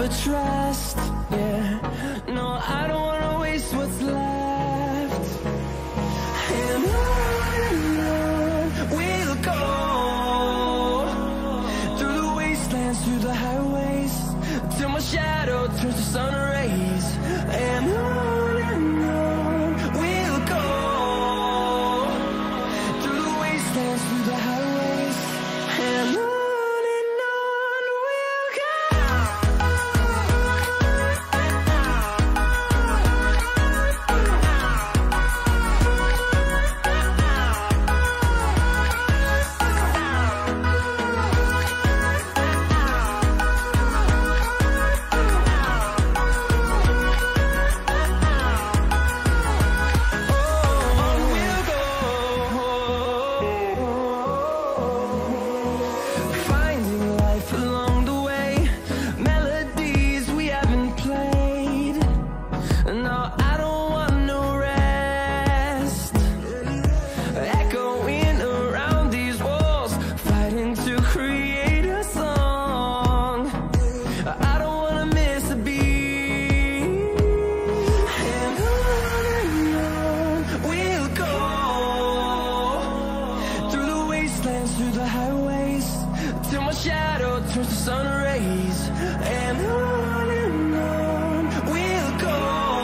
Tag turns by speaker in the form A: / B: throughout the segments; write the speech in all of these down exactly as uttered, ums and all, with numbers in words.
A: never trust. Yeah, no, I don't wanna waste what's left. And on and on we'll go, through the wastelands, through the highways, till my shadow turns to sun rays. And on and on we'll go, through the wastelands, through the highways, and on. Through the highways, till my shadow turns to sun rays. And on and on we'll go,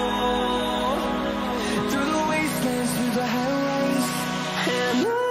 A: through the wastelands, through the highways, and on.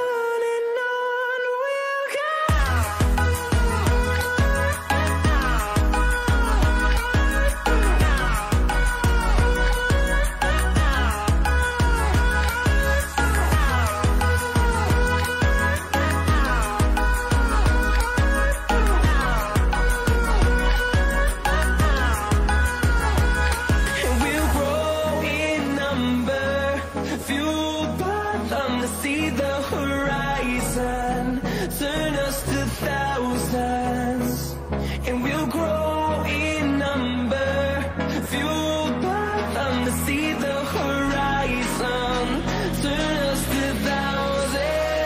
A: See the horizon turn us to thousands, and we'll grow in number, fueled by them to see the horizon turn us to thousands.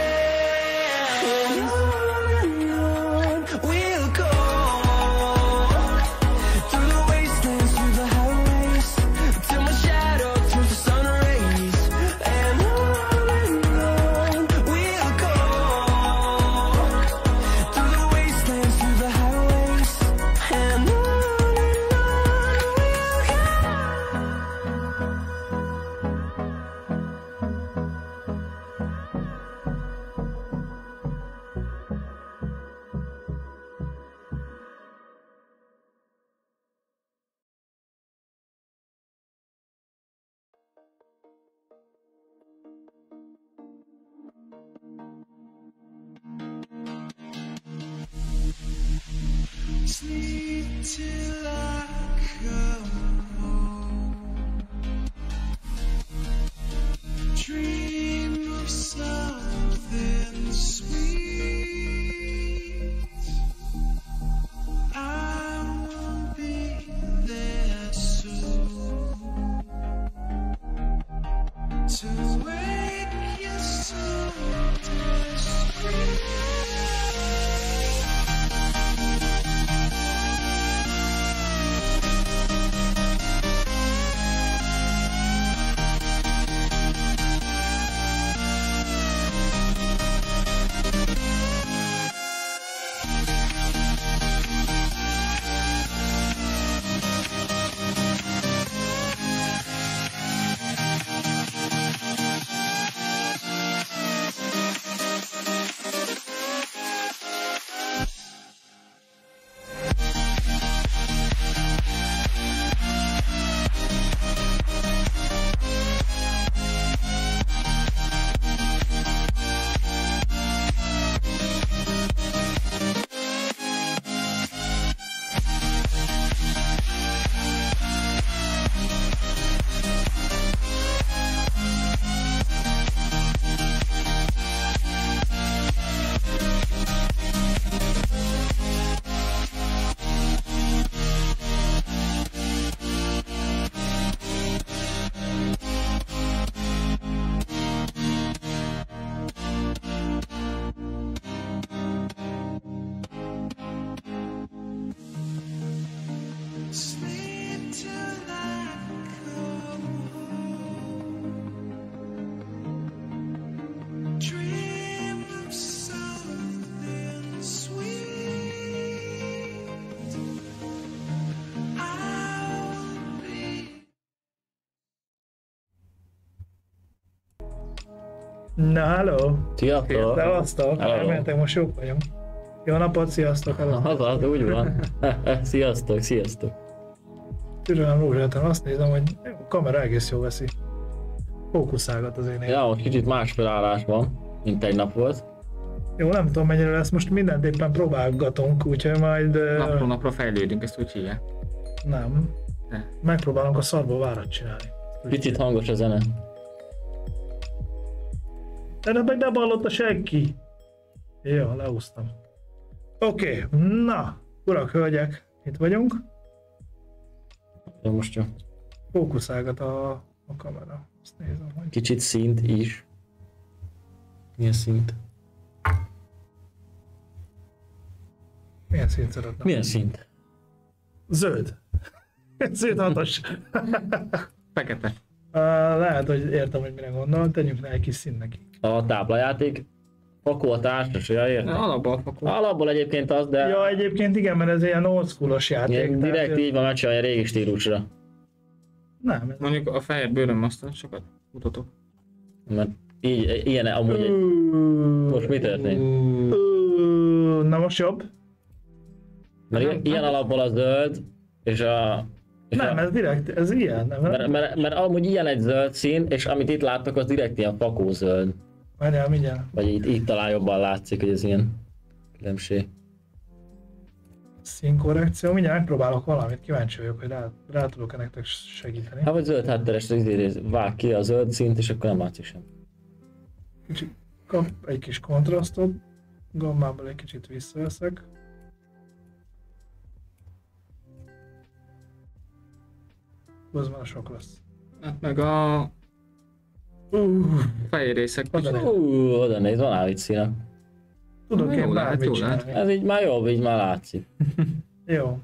A: And on and on we'll go, through the wastelands, through the highways, till my shadow turns to sun rays. And on and on we'll go, through the wastelands, through the highways, and on and on we'll go.
B: Sleep till I come home, dream of something sweet. I will be there soon to wake you so discreet.
C: Na, hello!
D: Sziasztok!
C: Szevasztok!
D: Hello.
C: Elméletek, most jók vagyunk. Jó napot, sziasztok! Hello!
D: Az az, úgy van. Sziasztok, sziasztok.
C: Türelem rózsáltan, azt nézem, hogy a kamera egész jól veszi. Fókuszálgat az én.
D: Ja, most kicsit más felállás van, mint egy nap volt.
C: Jó, nem tudom mennyire lesz, most mindent éppen próbálgatunk, úgyhogy majd... ö,
E: Napról napra fejlődünk, ezt úgy hívják.
C: Nem.
E: De.
C: Megpróbálunk a szarból várat csinálni.
D: Picit hangos a zene.
C: De meg nem hallott a senki. Jó, leúsztam. Oké, okay. Na, urak, hölgyek, itt vagyunk.
D: Ja, most jó.
C: Fókuszálgat a, a kamera. Azt nézem, hogy...
D: Kicsit szint is. Milyen szint?
C: Milyen szint szeretném?
D: Milyen szint?
C: Zöld. Zöld hatos.
E: Fekete.
C: Uh, lehet, hogy értem, hogy mire gondol, tegyünk rá egy kis szín neki.
D: A táblajáték. Fakó a társas, ja,
E: De
D: értem.
E: alapból fakó.
D: Alapból egyébként az, de
C: Ja, egyébként igen, mert ez ilyen old schoolos játék.
D: ilyen
C: tehát-
D: direkt így van megcsinálni a régi stílusra.
C: Nem, ez...
E: Mondjuk a fehér bőröm azt sokat mutatok.
D: Mert így, ilyen amúgy egy... Most mi történt?
C: Ö, Na most jobb?
D: Mert ilyen, ilyen alapból a zöld, és a... És
C: Nem,
D: a,
C: ez direkt, ez ilyen, nem?
D: mert, mert, mert amúgy ilyen egy zöld szín, és amit itt láttok, az direkt ilyen fakózöld.
C: Várjál, mindjárt.
D: Vagy itt, itt talán jobban látszik, hogy ez ilyen különbség.
C: Színkorrekció, mindjárt megpróbálok valamit, kíváncsi vagyok, hogy rá, rá tudok-e nektek segíteni.
D: Hát vagy zöld hátteres, vág ki a zöld színt, és akkor nem látszik sem.
C: Kicsit kap egy kis kontrasztot, gammából egy kicsit visszaveszek. Az már sok lesz.
E: Hát meg a
C: Uh,
E: fehér részek
C: Oda
E: kicsit.
C: néz.
D: Ú, oda néz, van állít színek.
C: tudok
E: Jó
C: én
E: lehet,
C: bármit
E: jó lehet.
C: csinálni.
D: Ez így már jobb, így már látszik.
C: Jó.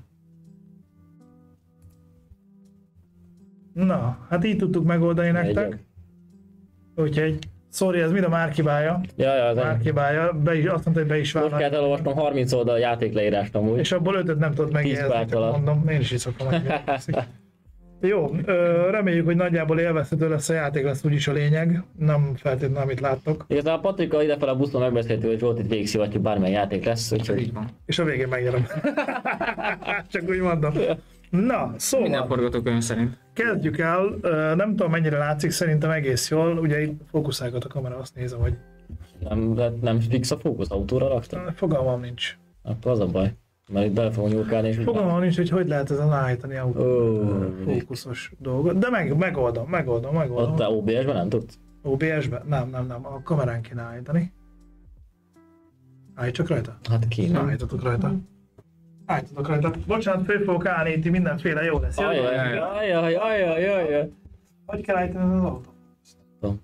C: Na, hát így tudtuk megoldani nektek.
D: Egy-
C: Úgyhogy, sorry, ez mind a Márkibája.
D: Ja, ja, az egy...
C: Márkibája, be is, azt mondta, hogy be is
D: Most kellett
C: vállalni.
D: elolvasnom harminc oldal játékleírást amúgy.
C: És abból ötöt nem tudod megjegyezni,
D: perc alatt.
C: mondom, én is így szoktam. hogy jól veszik. Jó, ö, reméljük, hogy nagyjából élvezhető lesz a játék, lesz úgyis a lényeg. Nem feltétlenül, amit láttok.
D: Igazából Patrika idefele a buszon megbeszéltük, hogy Zsoltit végigszivatjuk, bármilyen játék lesz,
E: Így
D: úgyhogy...
E: van.
C: És a végén megnyerem. Csak úgy mondom. Na,
E: Minden
C: szóval,
E: forgatókönyv szerint.
C: kezdjük el. Ö, Nem tudom, mennyire látszik, szerintem egész jól. Ugye itt fókuszálgat a kamera, azt nézem, hogy
D: Nem, de nem fix a fókusz, autóra raktam?
C: fogalmam nincs.
D: Akkor az a baj. Mert itt bele fogom nyúlkálni, és...
C: Fogalmam nincs, hogy hogy lehet ezen állítani a
D: Ó,
C: fókuszos dolgot. De meg, megoldom, megoldom, megoldom.
D: ott a ó bé es-ben nem tudsz?
C: ó bé es-be? Nem, nem, nem. A kamerán kéne állítani. Állj csak rajta.
D: Hát kéne.
C: Állítatok rajta. Állítatok rajta. Bocsánat, föl fogok állni, itt mindentféle jó lesz. Jó?
D: Ajaj, ajaj, ajaj, ajaj.
C: Hogy kell állítani az autót?
D: Tudom.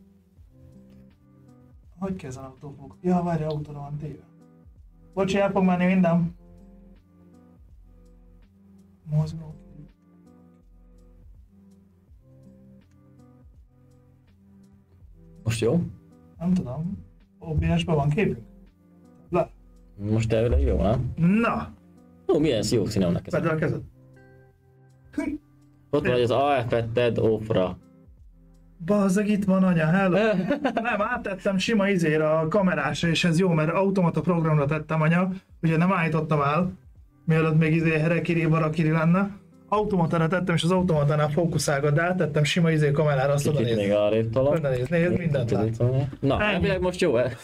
C: Hogy kell az autófókusz? Ja, várj, autóra van téve. Bocsi, el fog menni minden. Mozgó.
D: Most jó?
C: Nem tudom. ó bé es-ben van képünk? Le.
D: Most elvileg jó, nem?
C: Na,
D: Ó, milyen jó színe vannak
C: vedd
D: ezek.
C: el a kezed.
D: Ott vagy az á ef-et tedd off-ra.
C: Bazzeg, itt van anya, hello. Nem, áttettem sima izére a kamerásra, és ez jó, mert automata programra tettem anya, ugye nem állítottam el, mielőtt még izé herekiri, barakiri lenne. Automatára tettem, és az automatánál fókuszálgat, de áttettem sima izé kamerára, azt oda
D: Kicsit még
C: néz.
D: arrébb tolom.
C: Oda néz, nézd, mindent lát.
D: Na,
C: Ennyi.
D: elvileg most jó el.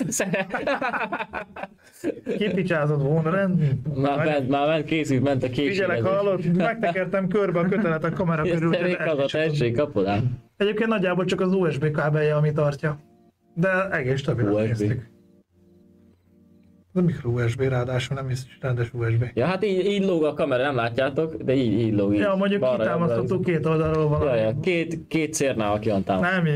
C: Kipicsázott volna, rendben.
D: Már ment, már ment, készült, ment a később.
C: Figyelek, hallod, megtekertem körbe a kötelet a kamera körül.
D: Ezt még az a tessék, kapod ám.
C: Egyébként nagyjából csak az u es bé kábelje, ami tartja. De egész stabilan
D: u es bé.
C: néztük. Ez a mikro u es bé ráadásul, nem is rendes u es bé.
D: Ja, hát így, így lóg a kamera, nem látjátok, de így, így lóg. Így.
C: Ja, mondjuk
D: Balra,
C: kitámasztottuk
D: jobbra.
C: két oldalról
D: Ja,
C: valami.
D: ja, két, két szérnával ki van támasztva.
C: Nem,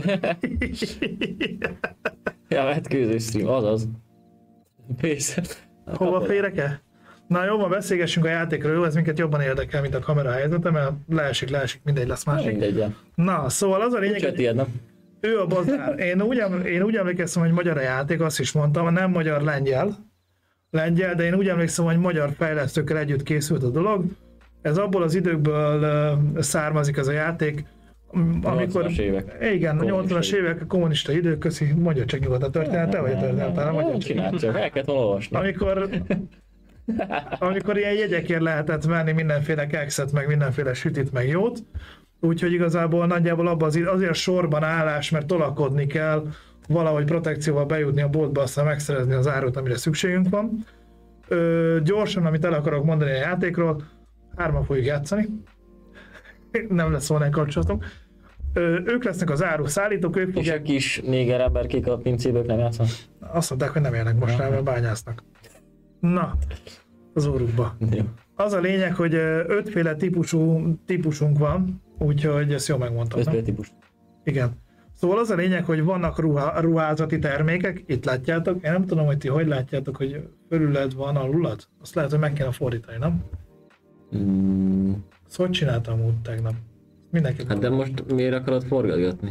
D: Ja, vetkőző stream, azaz. Pész.
C: hova férek-e? Na jó, ma beszélgessünk a játékról, jó, ez minket jobban érdekel, mint a kamera helyzete, mert leesik, leesik, mindegy lesz másik.
D: Mindegy, ja.
C: Na, szóval az a lényeg,
D: Csak
C: hogy
D: tiéd, nem?
C: ő a bazár. Én úgy, em- én úgy emlékeztem, hogy magyar a játék, azt is mondtam, nem magyar-lengyel. Lengyel, de én úgy emlékszem, hogy magyar fejlesztőkkel együtt készült a dolog. Ez abból az időkből ö, származik ez a játék, Amikor,
D: nyolcvanas évek.
C: igen, a
D: Kommunista
C: nyolcvanas
D: idők.
C: évek, a kommunista idők, köszi, mondja csak nyugodtan a történet, te vagy a történet, nem mondja
D: Nem
C: csak.
D: csinált csak, el kellett volna olvasni.
C: Amikor, amikor ilyen jegyekért lehetett venni mindenféle kekszet, meg mindenféle sütit, meg jót, úgyhogy igazából nagyjából abban az, azért sorban állás, mert tolakodni kell, valahogy protekcióval bejutni a boltba, aztán megszerezni az árut, amire szükségünk van. Ö, gyorsan, amit el akarok mondani a játékról, hárman fogjuk játszani. Nem lesz volna egy kapcsolatunk. Ö, ők lesznek az áruszállítók, ők
D: És a
C: fogják...
D: kis néger emberkék a pincéből nem játszanak?
C: Azt mondták, hogy nem élnek most rá, mert bányásznak. Na, az órukba.
D: Jó.
C: Az a lényeg, hogy ö, ötféle típusú, típusunk van, úgyhogy ezt jól megmondtam.
D: Ötféle
C: Nem?
D: típus.
C: Igen. Szóval az a lényeg, hogy vannak ruha, ruházati termékek, itt látjátok, én nem tudom, hogy ti hogy látjátok, hogy fölüled van alulad? Azt lehet, hogy meg kéne fordítani, nem?
D: Mm,
C: Ezt hogy csináltam úgy tegnap? Mindenki
D: hát de most miért akarod forgatgatni?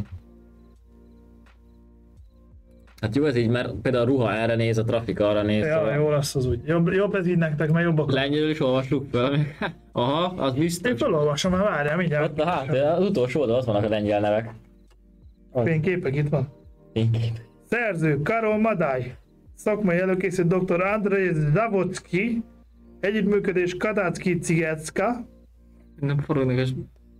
D: Hát jó ez így, mert például a ruha erre néz, a trafik arra néz.
C: Ja,
D: szóval
C: jó lesz az úgy. Jobb, jobb ez így nektek, mert jobbak.
D: Lengyelül is olvassuk fel. Aha, az
C: Én
D: biztos.
C: felolvasom, már várjál, mindjárt.
D: Ott a hát, az utolsó oldal ott vannak a lengyel nevek.
C: Fényképek itt van.
D: Fénykép.
C: Szerző Karol Madály. Szakmai előkészít dr. Andrzej Zawocki. Együttműködés Kadacki Cigecka.
E: Nem forognak, és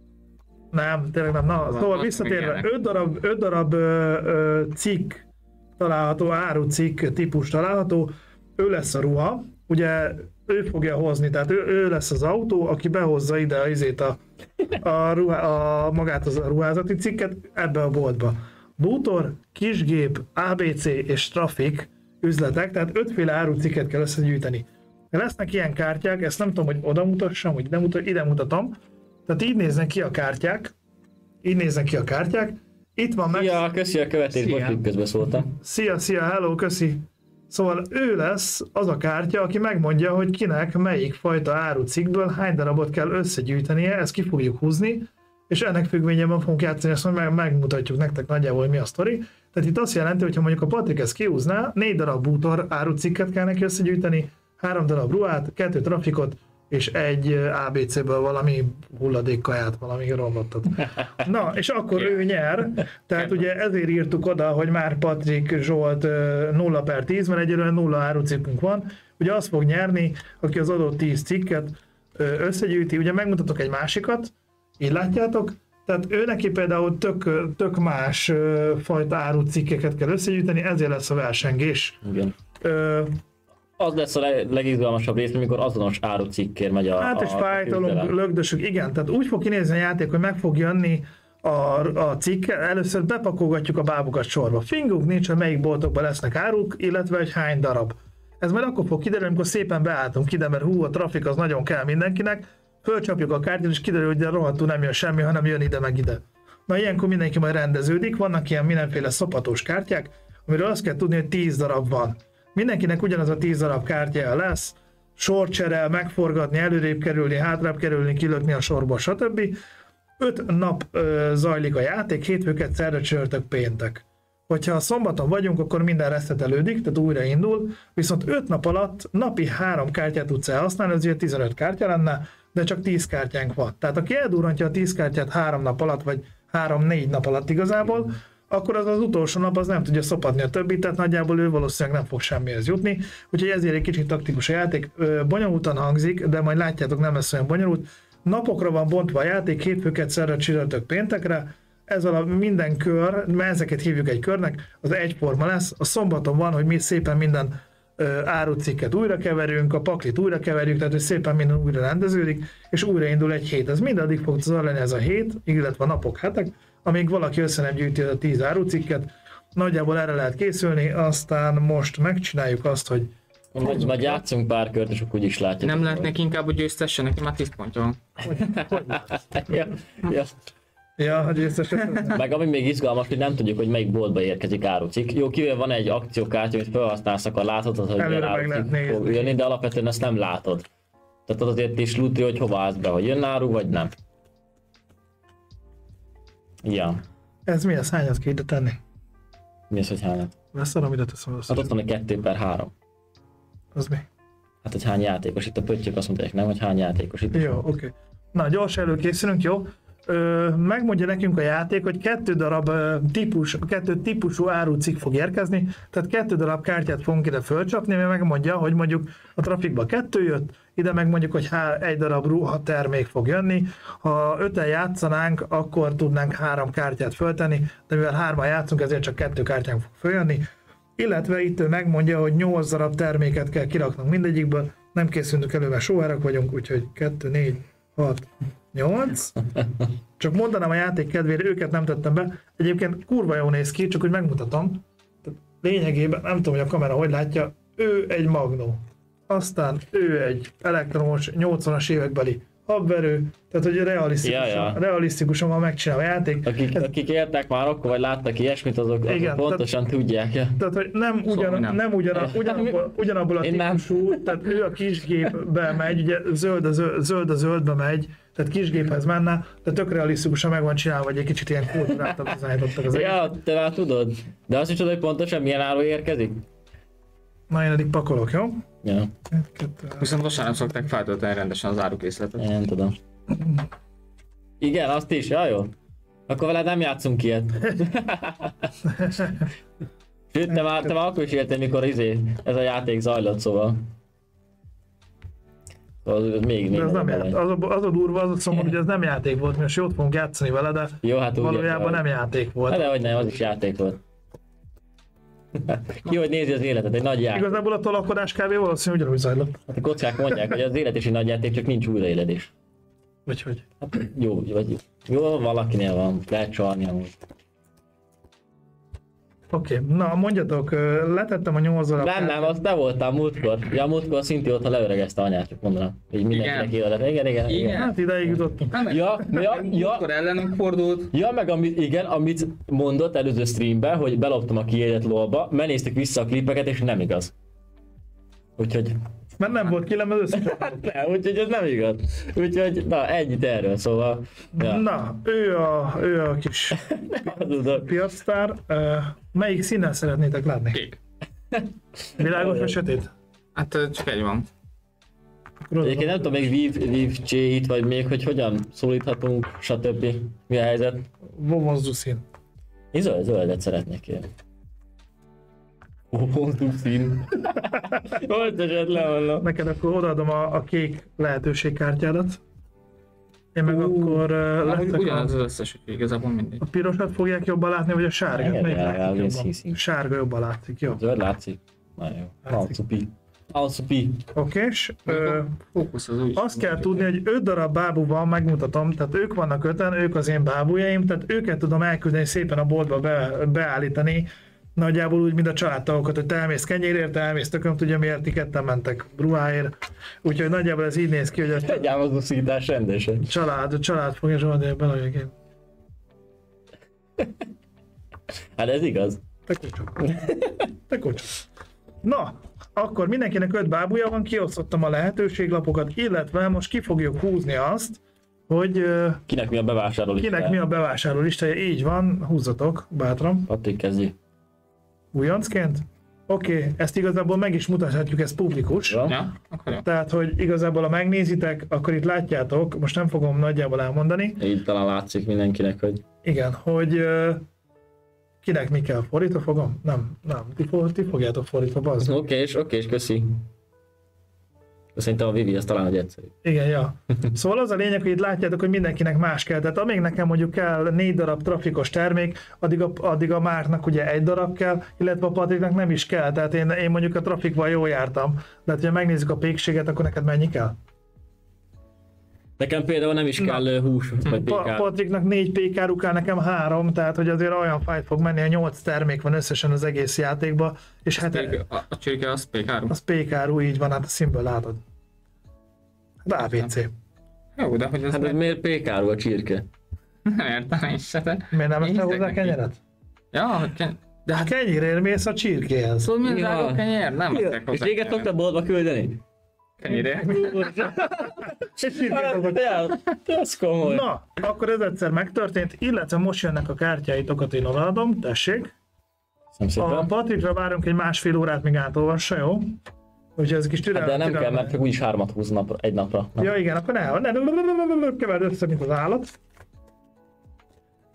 C: Nem, tényleg nem. Na,
E: Van,
C: szóval
E: ott
C: visszatérve,
E: még
C: öt darab, öt darab ö, ö, cikk található, árucikk típus található. Ő lesz a ruha, ugye ő fogja hozni, tehát ő, ő lesz az autó, aki behozza ide a, izét a, a, ruha, a magát az a ruházati cikket ebbe a boltba. Bútor, kisgép, á bé cé és trafik üzletek, tehát ötféle árucikket kell összegyűjteni. Lesznek ilyen kártyák, ezt nem tudom, hogy oda mutassam, hogy ide, mutat, ide mutatom. Tehát így néznek ki a kártyák. Így néznek ki a kártyák. Itt van meg...
D: Ja, köszi a követést,
E: Szia.
D: most hogy közben szóltam.
C: Szia, szia, hello, köszi. Szóval ő lesz az a kártya, aki megmondja, hogy kinek melyik fajta árucikkből hány darabot kell összegyűjtenie, ezt ki fogjuk húzni, és ennek függvényében fogunk játszani, ezt meg, megmutatjuk nektek nagyjából, hogy mi a sztori. Tehát itt azt jelenti, hogy ha mondjuk a Patrik ezt kihúzná, négy darab bútor árucikket kell neki összegyűjteni, három darab ruhát, kettő trafikot, és egy á bé céből valami hulladékkaját, valami romlottat. Na, és akkor ő nyer, tehát ugye ezért írtuk oda, hogy már Patrik Zsolt nulla per tíz, mert egyelőre nulla árucikkünk van. Ugye azt fog nyerni, aki az adott tíz cikket összegyűjti. Ugye megmutatok egy másikat, így látjátok, tehát ő neki például tök, tök más fajta árucikkeket kell összegyűjteni, ezért lesz a versengés.
D: Igen.
C: Ö,
D: Az lesz a leg- legizgalmasabb rész, amikor azonos árucikkért megy a
C: Hát
D: a,
C: és
D: a
C: fájtalunk,
D: küzdelem.
C: lögdösök, igen, tehát úgy fog kinézni a játék, hogy meg fog jönni a, a cikk, először bepakolgatjuk a bábukat sorba. Fingunk nincs, hogy melyik boltokban lesznek áruk, illetve hogy hány darab. Ez majd akkor fog kiderülni, amikor szépen beálltunk ide, mert hú, a trafik az nagyon kell mindenkinek, fölcsapjuk a kártyát, és kiderül, hogy rohadtul nem jön semmi, hanem jön ide meg ide. Na ilyenkor mindenki majd rendeződik, vannak ilyen mindenféle szopatós kártyák, amiről azt kell tudni, hogy tíz darab van. Mindenkinek ugyanaz a tíz darab kártyája lesz, sorcserel, megforgatni, előrébb kerülni, hátrább kerülni, kilökni a sorba, stb. Öt nap ö, zajlik a játék, hétfőket, szerda, csörtök, péntek. Hogyha szombaton vagyunk, akkor minden reszetelődik, tehát újra indul, viszont öt nap alatt napi három kártyát tudsz elhasználni, ez ugye tizenöt kártya lenne, de csak tíz kártyánk van. Tehát aki eldurrantja a tíz kártyát három nap alatt, vagy három-négy nap alatt igazából, akkor az az utolsó nap az nem tudja szopatni a többit, tehát nagyjából ő valószínűleg nem fog semmihez jutni, úgyhogy ezért egy kicsit taktikus a játék. Ö, bonyolultan hangzik, de majd látjátok, nem lesz olyan bonyolult. Napokra van bontva a játék, hétfőket, szerda, csütörtök, péntekre, ez a minden kör, mert ezeket hívjuk egy körnek, az egyforma lesz. A szombaton van, hogy mi szépen minden ö, árucikket újra keverünk, a paklit újra keverjük, tehát hogy szépen minden újra rendeződik, és újraindul egy hét. Ez mindaddig fog zajlani ez a hét, illetve a napok, hetek, amíg valaki össze nem gyűjti a tíz árucikket. Nagyjából erre lehet készülni, aztán most megcsináljuk azt, hogy
D: Majd, majd játszunk pár kört, és akkor úgyis látjuk.
E: nem lehetnek inkább, hogy győztesse, neki már tíz pontja van.
D: ja, ja.
C: ja, hogy összesen...
D: Meg ami még izgalmas, hogy nem tudjuk, hogy melyik boltba érkezik árucikk. Jó, kivéve van egy akciókártya, amit felhasználsz, akkor láthatod, hogy milyen
C: Előre meg lehet
D: árucikk fog
C: nézni.
D: jönni, de alapvetően ezt nem látod. Tehát az azért is lúti, hogy hova állsz be, hogy jön áru, vagy nem. Ja.
C: Ez mi az? Hányat kell ide tenni?
D: Mi az, hogy hányat?
C: Leszarom, ide teszem össze.
D: Hát ott van egy kettő per három.
C: Az mi?
D: Hát, hogy hány játékos, itt a pöttyök azt mondják, nem, hogy hány játékos itt.
C: Jó, oké. Okay. Na, gyors előkészülünk, jó? ö, megmondja nekünk a játék, hogy kettő darab ö, típus, kettő típusú árucikk fog érkezni, tehát kettő darab kártyát fogunk ide fölcsapni, ami megmondja, hogy mondjuk a trafikba kettő jött, ide meg mondjuk, hogy há, egy darab ruha termék fog jönni. Ha öten játszanánk, akkor tudnánk három kártyát föltenni, de mivel hárman játszunk, ezért csak kettő kártyánk fog följönni. Illetve itt ő megmondja, hogy nyolc darab terméket kell kiraknunk mindegyikből, nem készülünk elő, mert sóhárak vagyunk, úgyhogy kettő, négy, hat, nyolc. Csak mondanám a játék kedvére, őket nem tettem be. Egyébként kurva jól néz ki, csak hogy megmutatom. Lényegében, nem tudom, hogy a kamera hogy látja, ő egy Magnó. Aztán ő egy elektromos nyolcvanas évekbeli habverő, tehát hogy realisztikusan,
D: Ja, ja.
C: realisztikusan van megcsinálva a játék.
D: Akik,
C: Ez-
D: akik értek már akkor, vagy láttak ilyesmit, azok, azok
C: Igen,
D: pontosan tudják. Ja.
C: Tehát, hogy nem, ugyan,
E: Szóval nem.
C: nem ugyan, ugyanabból, ugyanabból a
D: Én nem.
C: típusú, tehát ő a kisgépbe megy, ugye zöld a, zöld, zöld a zöldbe megy, tehát kisgéphez menne, de tök realisztikusan meg van csinálva, vagy egy kicsit ilyen kultúráltan dizájnottak az egész.
D: Ja, te már tudod. De azt is tudod, hogy pontosan milyen áru érkezik?
C: Na én eddig pakolok, jó?
D: Ja,
C: Egy, kettő,
E: Viszont vasárnap szokták feltölteni rendesen az árukészletet.
D: én nem tudom. Igen, azt is, ja jó. Akkor veled nem játszunk ilyet. Sőt, te már, te már akkor is éltél, mikor izé, ez a játék zajlott, szóval. Szóval ez még, még
C: de ez nem
D: nagyobb
C: játék.
D: bele.
C: Az a, az a durva, az a szomorú, hogy ez nem játék volt, mi most jót fogunk játszani vele, de
D: Jó, hát úgy
C: valójában
D: értem.
C: nem játék volt.
D: Hát de hogy nem, az is játék volt. Ki hogy nézi az életet, egy nagy játék.
C: Igazából a tolakodás kb. Valószínűleg ugyanúgy zajlott.
D: Hát a kockák mondják, hogy az élet is egy nagy játék, csak nincs újraéledés.
C: Vagy hogy?
D: Hát jó, vagy jó, valakinél van, lehet csalni amúgy.
C: Oké, okay. Na mondjatok, ö, letettem a nyolc darab
D: Nem, nem, az te voltál múltkor. Ja, múltkor Szinti otthon leöregezte anyát, csak mondanám. Így mindenkinek élet. Igen, igen, igen.
E: Igen.
C: Hát ideig jutottunk.
E: Nem,
D: Ja, ja, ja,
E: Akkor ellenünk fordult.
D: ja, meg amit, igen, amit mondott előző streamben, hogy beloptam a kiélet lóba, megnéztük vissza a klipeket, és nem igaz. Úgyhogy,
C: Mert nem volt kilem az összes.
D: nem, úgyhogy ez nem igaz. Úgyhogy, na, ennyit erről, szóval. Ja,
C: Na, ő a, ő a kis
D: tudod.
C: piactár. Ö, Melyik színnel szeretnétek látni?
E: Kék.
C: Világos vagy sötét?
E: Hát ö, csak egy van.
D: Egyébként nem tudom még Viv, Viv J-t, vagy még, hogy hogyan szólíthatunk, stb. Mi a helyzet?
C: Vonzú szín.
D: Én zöld, zöldet szeretnék kérni. Hosszú szín. Hogy esett le volna?
C: Neked akkor odaadom a, a kék lehetőségkártyádat. Én meg akkor uh,
E: Ahogy
C: leszek
E: ugyanaz
C: a,
E: az összes, úgyhogy igazából mindegy.
C: a pirosat fogják jobban látni, vagy a sárgát?
D: Igen,
C: Melyik
D: igen,
C: látszik
D: igen,
C: jobban?
D: szín.
C: Sárga jobban látszik, jó.
D: Zöld látszik? Nagyon jó.
C: Látszik.
D: Alcupi. Alcupi.
C: Okés. Ö,
E: Fókusz az úgy.
C: Azt kell tudni, hogy öt darab bábú van, megmutatom, tehát ők vannak öten, ők az én bábújaim, tehát őket tudom elküldeni szépen a boltba be, beállítani, nagyjából úgy, mint a családtagokat, hogy te elmész kenyérért, te elmész tököm, tudja miért, ti ketten mentek ruháért, úgyhogy nagyjából ez így néz ki, hogy a
D: Egy álmazúszítás rendesen.
C: család, a család fogja zsolni, belőjük én.
D: Hát ez igaz.
C: Te kocsok. Te kocsok. Na, akkor mindenkinek öt bábúja van, kiosztottam a lehetőséglapokat, illetve most ki fogjuk húzni azt, hogy ö,
D: Kinek mi a bevásárló
C: kinek mi a bevásárló listája, így van, húzzatok, bátran,
D: Patrik kezdi.
C: újoncként. Oké, okay, ezt igazából meg is mutathatjuk, ez publikus.
D: Jó?
E: Ja, akkor jó.
C: Tehát, hogy igazából ha megnézitek, akkor itt látjátok, most nem fogom nagyjából elmondani,
D: Így talán látszik mindenkinek, hogy
C: igen, hogy ö, kinek mi kell, fordítva fogom? Nem, nem, ti, fog, ti fogjátok fordítva, bazd.
D: oké, és oké, és köszi. Szerintem a Vivi az talán egy egyszerű.
C: Igen, ja. Szóval az a lényeg, hogy itt látjátok, hogy mindenkinek más kell. Tehát amíg nekem mondjuk kell négy darab trafikos termék, addig a, addig a Márknak ugye egy darab kell, illetve a Patriknak nem is kell. Tehát én, én mondjuk a trafikban jól jártam. De hát, ha megnézzük a pékséget, akkor neked mennyi kell?
D: Nekem például nem is kell ö, hús, vagy
C: Pa-
D: pékár.
C: Patriknak négy pékárú kell, nekem három, tehát hogy azért olyan fájt fog menni, a nyolc termék van összesen az egész játékban, és hát
E: Pék- A, a csirke az pékáru.
C: az pékárú, így van, hát a színből látod. Hát á bé cé.
E: Jó, de hogy ez
D: Hát ez
E: nem,
D: miért pékárú a csirke?
E: nem értem én se, de...
C: Miért nem
E: Én
C: eszel
E: hiszek
C: hozzá
E: neki.
C: kenyeret?
E: Ja, hogy ken... De hát
C: Kenyérért mész a csirkéhez.
E: tudod mi a
D: Ja.
E: drága kenyér? Nem
C: Ja.
E: adták
D: És
E: hozzá
D: réget
E: kenyeret.
D: szoktál boltba küldeni?
E: Kenyére.
D: Ez komoly.
C: Na, akkor ez egyszer megtörtént, illetve most jönnek a kártyáitokat, én odaadom, tessék.
D: Köszönöm
C: A
D: szépen.
C: Patrikra várunk egy másfél órát, míg átolvassa, jó? Úgyhogy ez kis
D: Hát
C: türelmet.
D: de nem kell,
C: türelmet.
D: mert csak úgyis hármat húz napra, egy napra. Nem.
C: Ja igen, akkor ne, ne, ne, ne, ne, ne, ne, keverd össze, mint az állat.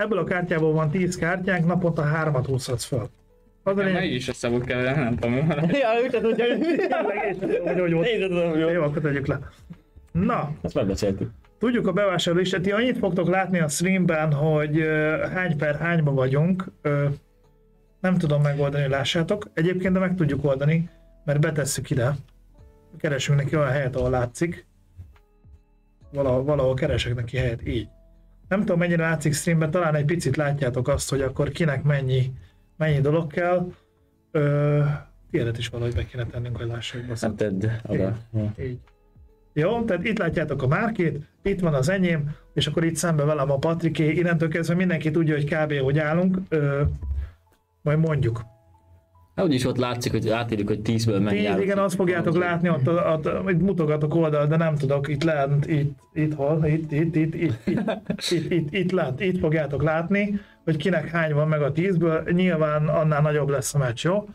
C: Ebből a kártyából van tíz kártyánk, naponta hármat húzhatsz fel. Az a
E: Nekem
C: lényeg,
E: így is össze volt keverni, nem tudom.
D: Ja, ő se tudja, hogy
C: tényleg én sem tudom, hogy volt.
D: Én sem tudom, hogy
C: Jó,
D: jó.
C: akkor tegyük le. Na,
D: Ezt megbeszéltük.
C: tudjuk a bevásárló listát, ti annyit fogtok látni a streamben, hogy uh, hány per hányba vagyunk. Uh, nem tudom megoldani, lássátok. Egyébként de meg tudjuk oldani, mert betesszük ide. Keresünk neki olyan helyet, ahol látszik. Valahol, valahol keresek neki helyet, így. Nem tudom mennyire látszik streamben, talán egy picit látjátok azt, hogy akkor kinek mennyi, mennyi dolog kell. Ö, tiédet is valahogy be kéne tennünk, hogy lássuk.
D: Nem tedd oda. Ja.
C: Így. Jó, tehát itt látjátok a márkét, itt van az enyém, és akkor itt szembe velem a Patriké. Innentől kezdve mindenki tudja, hogy kb. Hogy állunk. Ö, majd mondjuk.
D: Hát úgyis ott látszik, hogy átírjuk, hogy tízből mennyi
C: Tíz,
D: áll.
C: igen, azt fogjátok látni, ott, ott, ott, itt mutogatok oldalt, de nem tudok, itt lent, itt, itt, hol, itt, itt, itt, itt, itt, itt, itt, itt, lent, itt fogjátok látni, hogy kinek hány van meg a tízből, nyilván annál nagyobb lesz a meccs, jó?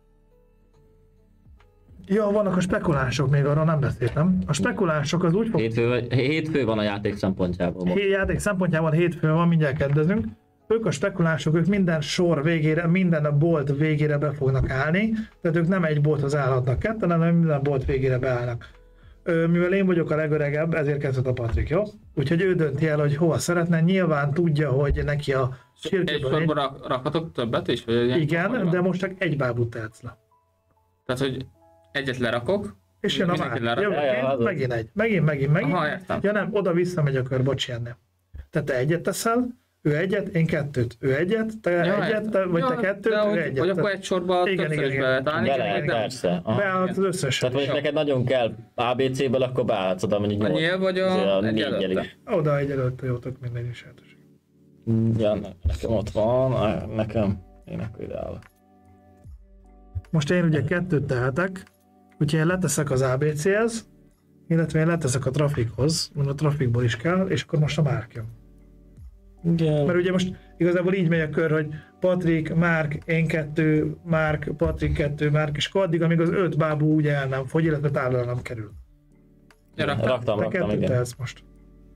C: Ja, vannak a spekulánsok, még arról nem beszéltem. A spekulánsok az úgy fog...
D: Hétfő, vagy- hétfő van a játék szempontjából. most.
C: Hé, játék szempontjában hétfő van, mindjárt kezdezünk. Ők a spekulánsok, ők minden sor végére, minden a bolt végére be fognak állni, tehát ők nem egy bolthoz állhatnak ketten, hanem minden bolt végére beállnak. Ö, mivel én vagyok a legöregebb, ezért kezdett a Patrik, jó? Úgyhogy ő dönti el, hogy hova szeretne, nyilván tudja, hogy neki a
E: Egy
C: sírkéből...
E: sorban rak, rakhatok többet is? Vagy ilyen
C: Igen,
E: sorban?
C: de most csak egy bábút tehetsz le.
E: Tehát, hogy egyet lerakok,
C: És jön a
E: mindenki
C: már.
E: lerak-
C: Jövök
D: Ja, ja,
C: én,
D: az az.
C: megint egy. Megint, megint, megint.
E: Aha, értem.
C: Ja nem, oda-vissza megy a kör, bocs, ennél. Tehát te egyet teszel, ő egyet, én kettőt. Ő egyet, te
E: Ja,
C: egyet, te, vagy
E: ja,
C: te kettőt,
E: de
C: ő
E: hogy-
C: egyet.
E: Vagy akkor
C: Tehát
E: egy sorban
C: Igen,
E: többször
C: igen,
E: is
C: igen.
E: be lehet állni,
D: De
E: csak
D: lehet,
E: hogy nem.
D: persze. Aha.
C: beállhatsz az összeset.
D: Tehát, hogy
E: Jó.
D: neked nagyon kell á bé cé-ből, akkor beállhatsz oda mondjuk
E: A
D: nyolc.
E: nyíl vagy a-
D: Azért a
E: egy
D: négyel
E: előtte?
D: is.
C: Oda egy előtte jótok minden is lehetőség.
D: Ja, ne- nekem ott van, á, nekem. Én akkor ide állok.
C: Most én ugye kettőt tehetek, úgyhogy én leteszek az á bé céhez, illetve én leteszek a trafikhoz, mert a trafikból is kell, és akkor most a Márk jön.
D: Igen.
C: Mert ugye most igazából így megy a kör, hogy Patrik, Márk, én kettő, Márk, Patrik kettő, Márk, és akkor addig, amíg az öt bábú ugye el nem fogy, illetve táblára nem kerül.
E: Ja, raktam.
D: Raktam,
C: Te
D: raktam,
C: kettőt
D: igen.
C: tehetsz most.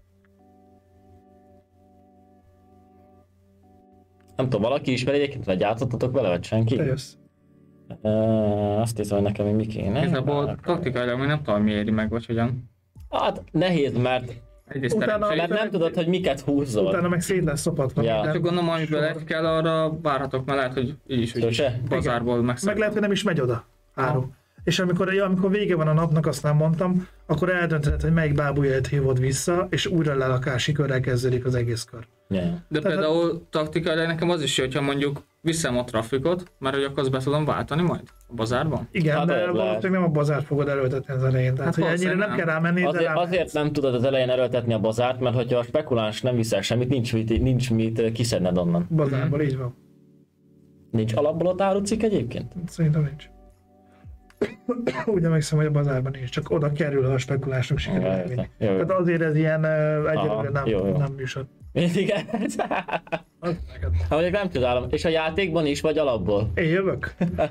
D: Nem tudom, valaki ismeri egyébként, vagy játszottatok vele, vagy senki?
C: Te jössz.
D: Uh, azt hiszem, hogy nekem még mi kéne.
E: Igazából taktikailag még nem tudom, mi éri meg, vagy hogyan.
D: Hát nehéz, mert,
E: Egyrészt
C: Utána-
E: terem-
D: mert nem tudod, hogy miket húzzol.
C: Utána meg szét lesz szopatva
D: Ja.
C: minden.
E: Csak gondolom, amiből
C: sor.
E: egy kell, arra várhatok, mert lehet, hogy így is, úgy is
D: Sose?
E: bazárból
C: Meg lehet,
E: megszabad.
C: hogy nem is megy oda. Három. És amikor, ja, amikor vége van a napnak, azt nem mondtam, akkor eldöntheted, hogy melyik bábúját hívod vissza, és újra lelakási körrel kezdődik az egész kör.
D: Ja.
E: De
C: Tehát-
E: például taktikailag nekem az is jó, hogyha mondjuk viszem a trafikot, mert hogy akkor azt be tudom váltani majd a bazárban.
C: Igen,
D: Hát
C: de
D: lehet.
C: valószínűleg nem a bazárt fogod erőltetni az elején. Tehát,
E: Hát
C: hogy ennyire
E: valószínűleg
C: nem
E: nem.
C: kell rámenni, de
D: Azért,
C: rámenni.
D: azért nem tudod az elején erőltetni a bazárt, mert hogyha a spekuláns nem viszel semmit, nincs mit, nincs mit kiszedned onnan.
C: Bazárból, így van.
D: Nincs alapból ott árucik egyébként?
C: Szerintem nincs. Úgy emlékszem, hogy a bazárban nincs, csak oda kerül, ha a spekulásnak sikerül
D: Ja,
C: elvinni.
D: értem. Jó, jó.
C: Tehát azért ez ilyen uh, egyelőre
D: Aha,
C: nem,
D: jó, jó.
C: nem műsor.
D: Igen.
C: Az neked.
D: Ha mondjuk nem csodálom. És a játékban is, vagy alapból?
C: Én jövök.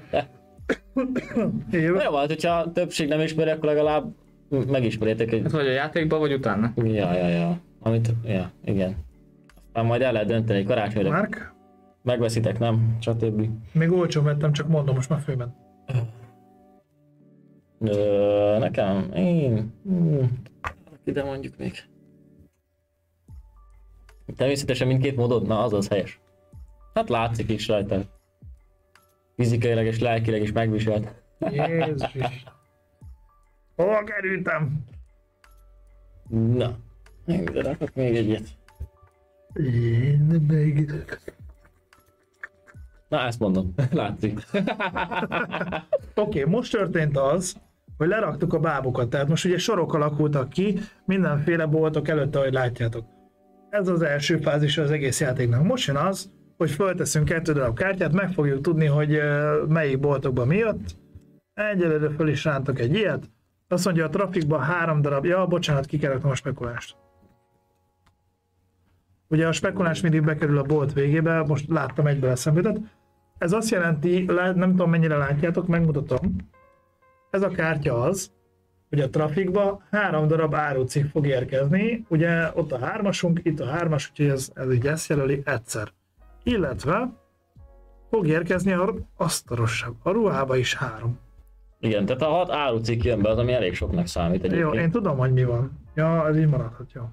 C: Én jövök.
D: Jó, hát hogyha a többség nem ismeri, akkor legalább megismerjétek egy...
E: Hát vagy a játékban, vagy utána.
D: Ja, ja, ja. Amit, ja, igen. Aztán majd el lehet dönteni karácsonyra.
C: Márk,
D: Megveszitek, nem? Stb.
C: még olcsón vettem, csak mondom, most már főben.
D: Ö, nekem, én... Hmm, ide mondjuk még. Természetesen mindkét módod, na az az helyes. Hát látszik is rajta. Fizikailag és lelkileg is megviselt.
C: Jézus is. Hova kerültem?
D: Na, ide rakok még egyet.
C: Én meg...
D: Na ezt mondom, látszik.
C: Oké, okay, most történt az, hogy leraktuk a bábukat, tehát most ugye sorok alakultak ki, mindenféle boltok előtt, ahogy látjátok. Ez az első fázis az egész játéknak. Most jön az, hogy fölteszünk kettő darab kártyát, meg fogjuk tudni, hogy uh, melyik boltokban mi jött. Egyelőre föl is rántok egy ilyet. Azt mondja, a trafikban három darab, ja, bocsánat, ki kell raknom a spekulást. Ugye a spekulás mindig bekerül a bolt végébe, most láttam egyből eszembe. Ez azt jelenti, nem tudom mennyire látjátok, megmutatom. Ez a kártya az, hogy a trafikba három darab árucikk fog érkezni, ugye ott a hármasunk, itt a hármas, úgyhogy ez, ez így ezt jelöli egyszer. Illetve fog érkezni a asztalosabb, a ruhába is három.
D: Igen, tehát a hat árucikk jön be, az ami elég soknak számít egyébként.
C: Jó, én tudom, hogy mi van. Ja, ez így maradhat, jó.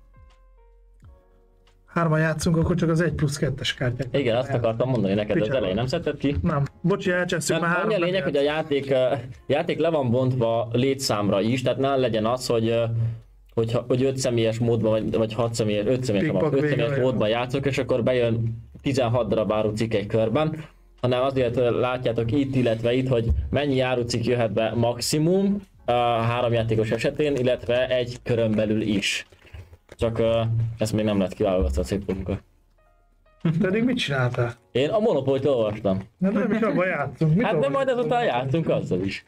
C: Hárman játszunk, akkor csak az egy plusz kettes kártyák.
D: Igen, azt akartam mondani neked, az
C: Micsoda?
D: elején nem szedted ki?
C: Nem, bocsi, elcsesztük
D: Nem,
C: már
D: annyi a lényeg, hogy a játék, uh, játék le van bontva létszámra is, tehát ne legyen az, hogy, uh, hogy, hogy öt személyes módban, vagy, vagy hat személyes, öt személyes,
C: Pikpak
D: öt
C: vége,
D: személyes
C: olyan.
D: módban játszok, és akkor bejön tizenhat darab árucikk egy körben, hanem azért uh, látjátok itt, illetve itt, hogy mennyi árucikk jöhet be maximum uh, három játékos esetén, illetve egy körön belül is. Csak uh, ezt még nem lett kiválogatva a szép munka.
C: Pedig mit csináltál?
D: Én a Monopoly-t olvastam.
C: Na, de nem is abban játszunk. Mit
D: Hát de
C: olvasol?
D: majd ezután játszunk azzal is.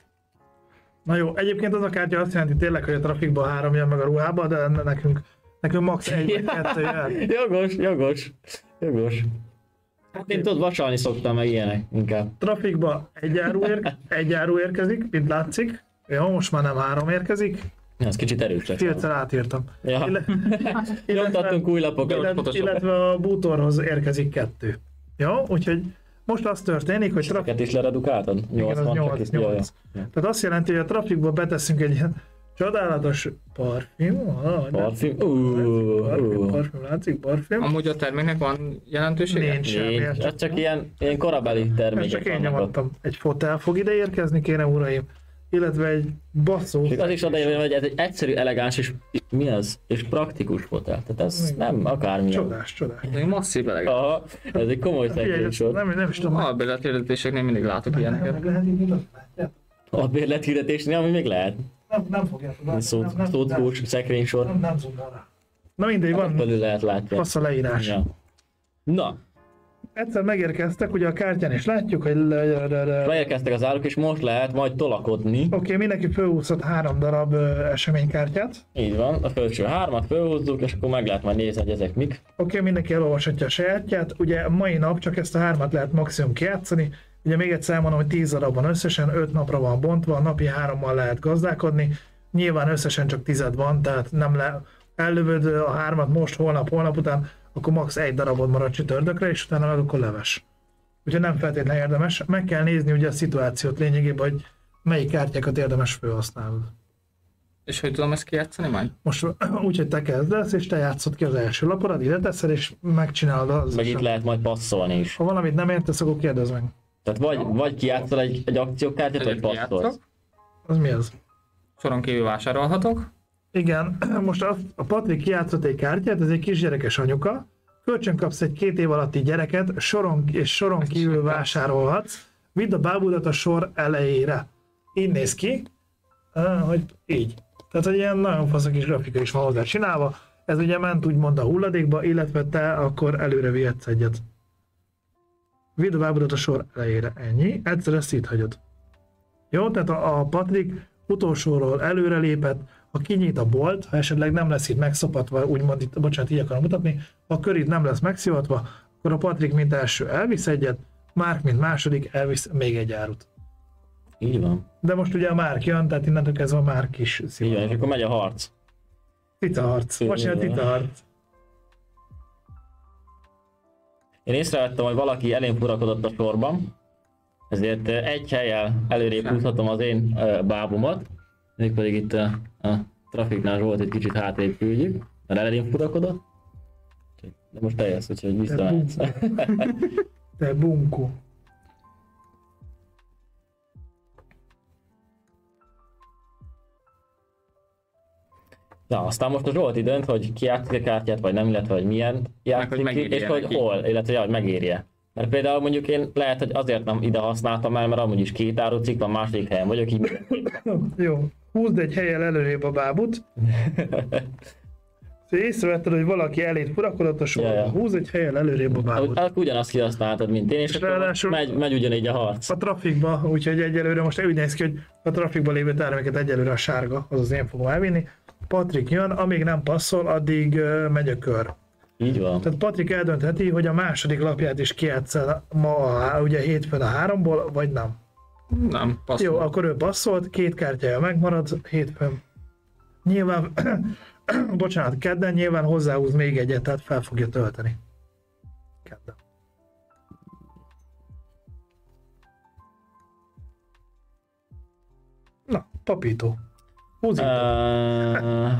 C: Na jó, egyébként az a kártya azt jelenti tényleg, hogy a trafikban három jön meg a ruhába, de nekünk, nekünk max. egy vagy kettő jön.
D: Jogos, jogos, jogos. Hát én tudod, vasalni szoktam meg ilyenek inkább.
C: Trafikba egy áru, ér, egy áru érkezik, mint látszik. Jó, most már nem három érkezik.
D: Ez kicsit erős lesz.
C: Filccel átírtam.
D: Ja.
C: Illetve,
D: Nyomtattunk új lapokat.
C: illetve, illetve a bútorhoz érkezik kettő. Jó, úgyhogy most az történik, hogy trafik...
D: Ezeket is leredukáltad?
C: Igen, az
D: nyolcvan, csak
C: nyolc,
D: itt- jaj,
C: nyolc.
D: jaj.
C: Tehát azt jelenti, hogy a trafikba beteszünk egy ilyen csodálatos parfüm. Ah,
D: Parfüm?
C: látszik,
D: Ú,
C: Parfüm,
D: ú.
C: parfüm, látszik, parfüm.
E: Amúgy a terméknek van jelentősége?
C: Nincs semmi.
D: Nincs, ez csak ilyen, ilyen korabeli
C: Ez
D: termékek
C: csak én
D: vannak ott.
C: nyomattam. Egy fotel fog ide érkezni, kérem uraim. Illetve egy basszó.
D: És az is odaérve, hogy ez egy egyszerű, elegáns és mi az? És praktikus fotel. Tehát ez nem akármi.
C: Csodás, csodás.
E: Ez egy masszív eleg.
D: Aha, ez egy komoly
C: Figyelj, ezt
D: szekrénysor.
C: nem, nem is tudom.
E: A albérletérdetéseknél mindig látok ilyeneket.
C: Meg lehet így nyitott, látjátok?
D: A bérlethirdetésnél, ami még lehet.
C: Nem, nem fogjátok látni.
D: Szót,
C: Nem, nem,
D: szótkós,
C: nem,
D: szekrénysor.
C: nem, nem zoom arra. Na mindegy, van
D: Belül lehet látni.
C: fasz a leírás.
D: Ja. Na,
C: Egyszer megérkeztek, ugye a kártyán is látjuk, hogy... le- le- le-
D: beérkeztek az áruk, és most lehet majd tolakodni.
C: Oké, mindenki fölhúzott három darab ö, eseménykártyát.
D: Így van, a felső hármat fölhúzzuk, és akkor meg lehet majd nézni, hogy ezek mik.
C: Oké, mindenki elolvashatja a sajátját. Ugye mai nap csak ezt a hármat lehet maximum kijátszani. Ugye még egyszer elmondom, hogy tíz darab van összesen, öt napra van bontva, napi hárommal lehet gazdálkodni. Nyilván összesen csak tized van, tehát nem le... ellövöd a hármat most, holnap, holnap után, akkor max. egy darabod marad csütörtökre, és utána meg akkor leves. Úgyhogy nem feltétlenül érdemes. Meg kell nézni ugye a szituációt lényegében, hogy melyik kártyákat érdemes felhasználni.
E: És hogy tudom ezt kijátszani majd?
C: Most úgy, hogy te kezdesz, és te játszod ki az első lapodat, ide teszel, és megcsinálod az.
D: Meg itt lehet majd passzolni is.
C: Ha valamit nem értesz, akkor kérdezz meg.
D: Tehát vagy, vagy kijátszol egy, egy akciókártyát, vagy
E: Egyet
D: passzolsz.
E: kijátszok.
C: Az mi az?
E: Soron kívül vásárolhatok.
C: Igen, most a, a Patrik kijátszott egy kártyát, ez egy kisgyerekes anyuka, kölcsön kapsz egy két év alatti gyereket, soron, és soron kívül vásárolhatsz, vidd a bábudat a sor elejére. Így néz ki, ah, hogy így. Tehát, hogy ilyen nagyon fasz a kis grafika is van hozzá csinálva, ez ugye ment úgymond a hulladékba, illetve te akkor előre vihetsz egyet. Vidd a bábudat a sor elejére, ennyi, egyszer ezt itt hagyod. Jó, tehát a, a Patrik utolsóról előre lépett, ha kinyit a bolt, ha esetleg nem lesz itt megszopatva, úgymond itt, bocsánat, így akarom mutatni, ha a kör itt nem lesz megszivatva, akkor a Patrik mint első elvisz egyet, Márk mint második elvisz még egy árut.
D: Így van.
C: De most ugye a Márk jön, tehát innentől kezdve a Márk is
D: Így van, és
C: szivatva.
D: akkor megy a harc.
C: Tita harc. Most jön a tita harc.
D: Én észrevettem, hogy valaki elém furakodott a sorban, ezért eh, egy helyen előrébb húzhatom az én uh, bábumat, mégpedig itt uh, a trafiknál volt egy kicsit hátrébb küldjük, mert elém furakodott. Úgyhogy- De most te jössz, úgyhogy visszamehetsz.
C: Te bunkó.
D: Na, aztán most a Zsolti dönt, hogy ki játszik a kártyát, vagy nem, illetve hogy milyen játszik ki,
E: megéri-e
D: és hogy
E: neki.
D: hol, illetve hogy megérje. Mert például mondjuk én lehet, hogy azért nem ide használtam el, mert amúgy is két árucikk van, második helyen vagyok, így
C: Jó, húzd egy helyen előrébb a bábut. Szóval észrevetted, hogy valaki elét furakodott a sorba.
D: Ja, ja.
C: Húzd egy helyen előrébb a bábut.
D: Akkor ugyanazt kihasználtad, mint én, és,
C: És
D: akkor
C: ráadásul-
D: megy, megy ugyanígy a harc.
C: A trafikba, úgyhogy egyelőre most úgy néz ki, hogy a trafikba lévő terméket egyelőre a sárga, azaz én fogom elvinni. Patrik jön, amíg nem passzol, addig uh, megy a kör.
D: Így van.
C: Tehát Patrik eldöntheti, hogy a második lapját is kijátsza ma, a- ugye hétfőn a háromból, vagy nem.
E: Nem, passzol.
C: Jó, akkor ő passzolt, két kártyája megmarad, hétfőn. Nyilván, bocsánat, kedden nyilván hozzáhúz még egyet, tehát fel fogja tölteni. Kedden. Na, papító. Húzik.
D: Uh,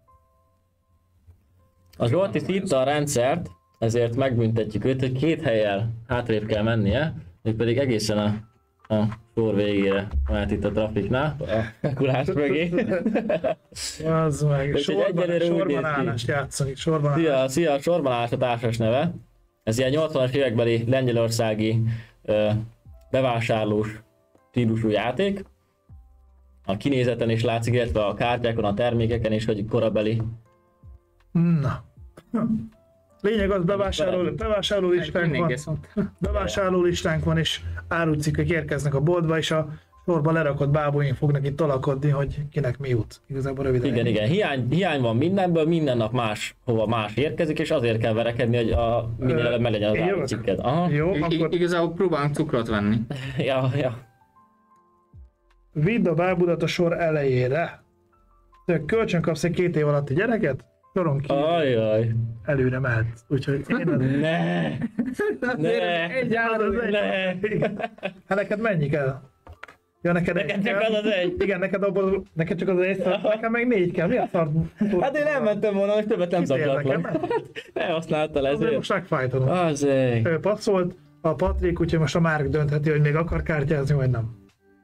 D: a Zsolti szívta a rendszert, ezért megbüntetjük őt, hogy két hellyel hátrébb kell mennie, még pedig egészen a, a sor végére, mert itt a trafiknál, a kulás mögé.
C: Az meg.
D: És
C: Sorban,
D: egyelőre úgy néz
C: sorban
D: ki.
C: állást játszani, sorban
D: Szia,
C: állást.
D: szia, sorban állás a társas neve. Ez ilyen nyolcvanas évekbeli lengyelországi ö, bevásárlós stílusú játék. A kinézeten is látszik, illetve a kártyákon, a termékeken is, hogy korabeli.
C: Na. Lényeg az, bevásárló, bevásárló listánk van,
E: Mindig viszont.
C: bevásárló listánk van, és árucikkek érkeznek a boltba, és a sorba lerakott bábúink fognak itt tolakodni, hogy kinek mi jut. Igazából röviden.
D: Igen, igen, hiány, hiány van mindenből, minden nap más, hova más érkezik, és azért kell verekedni, hogy a minél előbb meg legyen az
C: Én jövök?
D: árucikked. Aha.
C: Jó,
E: I-
C: akkor
E: Igazából próbálunk cukrot venni.
D: Ja, ja.
C: vidd a bábudat a sor elejére. Te kölcsön kapsz egy két év alatti gyereket, soron kívül
D: Ajaj.
C: előre mehetsz. Úgyhogy én az...
D: Ne! Ne!
E: Egy
C: Hát az egy-
D: Ne!
C: Igen. Hát neked mennyi kell? Ja, neked,
D: Neked
C: egy
D: csak
C: kell.
D: az az egy.
C: Igen, neked, abból, neked csak az egy, nekem meg négy kell. Mi a szart?
D: Hát én nem mentem volna, hogy többet nem
C: Mit érdekel?
D: szaklatlak. Ne használtál
C: Azért
D: ezért.
C: most megfájtanom.
D: Azért.
C: Ő passzolt, a Patrik, úgyhogy most a Márk döntheti, hogy még akar kártyázni, vagy nem.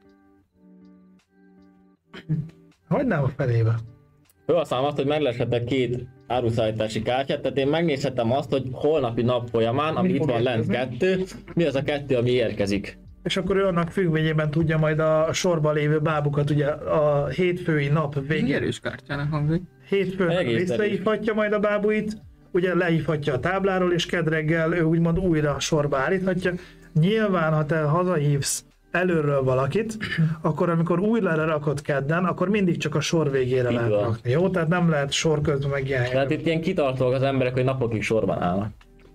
C: Hogy nem a felébe?
D: Felhasználom azt, hogy megleshetek két áruszállítási kártyát, tehát én megnézhetem azt, hogy holnapi nap folyamán, ami
C: Mi
D: itt
C: fog
D: van lent
C: érkezni?
D: kettő, mi az a kettő, ami érkezik.
C: És akkor ő annak függvényében tudja majd a sorban lévő bábukat, ugye a hétfői nap
E: Egy
C: végén,
E: erős kártyának hangzik.
C: hétfőn
D: Egész
C: visszahívhatja majd a bábuit, ugye lehívhatja a tábláról, és kedreggel ő úgymond újra sorba állíthatja. Nyilván, ha te hazahívsz előről valakit, akkor amikor újra lerakod kedden, akkor mindig csak a sor végére
D: Így
C: lehet
D: van.
C: rakni, jó? Tehát nem lehet sor közben meg ilyen
D: Tehát itt ilyen kitartóak az emberek, hogy napokig sorban állnak.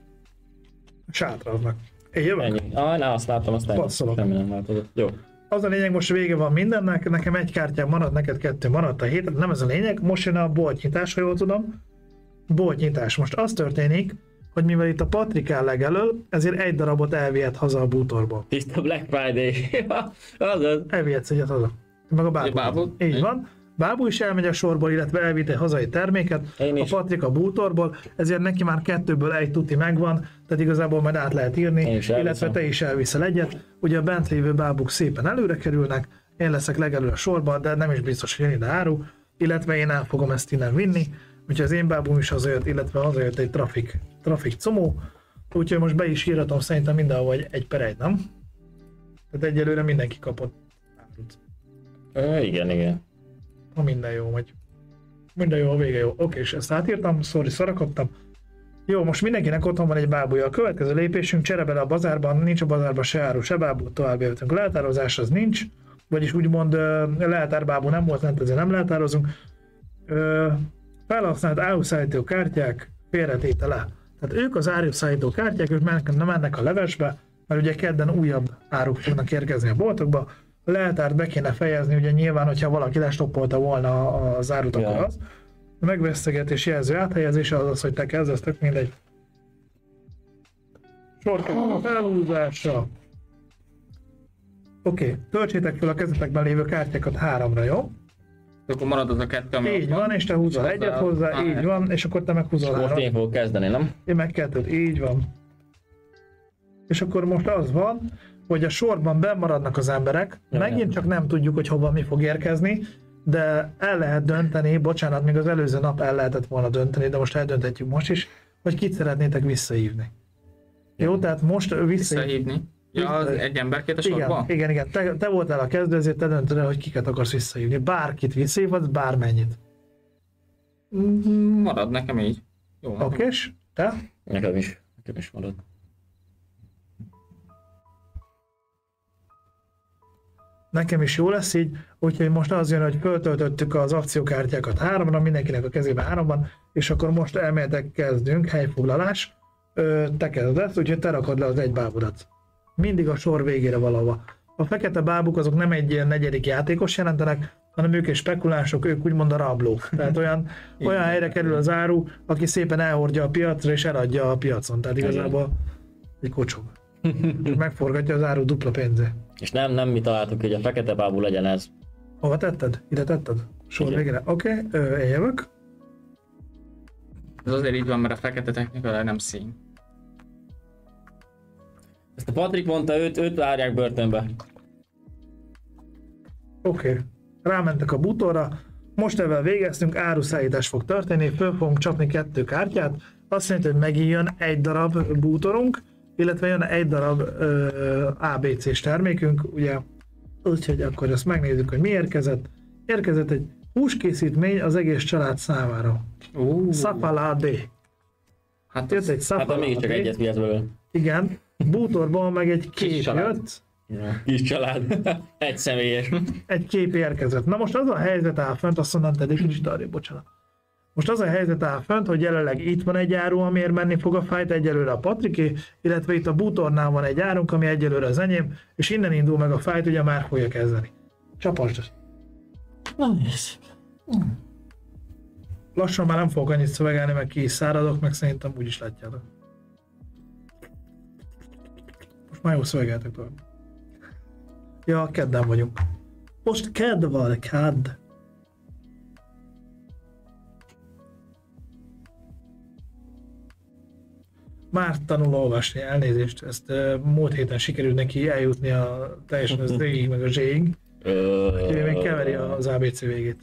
C: sátraznak. Én jövök?
D: Ennyi. Ah, ne használtam, aztán
C: Passzolok.
D: semmi nem változott. Jó.
C: Az a lényeg, most vége van mindennek, nekem egy kártyám marad, neked kettő maradt a héten, nem ez a lényeg, most jön a boltnyitás, ha jól tudom. Boltnyitás. Most az történik, hogy mivel itt a Patrik áll legelől, ezért egy darabot elvihet haza a bútorból.
D: Tiszta Black Friday. Azaz.
C: Elvihetsz egyet haza. Meg a bábú.
E: A bábú?
C: Így van. Bábú is elmegy a sorból, illetve elvitt egy hazai terméket,
D: Én
C: a
D: is.
C: Patrik a bútorból, ezért neki már kettőből egy tuti megvan, tehát igazából majd át lehet írni,
D: Én is
C: illetve
D: elviszem.
C: te is elviszel egyet. Ugye a bent lévő bábuk szépen előre kerülnek, én leszek legelő a sorban, de nem is biztos, hogy jön ide áru, illetve én el fogom ezt innen vinni, úgyhogy az én bábum is hazajött, illetve hazajött egy trafik, trafik comó, úgyhogy most be is írhatom szerintem mindenhol egy, egy per egy, nem? Tehát egyelőre mindenki kapott árut.
D: Ö, igen, igen.
C: Ha minden jó megy. Minden jó, a vége jó. Oké, és ezt átírtam, sorry, szarakadtam. Jó, most mindenkinek otthon van egy bábúja. A következő lépésünk, csere bele a bazárban, nincs a bazárban se áru, se bábú, tovább jöttünk. Leltározás az nincs, vagyis úgymond ö, leltárbábú nem volt lent, ezért nem leltározunk. Ö, felhasznált áruszállító kártyák félretétele. Tehát ők az áruszállító kártyák, ők mennek, nem mennek a levesbe, mert ugye kedden újabb áruk fognak érkezni a boltokba. A leltárt be kéne fejezni, ugye nyilván, hogyha valaki lestoppolta volna az árut, akkor
D: Ja.
C: az. A megvesztegetés jelző áthelyezése az az, hogy te kezdesz, tök mindegy. Sor kerül a felhúzásra. Oké, okay. Töltsétek fel a kezetekben lévő kártyákat háromra, jó?
E: Akkor marad az a kettő, ami
C: Így
E: ott
C: van, és te húzol
E: És
C: egyet
E: hozzá-
C: hozzá,
E: Ah,
C: így van, és akkor te meg húzol
D: Most
C: három.
D: én fogok kezdeni, nem?
C: Én meg kettőt, így van. És akkor most az van, hogy a sorban bemaradnak az emberek,
D: Ja,
C: megint csak nem tudjuk, hogy hova mi fog érkezni, de el lehet dönteni, bocsánat, még az előző nap el lehetett volna dönteni, de most eldönthetjük most is, hogy kit szeretnétek visszahívni. Jó, tehát most visszahívni.
E: visszahívni. Ja, az egy emberkét a sorba?
C: Igen, igen, igen. Te, te voltál a kezdő, ezért te döntöd el, hogy kiket akarsz visszahívni. Bárkit visszahívhatsz, bármennyit.
E: Mm, Marad nekem így. Jó. nekem.
C: Oké, és te?
D: Nekem is. Nekem is marad.
C: Nekem is jó lesz így, úgyhogy most az jön, hogy föltöltöttük az akciókártyákat háromra, mindenkinek a kezében háromban, és akkor most elméletek kezdünk, helyfoglalás. Ö, te kezdesz, úgyhogy te rakod le az egy bábudat. Mindig a sor végére valahova. A fekete bábuk azok nem egy ilyen negyedik játékos jelentenek, hanem ők egy spekulánsok, ők úgymond a rablók. Tehát olyan, olyan helyre kerül az áru, aki szépen elhordja a piacra és eladja a piacon. Tehát igazából egy kocsog. Megforgatja az áru dupla pénzé.
D: És nem, nem mi találtuk, hogy a fekete bábú legyen ez.
C: Hova tetted? Ide tetted? Sor
D: Igen.
C: végre. Oké, okay, én jövök.
E: Ez azért így van, mert a fekete technika nem szín.
D: Ezt a Patrik mondta, őt, őt várják börtönbe.
C: Oké. Okay. Rámentek a bútorra. Most ezzel végeztünk, áruszállítás fog történni, föl fogunk csapni kettő kártyát. Azt jelenti, hogy megint jön egy darab bútorunk, illetve jön egy darab ö, á bé cés termékünk, ugye. Úgyhogy akkor ezt megnézzük, hogy mi érkezett. Érkezett egy húskészítmény az egész család számára.
E: Uh,
C: Szapaládé.
E: hát
C: Jött
E: az,
C: egy
D: Hát ha mégiscsak
C: szapaládé.
D: egyet vihetsz belőle.
C: Igen. Bútorból meg egy
E: Kis
C: kép
E: család.
C: jött.
D: Kis család. Egy személyes.
C: Egy kép érkezett. Na most az a helyzet áll fönt, azt onnan tedd egy kicsit arrébb, bocsánat. Most az a helyzet áll fönt, hogy jelenleg itt van egy áru, amiért menni fog a fight, egyelőre a Patriké, illetve itt a bútornál van egy árunk, ami egyelőre az enyém, és innen indul meg a fight, ugye már fogja kezdeni. Csapasd!
D: Na nézzük.
C: Lassan már nem fogok annyit szövegelni, meg ki is száradok, meg szerintem úgy is látjátok. Most már jó szövegeltek tovább. Ja, kedden vagyunk. Most kedd van, kedd. Már tanul olvasni, elnézést, ezt uh, múlt héten sikerült neki eljutni a teljesen az Z-ig, meg a Z-ig, úgyhogy még keveri az á bé cé végét.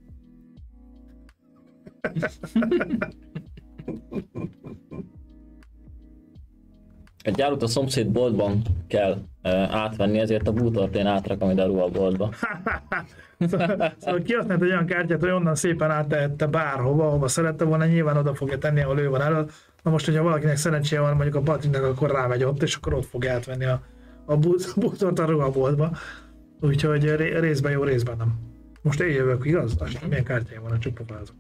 D: Egy árut a szomszéd boltban kell uh, átvenni, ezért a bútort én átrakom ide a ruhaboltba.
C: Szóval, szóval kihasznált egy olyan kártyát, hogy onnan szépen áttehette bárhova, ahova szerette volna, nyilván oda fogja tenni, ahol ő van elő. Na most, hogyha valakinek szerencséje van, mondjuk a Patriknak, akkor rámegy ott, és akkor ott fogja átvenni a, a bútort a ruhaboltba. Úgyhogy ré, részben jó, részben nem. Most én jövök, igaz? Azt milyen kártyáim van, csak pofázok.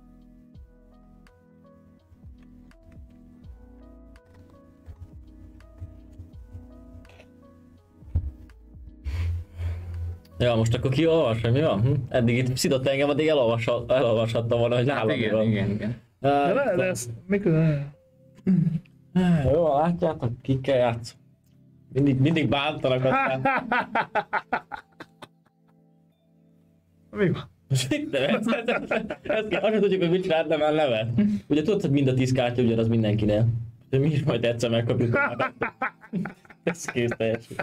D: Ja, most akkor ki olvas, hogy mi van? Hm? Eddig itt szidott engem, addig elolvashat, elolvashattam volna, hogy nálam
E: hát
D: mi
E: igen,
D: van.
E: igen, igen.
C: De, le, de ezt mikor...
D: Jó, látjátok, kikkel játszom. Mindig, mindig bántanak aztán.
C: Mi van?
D: De ezt, ezt, ezt, ezt kell, azt tudjuk, hogy mit csinált, de már nevet. Ugye tudod, hogy mind a tíz kártya ugyanaz mindenkinél. De mi is majd egyszer megkapjuk. Ez kész teljesen.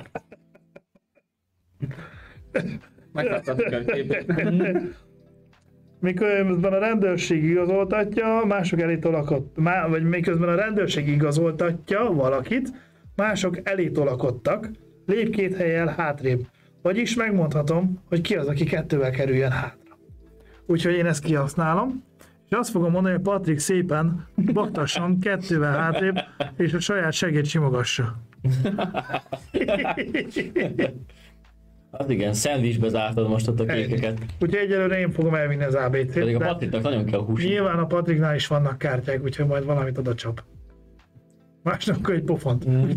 E: Megláttatok a képet.
C: Miközben a rendőrség igazoltatja, mások elé tolakodtak, vagy miközben a rendőrség igazoltatja valakit, mások elé tolakodtak, lép két hellyel hátrébb. Vagyis megmondhatom, hogy ki az, aki kettővel kerüljön hátra. Úgyhogy én ezt kihasználom, és azt fogom mondani, hogy Patrik szépen baktasson kettővel hátrébb, és a saját segét simogassa.
D: Az igen, szendvicsbe zártad most ott a képeket.
C: Úgyhogy egyelőre én fogom elvinni az á bé cét.
D: Pedig a
C: de
D: Patriknak nagyon kell hús.
C: nyilván a Patriknál is vannak kártyák, úgyhogy majd valamit oda csap. Másnak egy pofont.
D: Mm.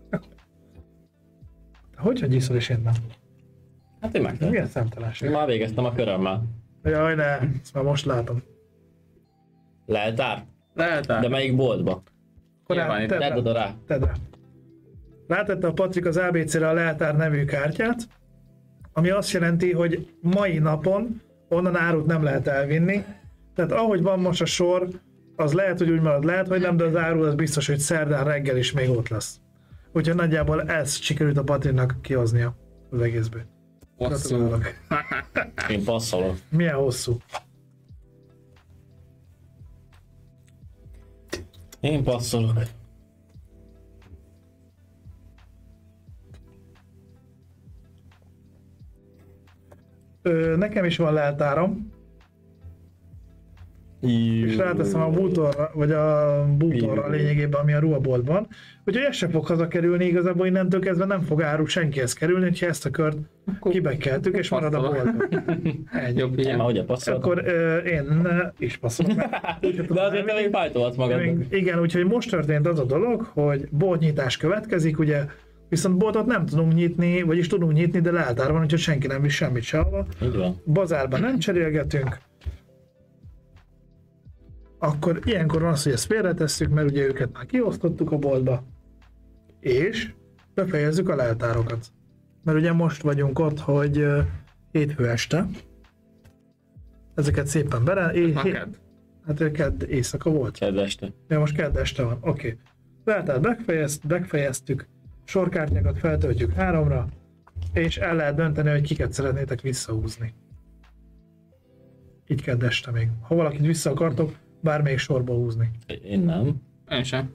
C: Hogy, hogy iszol és én nem?
D: Hát én megtettem.
C: Milyen szemtelenség?
D: Már végeztem a körömmel.
C: Jaj, ne, ezt már most látom.
D: Leltár?
E: Lehet
D: De
E: át.
D: melyik boltba?
E: Nyilván itt
C: tedd
D: Tedd
C: rá,
D: oda rá.
C: tedd rá. Rátette a Patrik az á bé cére a leltár nevű kártyát, ami azt jelenti, hogy mai napon onnan árut nem lehet elvinni. Tehát ahogy van most a sor, az lehet, hogy úgy marad, lehet, hogy nem, de az áru az biztos, hogy szerdán reggel is még ott lesz. Úgyhogy nagyjából ezt sikerült a Patriknak kihoznia az egészből.
E: Hosszú.
C: Gratulálok.
D: Én passzolok.
C: Milyen hosszú?
D: Én passzolok.
C: Ö, nekem is van leltárom, és ráteszem a bútorra, vagy a bútorra lényegében, ami a ruhaboltban. Úgyhogy ez sem fog hazakerülni, igazából innentől kezdve nem fog áru senkihez kerülni, hogyha ezt a kört kibekeltük, és marad a boltban. Ennyi.
E: Jobb
D: Én
E: ilyen.
D: már ugye passzolok.
C: Akkor ö, én ö, is passzolok meg.
D: De azért te még fájtolhatsz magadnak.
C: Még- Igen, úgyhogy most történt az a dolog, hogy boltnyitás következik, ugye Viszont boltot nem tudunk nyitni, vagyis tudunk nyitni, de leltár van, úgyhogy senki nem visz semmit sehova.
D: Így van.
C: Bazárban nem cserélgetünk. Akkor ilyenkor van az, hogy ezt félretesszük, mert ugye őket már kiosztottuk a boltba. És befejezzük a leltárokat. Mert ugye most vagyunk ott, hogy uh, hétfő este. Ezeket szépen bere... É-
E: Ma
C: hé-
E: kedd.
C: Hát kedd éjszaka volt.
D: Kedd este.
C: Ja, most kedd este van, oké. Okay. Leltárt befejezt, befejeztük, sorkártyákat feltöltjük háromra, és el lehet dönteni, hogy kiket szeretnétek visszahúzni. Így kedd este még. Ha valakit vissza akartok, bármelyik sorba húzni.
D: Én nem.
E: Én sem.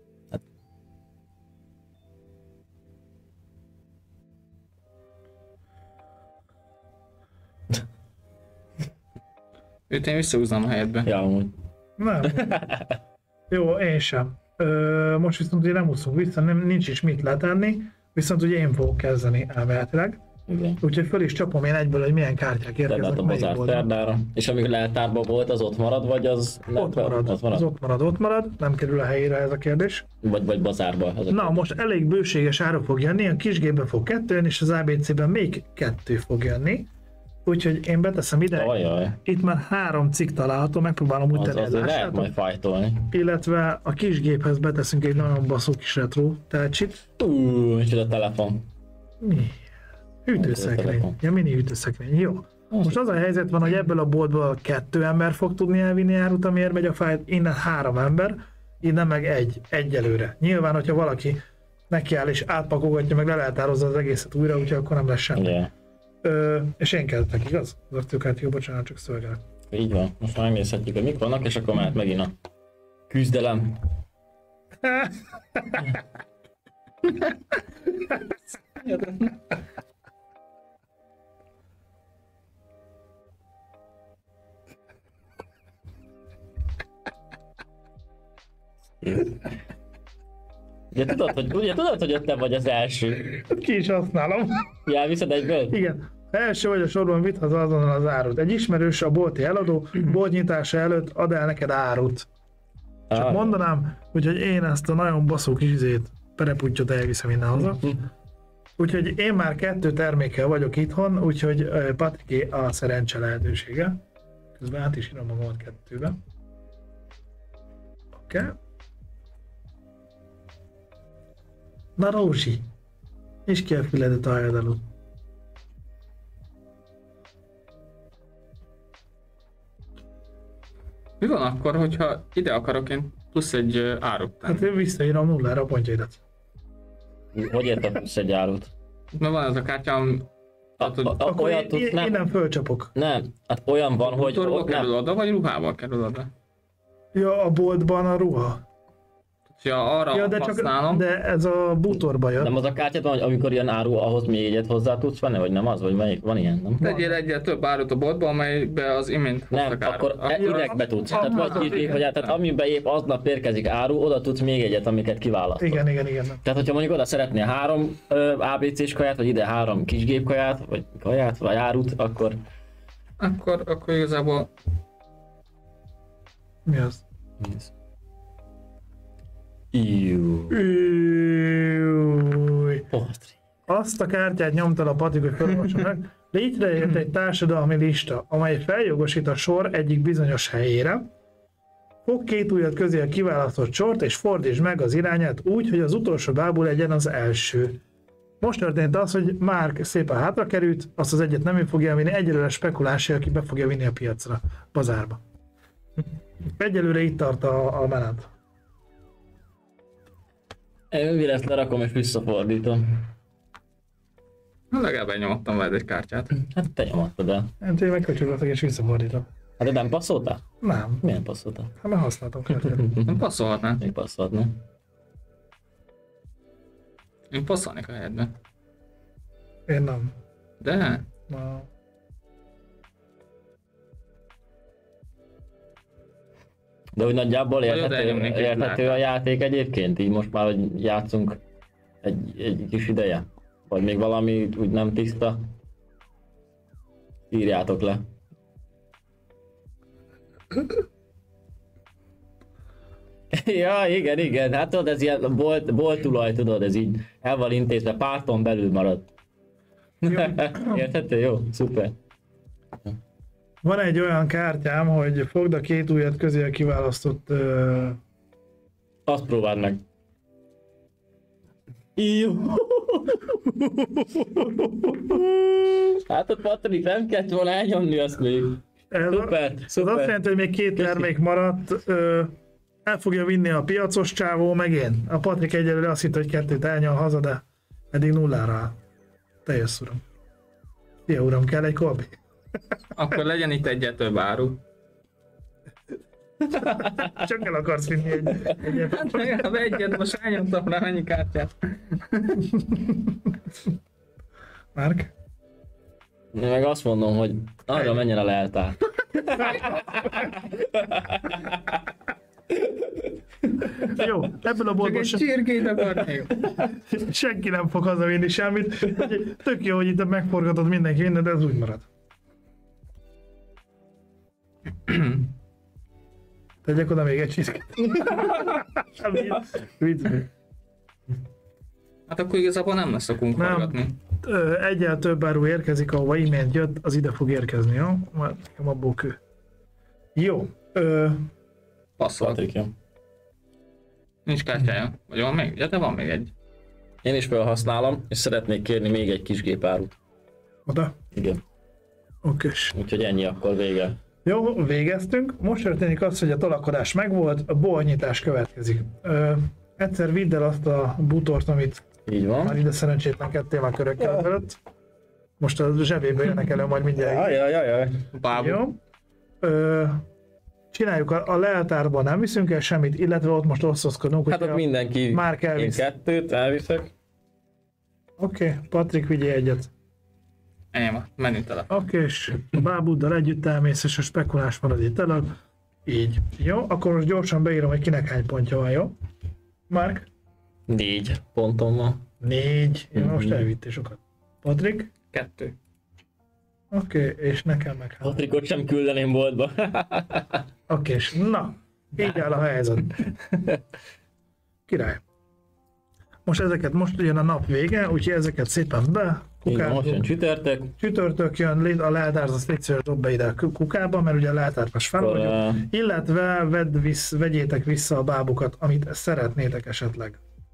E: Őt én visszahúznám a helyedbe.
D: Ja, amúgy.
C: Nem. Jó, én sem. Ö, most viszont ugye nem úszunk vissza, nem, nincs is mit letenni, viszont ugye én fogok kezdeni elméletileg.
D: Igen.
C: Úgyhogy föl is csapom én egyből, hogy milyen kártyák
D: Tehát
C: érkeznek
D: a
C: melyik
D: bazár
C: oldalon.
D: szerdára. És amíg leltárban volt, az ott marad, vagy az...
C: Ott marad,
D: Ott marad?
C: az ott marad, ott marad, nem kerül a helyére ez a kérdés.
D: Vagy, vagy bazárba. Ez a
C: Na, most elég bőséges áru fog jönni, a kisgépbe fog kettő jönni, és az á bé cében még kettő fog jönni. Úgyhogy én beteszem ide,
D: Ajaj,
C: itt már három cikk található, megpróbálom úgy
D: az
C: tenni, hogy
D: azért lehet
C: lássátok.
D: majd fajtolni.
C: Illetve a kisgéphez beteszünk egy nagyon baszó kis retro telcsit.
D: Uuuuh, és a telefon.
C: Mi? Hűtőszekrény.
D: telefon.
C: Ja, mini hűtőszekrény. Jó. Most az a helyzet van, hogy ebből a boltból kettő ember fog tudni elvinni árut, amiért megy a fájt, innen három ember, innen meg egy, egyelőre. Nyilván, hogyha valaki nekiáll és átpakolgatja, meg leleltározza az egészet újra, úgyhogy akkor nem lesz semmi.
D: Ugye,
C: Ö, és én kezdek, igaz? Az arcőkát, jó, bocsánat, csak szolgálok.
D: így van. Most már megnézhetjük, hogy mik vannak, és akkor mehet megint a küzdelem. Ugye tudod, hogy, ugye tudod, hogy ott nem vagy az első.
C: Ki is használom.
D: Ja, viszed egyből?
C: Igen. Ha első vagy a sorban, vidd haza azonnal az árut. Egy ismerős, a bolti eladó, bolt nyitása előtt ad el neked árut. Csak
D: Ah,
C: mondanám, úgyhogy én ezt a nagyon baszó kis izét, pereputtyot elviszem innen haza. Úgyhogy én már kettő termékkel vagyok itthon, úgyhogy ö, Patriké a szerencse lehetősége. Közben át is írom magamat kettőbe. Oké. Okay. Na Rózsi, és ki a füledet a hajad előtt.
E: Mi van akkor, hogyha ide akarok én plusz egy ö, árut tenni?
C: Hát én visszaírom nullára a pontjaidat.
D: hogy érted plusz egy árut?
E: Mert van ez a kártyám,
D: A,
E: tehát, hogy
D: a, a,
C: Akkor
D: olyan
C: én,
D: tudsz,
C: én,
D: nem,
C: innen fölcsapok.
D: nem, hát olyan van, hogy
E: motorba
D: ott
E: kerül
D: nem.
E: oda, vagy ruhával kerül oda?
C: Ja, a boltban a ruha.
E: Ha arra
C: Ja, de, csak,
E: használom,
C: de ez a bútorba jön.
D: Nem az a kártyában, hogy amikor ilyen áru, ahhoz még egyet hozzá tudsz venni, vagy nem az, vagy melyik? Van ilyen, nem?
E: tegyél egyet több árut a boltba, amelybe az imént
D: Nem,
E: hoztak
D: akkor
E: árut.
D: üregbe tudsz.
C: Ah,
D: Tehát vagy
C: ah,
D: így,
C: igen.
D: hogy tehát amiben épp aznap érkezik áru, oda tudsz még egyet, amiket kiválasztod.
C: Igen, igen, igen.
D: Tehát, hogyha mondjuk oda szeretnél három ö, á bé cés kaját, vagy ide három kisgép kaját, vagy kaját, vagy árut, akkor
E: Akkor, akkor igazából
C: Mi az?
D: Iú.
C: Új.
D: Patrik.
C: Azt a kártyát nyomtad a Patrik, hogy felolvassa meg. Létrejött egy társadalmi lista, amely feljogosít a sor egyik bizonyos helyére. Fog két ujjad közé a kiválasztott sort, és fordítsd meg az irányát úgy, hogy az utolsó bábú legyen az első. Most történt az, hogy Mark szépen hátra került, azt az egyet nem ő fogja vinni, egyelőre spekulási, aki be fogja vinni a piacra, bazárba. Egyelőre itt tart a, a menet.
D: Én mi lesz, lerakom és visszafordítom.
E: legalább elnyomottam veled egy kártyát.
D: Hát te nyomadtad el.
C: Nem tényleg megköcsögöttek és visszafordítom.
D: Hát de nem passzoltál?
C: Nem,
D: Milyen passzoltál?
C: hát már használtam kártyát.
E: Nem passzolhatnál.
D: Még passzolhatna.
E: Én passzolnék a helyedben.
C: Én nem.
E: De?
C: Na.
D: De úgy nagyjából
E: Vagy
D: érthető,
E: odaelnyomnék egy
D: érthető a
E: látást.
D: játék egyébként? Így most már, hogy játszunk egy, egy kis ideje? Vagy még valami úgy nem tiszta? Írjátok le. Ja, igen, igen. Hát tudod, ez ilyen bolt, bolt tulaj, tudod, ez így el van intézve, párton belül marad. Érthető? Jó, szuper.
C: Van egy olyan kártyám, hogy fogd a két ujjad közé a kiválasztott... Uh...
D: Azt próbáld meg. Jó. Hát ott Patrik nem kellett volna elnyomni azt még.
C: Ez,
D: Szuper,
C: ez
D: szuper.
C: azt jelenti, hogy még két
D: Köszi.
C: termék maradt. Uh, el fogja vinni a piacos csávó, meg én. A Patrik egyelőre azt hitt, hogy kettőt elnyal haza, de eddig nullára áll. Te jössz, uram. Szia, uram, kell egy kolbi?
E: Akkor legyen itt egyet több áru.
C: Csak el akarsz vinni egy, egyet.
E: Hát legalább egyet, most elnyomtam rá mennyi kártyát.
C: Márk?
D: Én meg azt mondom, hogy arra menjen a leltár.
C: Jó, ebből a
E: Csak
C: boltból
E: egy
C: sem,
E: csirkét akarnék.
C: senki nem fog hazavinni semmit. Úgyhogy tök jó, hogy itt megforgatod mindenki mindent, de ez úgy marad. Tegyek oda még egy csirkét. Vicc.
E: Hát akkor igazából nem lesz szokunk
C: Nem.
E: forgatni.
C: Ö, Egyel több áru érkezik, ahova imént jött, az ide fog érkezni, jó? Már nekem abból kő. Jó. Ö,
E: Passzolt.
D: Patrik, jó.
E: Nincs kártyája. Vagy van még? Ja, de van még egy.
D: Én is felhasználom, és szeretnék kérni még egy kis gépárut.
C: oda.
D: Igen.
C: Okés.
D: Úgyhogy ennyi, akkor vége.
C: Jó, végeztünk. Most történik az, hogy a tolakodás megvolt, a boltnyitás következik. Ö, egyszer vidd el azt a bútort, amit
D: Így
C: már
D: van.
C: ide szerencsétlenkedtél már körökkel előtt. Most a zsebébe jönnek elő majd mindjárt.
D: Ajaj, ajaj.
E: Bábú.
C: Jó. Ö, csináljuk, a, a leltárban nem viszünk el semmit, illetve ott most osztozkodunk,
D: Hát ott
C: hogyha-
D: mindenki,
C: Már kell
D: én
C: visz.
D: kettőt elviszek.
C: Oké, okay, Patrik vigyél egyet.
E: Ennyi van. Menü telefon.
C: Oké, és a bábuddal együtt elmész, és a spekulás marad itt elő. Így. Jó, akkor most gyorsan beírom, hogy kinek hány pontja van, jó? Márk?
D: Négy pontom van.
C: Négy. Jó, most
D: Mhm.
C: elvittél sokat. Patrik?
E: Kettő.
C: Oké, okay, és nekem meg hány.
D: Patrikot sem küldeném boltba.
C: Oké, és na, így áll a helyzet. Király. Most ezeket, most jön a nap vége, úgyhogy ezeket szépen be,
D: Így van, most jön
C: kukázunk.
D: csütörtök.
C: Csütörtök jön, lé- a leltárt azt egyszerűen dob be ide a ku- kukába, mert ugye a leltárt most
D: Akkor,
C: feloldjuk.
D: uh,
C: Illetve vedd vissz, vegyétek vissza a bábukat, amit szeretnétek esetleg.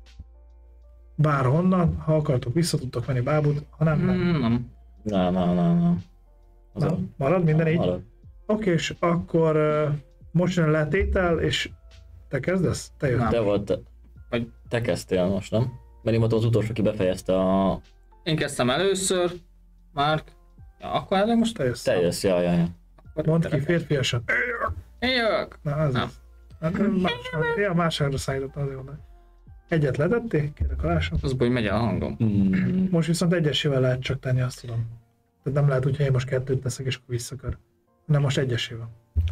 C: Bárhonnan, ha akartok, vissza tudtok venni bábut, ha nem, nem.
E: Mm, nem.
D: Na, na, na, na. Az a-
C: nem. Marad minden így?
D: marad.
C: Oké, és akkor uh, most jön a letétel, és te kezdesz? Te jössz.
E: Nem.
D: Te volt,
E: Vagy
D: te kezdtél most, nem? Mert én voltam az utolsó, aki befejezte a...
E: én kezdtem először. Márk. Ja, akkor elő most
C: Te jössz.
D: Te jössz, jaj, jaj.
E: Akkor
C: Mondd ki
E: te-
C: férfiasan.
E: Én jövök.
C: Na, az
E: Nem.
C: az. Hát, más, ja, másságra szállítottam azért mondani. Egyet letettél? Kérlek alásom.
E: Az baj, hogy megy el a hangom.
D: Mm.
C: Most viszont egyesével lehet csak tenni, azt tudom. Tehát nem lehet úgy, hogy én most kettőt teszek, és akkor visszakör. Nem, most egyesével.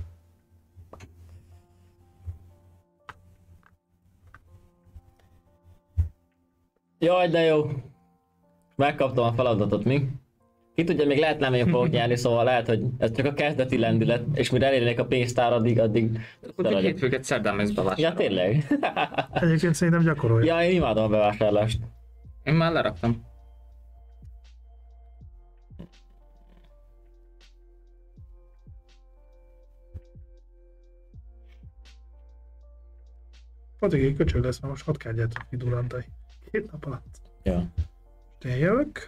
D: Jaj, de jó. Megkaptam a feladatot, mi? Ki tudja, még lehet nem én fogok nyerni, szóval lehet, hogy ez csak a kezdeti lendület, és mire elérnék a pénztár, addig, addig...
E: Akkor egy hétfőket szerdán mész bevásárolni.
D: Ja, tényleg?
C: Egyébként szerintem gyakorolja.
D: Ja, én imádom a bevásárlást.
E: Én már leraktam.
C: Patrik, egy köcsög lesz, mert most hat kártyát kidurrantai. Két nap alatt.
D: Ja.
C: Most én jövök.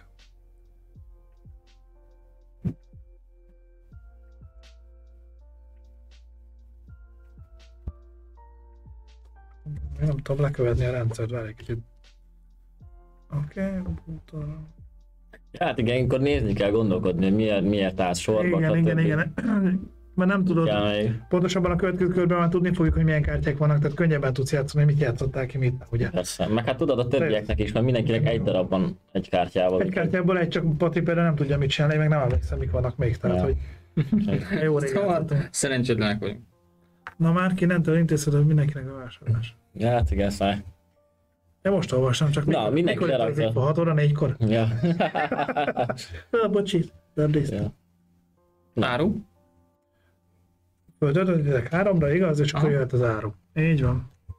C: Én nem tudom lekövetni a rendszert, várj egy kicsit. Oké, okay,
D: Ja, hát igen, akkor nézni kell, gondolkodni, hogy miért, miért állsz sorba.
C: igen, igen, igen. Mert nem tudod,
D: Ja, még.
C: pontosabban a következő körben már tudni fogjuk, hogy milyen kártyák vannak, tehát könnyebben tudsz játszani, hogy mit játszottál ki, mit, ugye?
D: Persze. Meg hát tudod a többieknek is, mert mindenkinek egy darab van egy kártyával.
C: Egy kártyából egy, csak Pati például nem tudja mit csinálni, meg nem emlékszem, mik vannak még, tehát
D: Ja.
C: hogy jó régen
E: Szóval
C: játszottunk.
E: szerencsétlenek vagyunk.
C: Na már ki nem tudom, intézed, hogy mindenkinek a vásárlás.
D: Ja, hát igen, száj.
C: Én most olvastam, csak
D: Na, mindenki
C: mikor
D: lerakja.
C: érkezik? hat óra, négykor?
D: Ja.
C: Ah, bocsi, nem néztem.
D: Ja.
E: Áru?
C: Föltöltöttétek háromra, igaz? És akkor
E: Aha.
C: jöhet az áru. Így van.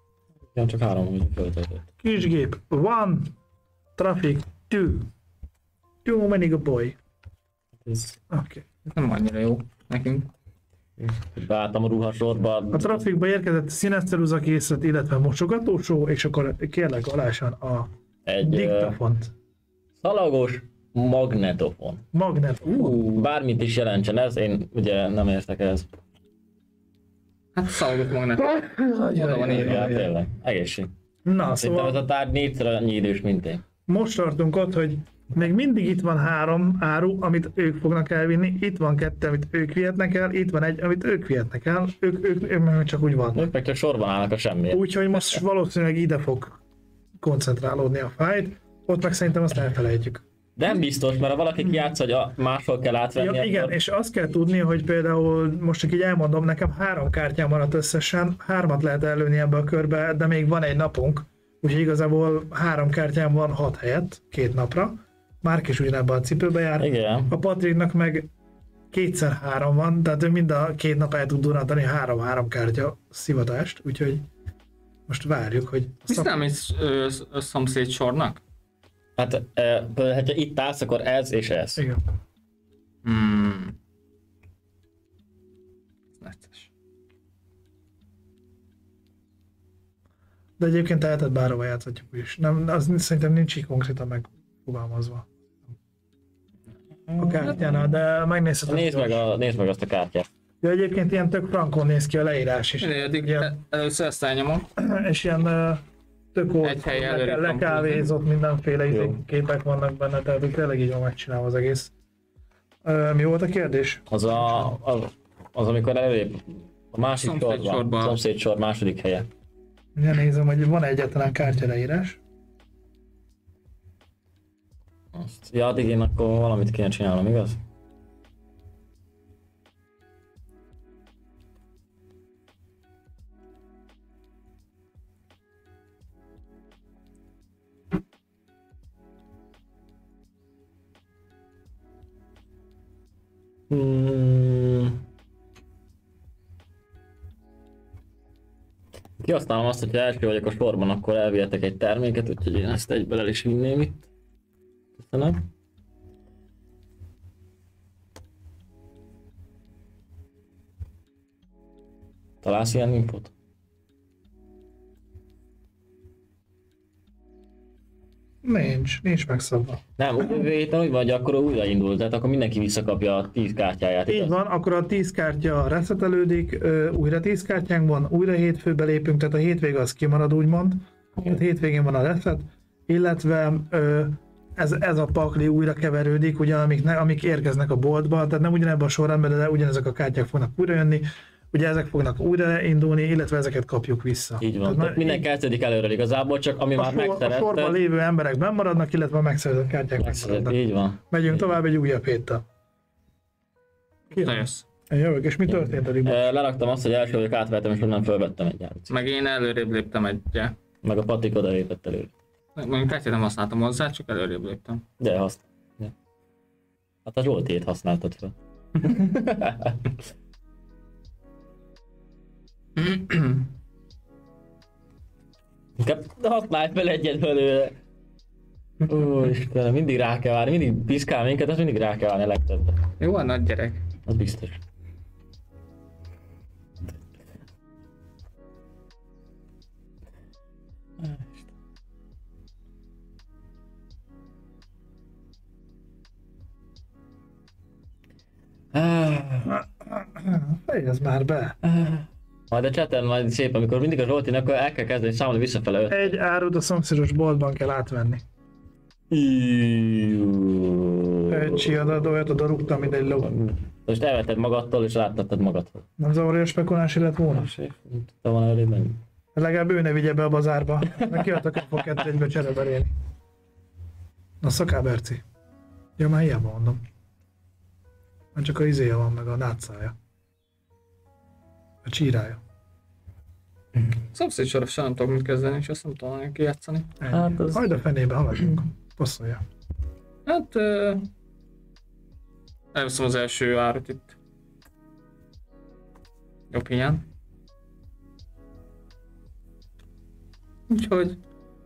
D: Ja, csak három, amit föltöltött.
C: Kisgép, one, traffic, two. Too many good boy.
D: Ez...
C: Oké. Okay.
E: Nem annyira jó nekünk.
D: Beálltam a ruhasorba.
C: A trafikba érkezett színeszteruza készlet, illetve mosogatósó, és akkor kérlek alásan a
D: Egy
C: diktafont.
D: uh, szalagos magnetofon.
C: Magnet.
D: Uh, bármit is jelentsen ez, én ugye nem értek ez.
E: Hát szalagos magnet. Oda van írva.
D: Ja, tényleg. Egészség.
C: Na,
D: Szerintem ez
C: szóval
D: a tárgy négyszer annyi idős, mint én.
C: most tartunk ott, hogy még mindig itt van három áru, amit ők fognak elvinni, itt van kettő, amit ők vihetnek el, itt van egy, amit ők vihetnek el, ők, ők, ők meg csak úgy vannak.
D: Ők meg csak sorban állnak a semmiért.
C: Úgyhogy most valószínűleg ide fog koncentrálódni a fight, ott meg szerintem azt elfelejtjük.
D: De nem biztos, mert ha valaki kijátsz, hogy a máshol kell átvenni,
C: Ja, igen,
D: akkor...
C: és azt kell tudni, hogy például most csak így elmondom, nekem három kártyám maradt összesen, hármat lehet előni ebbe a körbe, de még van egy napunk, úgyhogy igazából három kártyám van hat helyett, két napra. Márk is ugyanebben a cipőbe jár.
D: Igen.
C: A Patriknak meg kétszer három van, tehát ő mind a két nap el tud durrantani három-három kártya szivatást, úgyhogy most várjuk, hogy...
E: Mi számít ö, ö, szomszéd sornak?
D: Hát, e, ha itt állsz, akkor ez és ez.
C: Igen.
E: Hmm. Ez necces.
C: De egyébként teheted bárhova játszhatjuk is. Nem, az szerintem nincs így konkrétan megfogalmazva a kártyánál, de megnézheted.
D: Nézd meg, a, nézd meg azt a kártyát.
C: Ja, egyébként ilyen tök frankon néz ki a leírás is.
E: Én eddig
C: Ilyen,
E: először ezt elnyomom.
C: és ilyen ö, tök ott,
E: Egy helyen
C: le,
E: előre
C: lekávézott mindenféle izé,
D: Jó.
C: képek vannak benne, tehát úgy tényleg így van megcsinálva az egész. Ö, mi volt a kérdés?
D: Az, a, az, az amikor előbb a másik
E: Szomszéd
D: sorban,
E: sorban.
D: szomszéd sor második helye.
C: Ja, nézem, hogy van egyetlen kártya leírás.
D: Azt. Ja, addig én akkor valamit kéne csinálnom, igaz? Hmm. Kihasználom azt, hogyha első vagyok a sorban, akkor elvihetek egy terméket, úgyhogy én ezt egyből el is vinném itt. Köszönöm. Találsz ilyen infót?
C: Nincs, nincs megszabva.
D: Nem, úgy jövő héten úgy van, hogy akkor újraindul, tehát akkor mindenki visszakapja a tíz kártyáját.
C: Így
D: igaz?
C: van, akkor a tíz kártya reszetelődik, ö, újra tíz kártyánk van, újra hétfőbe lépünk, tehát a hétvége az kimarad úgymond. Tehát hétvégén van a reset, illetve ö, ez, ez a pakli újra keverődik, ugye, amik, ne, amik érkeznek a boltba, tehát nem ugyanebben a sorrendben, de ugyanezek a kártyák fognak újra jönni, ugye ezek fognak újra indulni, illetve ezeket kapjuk vissza.
D: Így van,
C: Tehát
D: tehát minden kezdődik előről igazából, csak ami
C: a,
D: már
C: sor, a
D: megszerette.
C: sorban lévő emberek benn maradnak, illetve a megszerzett kártyák
D: megszerett,
C: megmaradnak.
D: így van.
C: Megyünk tovább egy újabb héttel. Ki
E: Te
C: jön?
E: jössz.
C: Én jövök, és mi történt eddig?
D: Ö, Leraktam azt, hogy első vagyok, átvettem, és onnan fölvettem egy járucit.
E: Meg én előrébb léptem egyet.
D: Meg a Patrik oda lépett előre.
E: Mondjuk kártyát nem használtam hozzá, csak előrébb léptem.
D: De azt. Ja. Hát a Zsoltiét használtad fel. Inkább használj fel egyet belőle. Ó, Istenem, mindig rá kell várni, mindig piszkál minket, az mindig rá kell várni a legtöbbet.
E: Jó, a nagy gyerek.
D: Az biztos. Ah,
C: Fejezd már be!
D: majd a chaten majd szép, amikor mindig a Zsoltin, akkor el kell kezdeni számolni visszafele öt.
C: Egy árut a szomszédos boltban kell átvenni. Öcsi adat, olyat oda rúgtam, mint egy ló.
D: Most elvetted magadtól és rátettad magadhoz.
C: Nem zavarja, spekuláns lett volna?
D: Te van előbb menni.
C: Legalább ő ne vigye be a bazárba. Neki adtak a fog kettő egybe csereberélni. Na szakáberci. Ja, már hiába mondom. Már csak a izéje van, meg a nátszája. A csírája.
E: Szomszéd sorosan nem tudok mit kezdeni, és azt nem tudom kijátszani.
C: Ennyi.
D: Hát az-
C: Hagyd a fenébe, haladjunk. Passzolja.
E: Hát... Uh, elveszem az első árut itt. Jobb hiány. Úgyhogy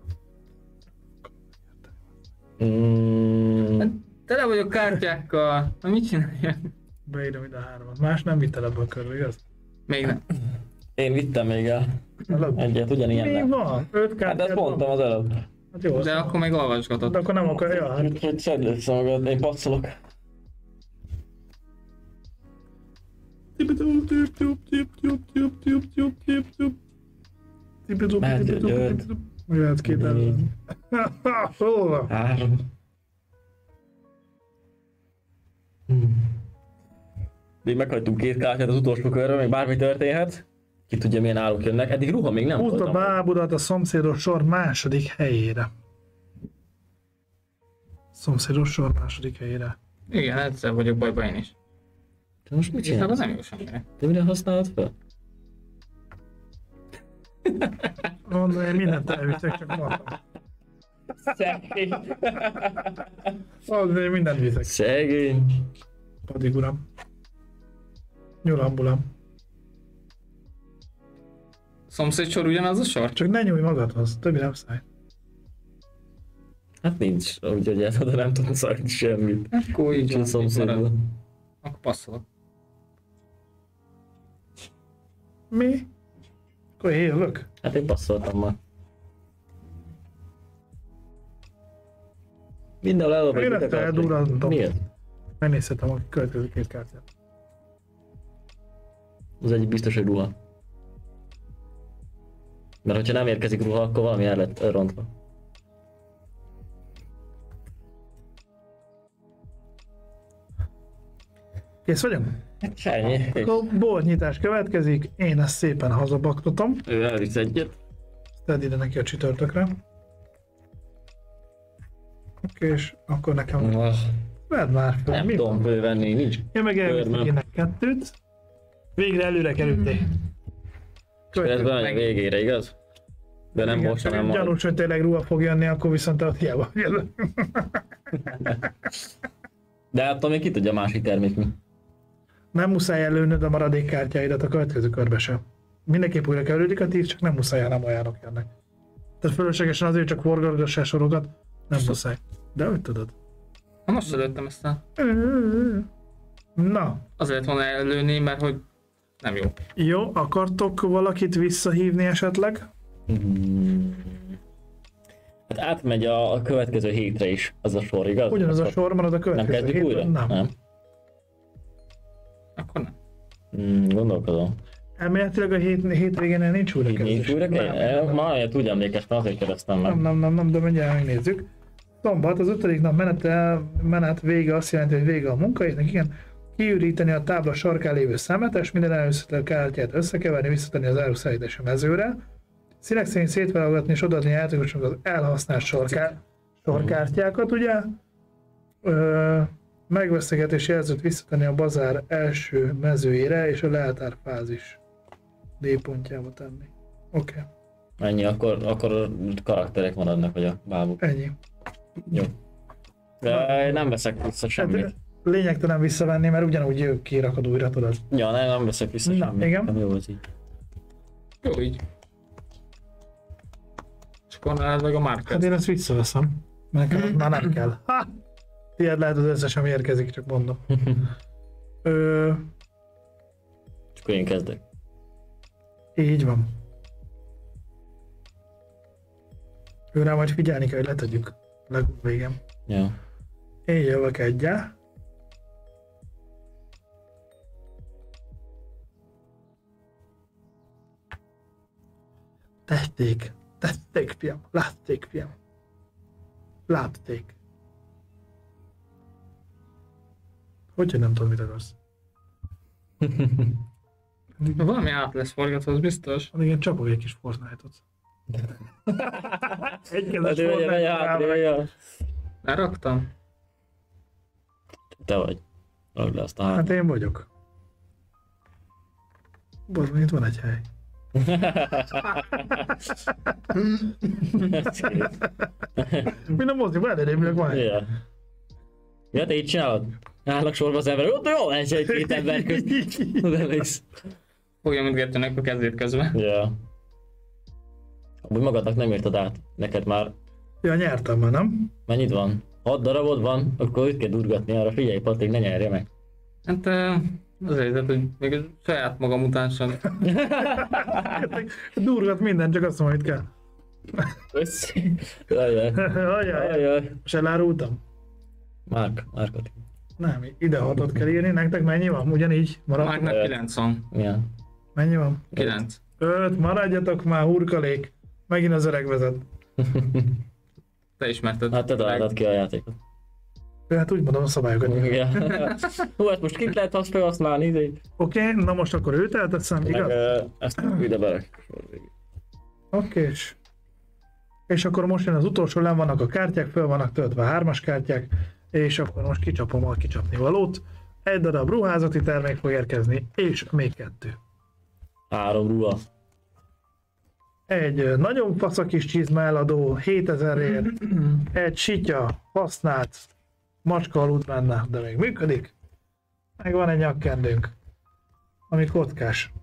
D: Mm,
E: tele vagyok kártyákkal. Na mit csináljak?
C: Beírom ide a háromat. Más nem vittel ebből a körbe, igaz?
E: Még nem.
D: én vittem még el
C: Előbb.
D: egyet,
C: Mi
D: ugyanilyen.
C: van? Öt
D: Hát
C: kártyát
D: ezt mondtam az előbb.
C: Hát jó,
E: De
C: aztán-
E: akkor még olvasgatod.
C: de akkor nem akar, ja, hát.
D: Hogy szedd össze magad, én passzolok. Mehet, győrt.
C: Jöhet két elő. Hol van?
D: Három. Hmm. Még meghagytunk két kártyát az utolsó körben, még bármi történhet. Ki tudja milyen áruk jönnek. Eddig ruha még nem
C: Húzd a
D: voltam.
C: bábudat a szomszédos sor második helyére. Szomszédos sor második helyére.
E: Igen, egyszer vagyok bajban én is.
D: Te most mit
E: Igazából
D: csinálsz?
E: nem jó semmire.
D: Te mire használod fel?
C: Mondom, én mindent elviszek, csak mondtam.
D: Szegény.
C: Mondom, én mindent viszek.
D: Szegény.
C: Addig uram. Nyulambulam.
E: Szomszédsor ugyanaz a sor?
C: Csak ne nyújj magadhoz, többi nem szállj.
D: Hát nincs, úgyhogy ez oda nem tudsz szakni semmit.
E: Akkor így
D: Nincs a
E: van, így marad.
D: szomszédban.
E: Akkor passzolok.
C: Mi? Akkor én jövök.
D: Hát én passzoltam már. Mindenhol elolvasd.
C: Én ezt eldurrantom.
D: Miért?
C: Megnézhetem a következő két kártyát.
D: Az egyik biztos, hogy ruha. Mert hogyha nem érkezik ruha, akkor valami el lett rontva.
C: Kész vagyunk?
D: Hát ennyi.
C: Akkor boltnyitás következik, én ezt szépen hazabaktatom.
D: Ő elvisz egyet.
C: Tedd ide neki a csütörtökre. Oké, és akkor nekem...
D: Ah,
C: Vedd már fel,
D: nem
C: mi
D: tudom
C: van?
D: fölvenni, nincs.
C: Én meg elviszek
D: Körbe.
C: innen kettőt. Végre előre kerültél.
D: És ez bemegy a végére, igaz? De nem
C: Igen,
D: most,
C: csak
D: hanem majd.
C: gyanús, hogy tényleg ruha fog jönni, akkor viszont te ott hiába jön.
D: De attól még ki tudja a másik termék mi.
C: Nem muszáj előnöd a maradék kártyáidat a következő körbe sem. Mindenképp újra kerülik a tíz, csak nem muszáj, ha nem olyanok jönnek. Tehát fölöslegesen azért csak forgatgassál sorokat, nem muszáj. De hogy tudod?
E: Ha most előttem ezt a...
C: Na,
E: Azért van előni, mert hogy nem jó.
C: jó, akartok valakit visszahívni esetleg?
D: Hát átmegy a, a következő hétre is az a sor, igaz?
C: Ugyanaz a
D: Akkor
C: sor marad a
D: Nem
C: következő
D: kezdjük
C: héten?
D: újra?
C: Nem.
D: nem.
E: Akkor nem.
D: Mm, gondolkodom.
C: Elméletileg a hét, hétvégén nincs újra
D: Így nincs
C: kezdés.
D: újra
C: Nem,
D: kell?
C: nem,
D: Ma olyat úgy emlékeztem, azért kérdeztem meg.
C: nem, nem, nem, nem, de mindjárt megnézzük. Szombat, az ötödik nap menete, menet vége azt jelenti, hogy vége a munkaidőnek, igen. Kiüríteni a tábla sarkán lévő szemetes, minden először kártyát összekeverni, visszatenni az áruszállítási mezőre. Színek szerint szétválogatni és odaadni a játékosoknak az elhasznált sorká, sorkártyákat, ugye? Ö, megvesztegetés jelzőt visszatenni a bazár első mezőjére és a leltárfázis D pontjába tenni. Oké, okay.
D: Ennyi, akkor, akkor karakterek maradnak, vagy a bábuk.
C: Ennyi.
D: Jó. De nem veszek vissza semmit.
C: Hát, lényegtelen visszavenni, mert ugyanúgy ők kirakod újra, tudod.
D: Ja, nem, nem veszek vissza
C: Na,
D: semmit.
C: igen.
D: Nem jó az így.
E: Jó így. És akkor nálad meg a
C: Hát
E: márkát.
C: én ezt visszaveszem. Mert nekem már nem kell. Ha! Tiéd lehet az összes, ami érkezik, csak mondom. Ö,
D: És akkor én kezdek.
C: így van. Ő rá majd figyelni kell, hogy letegyük legutóbb végem.
D: Ja.
C: Én jövök egyel. Tették, tették, fiam, látték, fiam. Látték. Hogy nem tudom, mit akarsz?
E: Valami át lesz forgatva, az biztos.
C: Addig én csapok egy kis Fortnite-ot. Egykezes
D: Hát ő ugye megy át,
C: Fortnite-ot.
D: jöjjön.
E: Leraktam.
D: Te vagy. Rakd le azt a
C: Hát
D: hát.
C: én vagyok. Bazd, itt van egy hely. Mi nem mozdul, már előrébb van egy.
D: Ja. Ja, te így csinálod? Állnak sorba az emberek, ott jó, lesz egy-két ember közt. Bemész.
E: Fogja mindkettőnek a kezét közben.
D: Ja. Amúgy magadnak nem írtad át. Neked már
C: Ja, nyertem már, nem?
D: mennyit van? hat darabod van? Akkor itt kell durgatni arra. Figyelj, Patrik, ne nyerje meg.
E: Hát ö, az helyzet, hogy még saját magam után sem.
C: Durgat minden, csak azt mondom, hogy kell.
D: Összi. Ajaj.
C: Ajaj,
D: Ajaj.
C: most elárultam?
D: Márk, Márkot.
C: Nem, ide hatot kell írni, nektek mennyi van? Ugyanígy maradtok?
E: Mágnak kilenc van.
D: Milyen?
C: Mennyi van?
E: kilenc.
C: Öt, maradjatok már, hurkalék. Megint az öreg vezet.
E: Te ismerted.
D: Hát te találtad ki a játékot.
C: Hát úgy mondom a szabályokat.
D: Igen. Hú, hát most kit lehet azt felhasználni, idő?
C: Oké, okay, na most akkor őt elteszem,
D: Meg
C: igaz?
D: uh, ezt ide berak.
C: Oké, okay. És akkor most jön az utolsó, len vannak a kártyák, föl vannak töltve a hármas kártyák, és akkor most kicsapom a kicsapni valót. Egy darab ruházati termék fog érkezni, és még kettő.
D: Három ruha.
C: Egy ö, nagyon fasz kis csizma eladó hétezerért, egy sitya használt, macska aludt benne, de még működik. Meg van egy nyakkendőnk, ami kockás.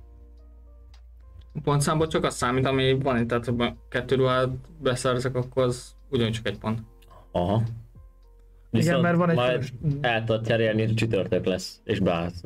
E: A pontszámból csak az számít, ami van itt, tehát ha kettő ruhát beszerzek, akkor az ugyancsak egy pont.
D: Aha. Viszont
C: mert van egy
D: majd
C: fölös-
D: el tudod cserélni, csütörtök lesz, és beállsz.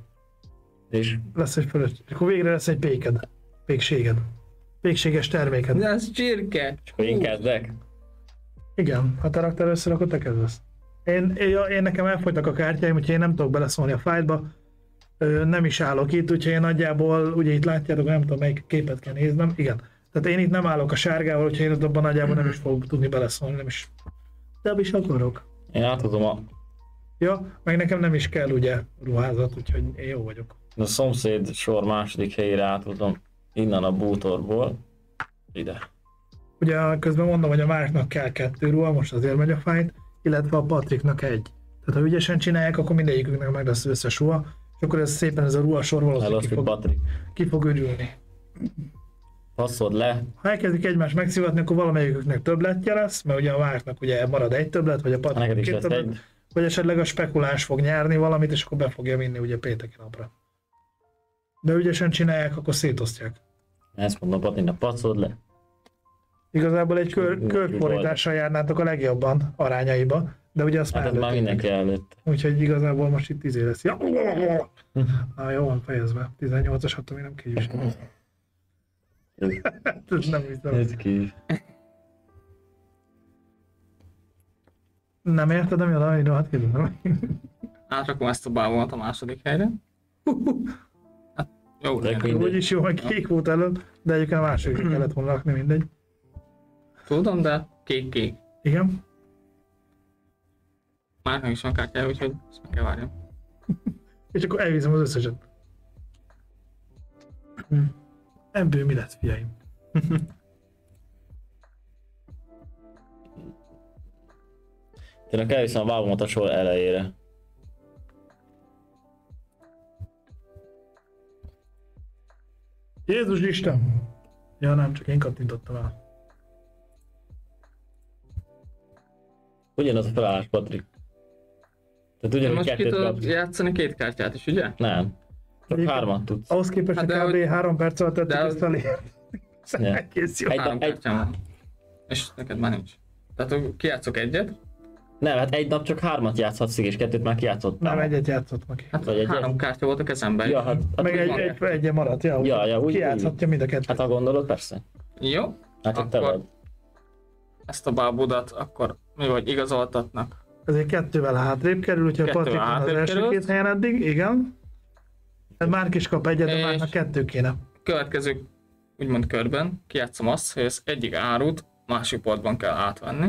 D: És
C: Lesz egy fölött, és akkor végre lesz egy péked, pékséged, pékséges terméked.
E: De ez csirke!
D: akkor én kezdek.
C: Igen, ha te raktál össze, akkor te kezdesz. Én, én, én nekem elfogytak a kártyáim, úgyhogy én nem tudok beleszólni a fájlba. Ö, nem is állok itt, úgyhogy én nagyjából, ugye itt látjátok, nem tudom melyik képet kell néznem. Igen. Tehát én itt nem állok a sárgával, úgyhogy én ott abban nagyjából nem is fogok tudni beleszólni, nem is. De is akarok.
D: Én áthozom a,
C: Ja, meg nekem nem is kell ugye ruházat, úgyhogy én jó vagyok.
D: a szomszéd sor második helyére áthozom innen a bútorból. Ide.
C: Ugye közben mondom, hogy a Márknak kell kettő ruha, most azért megy a fájt, illetve a Patriknak egy. Tehát ha ügyesen csinálják, akkor mindegyiküknek meg lesz az összes ruha, és akkor ez szépen ez a ruhasor valószínűleg ki
D: Elosztjuk,
C: fog,
D: Patrik.
C: ki fog örülni.
D: Passzod le.
C: Ha elkezdik egymást megszivatni, akkor valamelyiküknek többletje lesz, mert ugye a Márknak ugye marad egy többlet, vagy a
D: Neked
C: Patriknak
D: is
C: két
D: lesz
C: többlet,
D: egy.
C: vagy esetleg a spekuláns fog nyerni valamit, és akkor be fogja vinni ugye pénteki napra. De ügyesen csinálják, akkor szétosztják.
D: Ezt mondom Patriknak, passzod le.
C: Igazából egy kör,
D: Jó,
C: körfordítással járnátok a legjobban arányaiba, de ugye azt
D: Hát
C: már
D: ez már
C: előttétek.
D: mindenki előtt.
C: Úgyhogy igazából most itt izé lesz. Ja. Na jó van fejezve. tizennyolcas attól még nem kívül. Ez nem hiszem.
D: Ez ki.
C: Nem érted, ami oda, amire hát kérdezem.
E: Átrakom ezt a bábomat a második helyre. Hát, jó,
D: Tök
E: legyen.
D: mindegy.
C: Úgyis jó, hogy kék volt előtt, de egyébként a másodikra kellett volna rakni, mindegy.
E: Tudom, de kék-kék.
C: Igen.
E: Márknak is van kártyája, úgyhogy ezt meg kell várjam.
C: És akkor elviszem az összeset. Hm. Ebből mi lesz, fiaim?
D: Tényleg elviszem a bábomat a sor elejére.
C: Jézus Isten! Ja nem, csak én kattintottam el.
D: Ugyanaz a felállás, Patrik. Tehát
E: Én
D: ugyanúgy
E: most ki
D: kettőt
E: tudod
D: kapsz.
E: játszani két kártyát is, ugye?
D: Nem. Csak
C: Egyébként-
D: hármat tudsz.
C: Ahhoz képest,
E: Hát
C: hogy
E: de
C: kb.
E: hogy-
C: három perc alatt tettük
E: de
C: ezt elé.
D: Ja.
C: Egész jó.
D: Egy-
E: Három
D: egy-
E: kártyám van. És neked már nincs. Tehát akkor kijátszok egyet,
D: Nem, hát egy nap csak hármat játszhatsz, és kettőt már kijátszottál.
C: Nem, egyet játszott meg.
E: hát
D: Vagy egyet?
E: három kártya volt a kezemben.
D: Ja, hát, hát
C: Meg
D: úgy
C: egy,
D: van.
C: egy, egy maradt, ja,
D: Ja, ja, úgy-
C: kijátszhatja mind a kettőt.
D: Hát ha gondolod, persze.
E: Jó,
D: Hát itt te
E: Akkor-
D: vagy.
E: ezt a bábudat akkor mi vagy igazoltatnak.
C: Ezért kettővel hátrébb kerül, úgyhogy a
E: Kettővel
C: Patrik van az
E: hátrébb
C: első
E: került.
C: két helyen eddig, igen. Ez Márk is kap egyet, de
E: És-
C: Márknak kettő kéne.
E: Következő úgymond körben kijátszom azt, hogy az egyik árut másik boltban kell átvenni.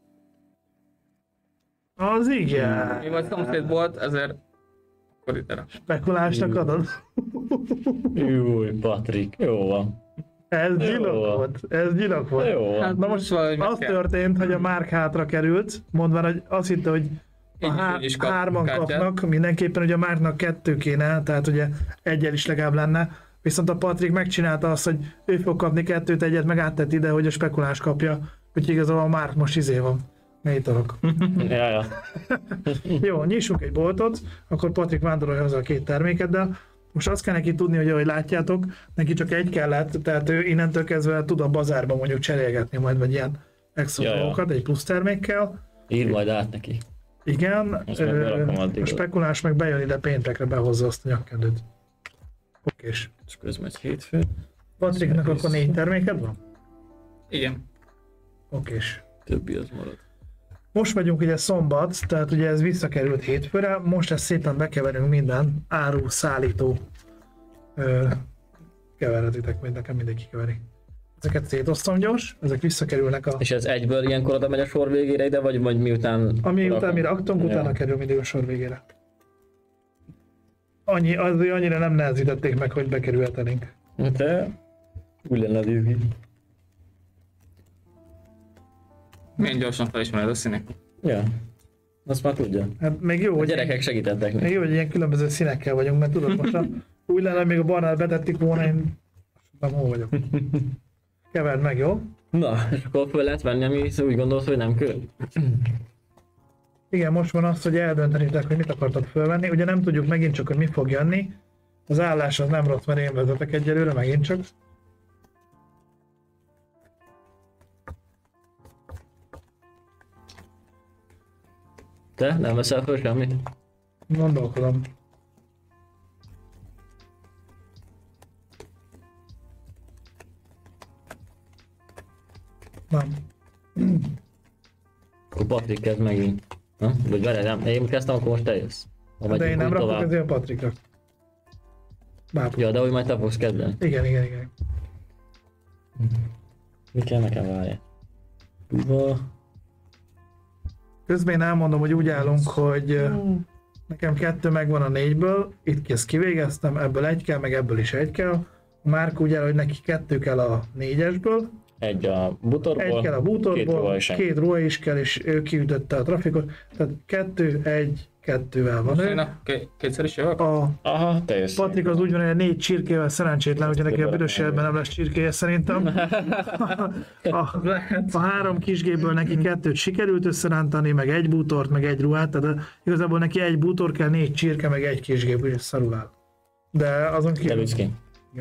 C: Az igen.
E: Mi vagy szomszéd volt, ezért akkor ide.
C: Spekulásnak adod.
D: Júj, Patrik, jó van.
C: Ez gyilok
D: Jó.
C: volt. Ez gyilok volt.
D: Jó van.
E: Hát
C: Na
E: most valahogy meg
C: Az
E: kell.
C: történt, hogy a Márk hátra került, mondván, hogy azt hitte, hogy a
E: Így is,
C: há-
E: így is kap
C: hárman
E: kártyát.
C: kapnak, mindenképpen ugye a Márknak kettő kéne, tehát ugye egyel is legalább lenne. Viszont a Patrik megcsinálta azt, hogy ő fog kapni kettőt, egyet, meg áttett ide, hogy a spekulás kapja. Úgyhogy igazából a Márk most izé van. Mélytorok.
D: Ja, ja.
C: Jó, nyissunk egy boltot, akkor Patrik vándorolja haza a két termékeddel. Most azt kell neki tudni, hogy ahogy látjátok, neki csak egy kellett, tehát ő innentől kezdve tud a bazárban mondjuk cserélgetni majd, vagy ilyen extra
D: Ja, ja.
C: dolgokat egy plusz termékkel.
D: Ír majd át neki.
C: Igen,
D: Azt meg berakom addig.
C: a spekuláns meg bejön ide péntekre, behozza azt a nyakkendőt. Okés.
D: És közben egy hétfő.
C: Patriknak akkor négy terméked van?
E: Igen.
C: Okés.
D: Többi az marad.
C: Most vagyunk ugye szombat, tehát ugye ez visszakerült hétfőre, most ezt szépen bekeverünk minden áru, szállító. Ö, keverhetitek, majd nekem mindenki keveri. Ezeket szétosztom gyors, ezek visszakerülnek a...
D: És ez egyből ilyenkor oda megy a sor végére ide, vagy, vagy miután...
C: Ami
D: rakom?
C: után mi raktunk,
D: Ja.
C: utána kerül mindig a sor végére. Annyi, az, annyira nem nehezítették meg, hogy bekerülhetenénk.
D: Te... Úgy lenne az izgi.
E: Milyen gyorsan felismered a színeket?
D: Ja. Azt már tudja.
C: Hát még jó,
D: A
C: hogy,
D: gyerekek segítettek
C: még
D: neki.
C: jó, hogy ilyen különböző színekkel vagyunk, mert tudod most, ha úgy lenne, még a barnát betették volna, én nem hol vagyok. Keverd meg, jó?
D: Na, és akkor föl lehet venni, ami úgy gondolsz, hogy nem kül.
C: Igen, most van az, hogy eldöntenitek, hogy mit akartok fölvenni. Ugye nem tudjuk megint csak, hogy mi fog jönni. Az állás az nem rossz, mert én vezetek egyelőre, megint csak.
D: Te nem veszel föl semmit?
C: Gondolkodom. Nem.
D: Akkor Patrik kezd megint. Na? Vagy vele nem? Én kezdtem, akkor most te jössz. Ha
C: De én
D: megyünk
C: nem
D: úgy
C: rakok
D: tovább.
C: ezért a Patrikra. Bábú.
D: Ja, de hogy majd te fogsz kezdeni.
C: Igen, igen, igen.
D: Mi kell nekem várja? Uva.
C: Közben én elmondom, hogy úgy állunk, hogy ö, nekem kettő megvan a négyből, itt ezt kivégeztem, ebből egy kell, meg ebből is egy kell. A Márk úgy áll, hogy neki kettő kell a négyesből,
D: Egy a butorból,
C: egy kell a
D: két
C: bútorból,
D: ruha is.
C: két ruha is kell, és ő kiütötte a trafikot. Tehát kettő, egy, kettővel van
E: Most
C: ő.
E: én a ké- kétszer is jövök?
C: A
D: Aha, te jössz.
C: Patrik az úgy van, hogy a négy csirkével szerencsétlen, hogyha neki a büdös életben nem lesz csirkéje szerintem. A, a három kisgéből neki kettőt sikerült összerántani, meg egy bútort, meg egy ruhát, tehát igazából neki egy bútor kell, négy csirke, meg egy kisgép, úgyhogy szarul áll. De azon
D: Te
C: kívül,
D: lősz ki.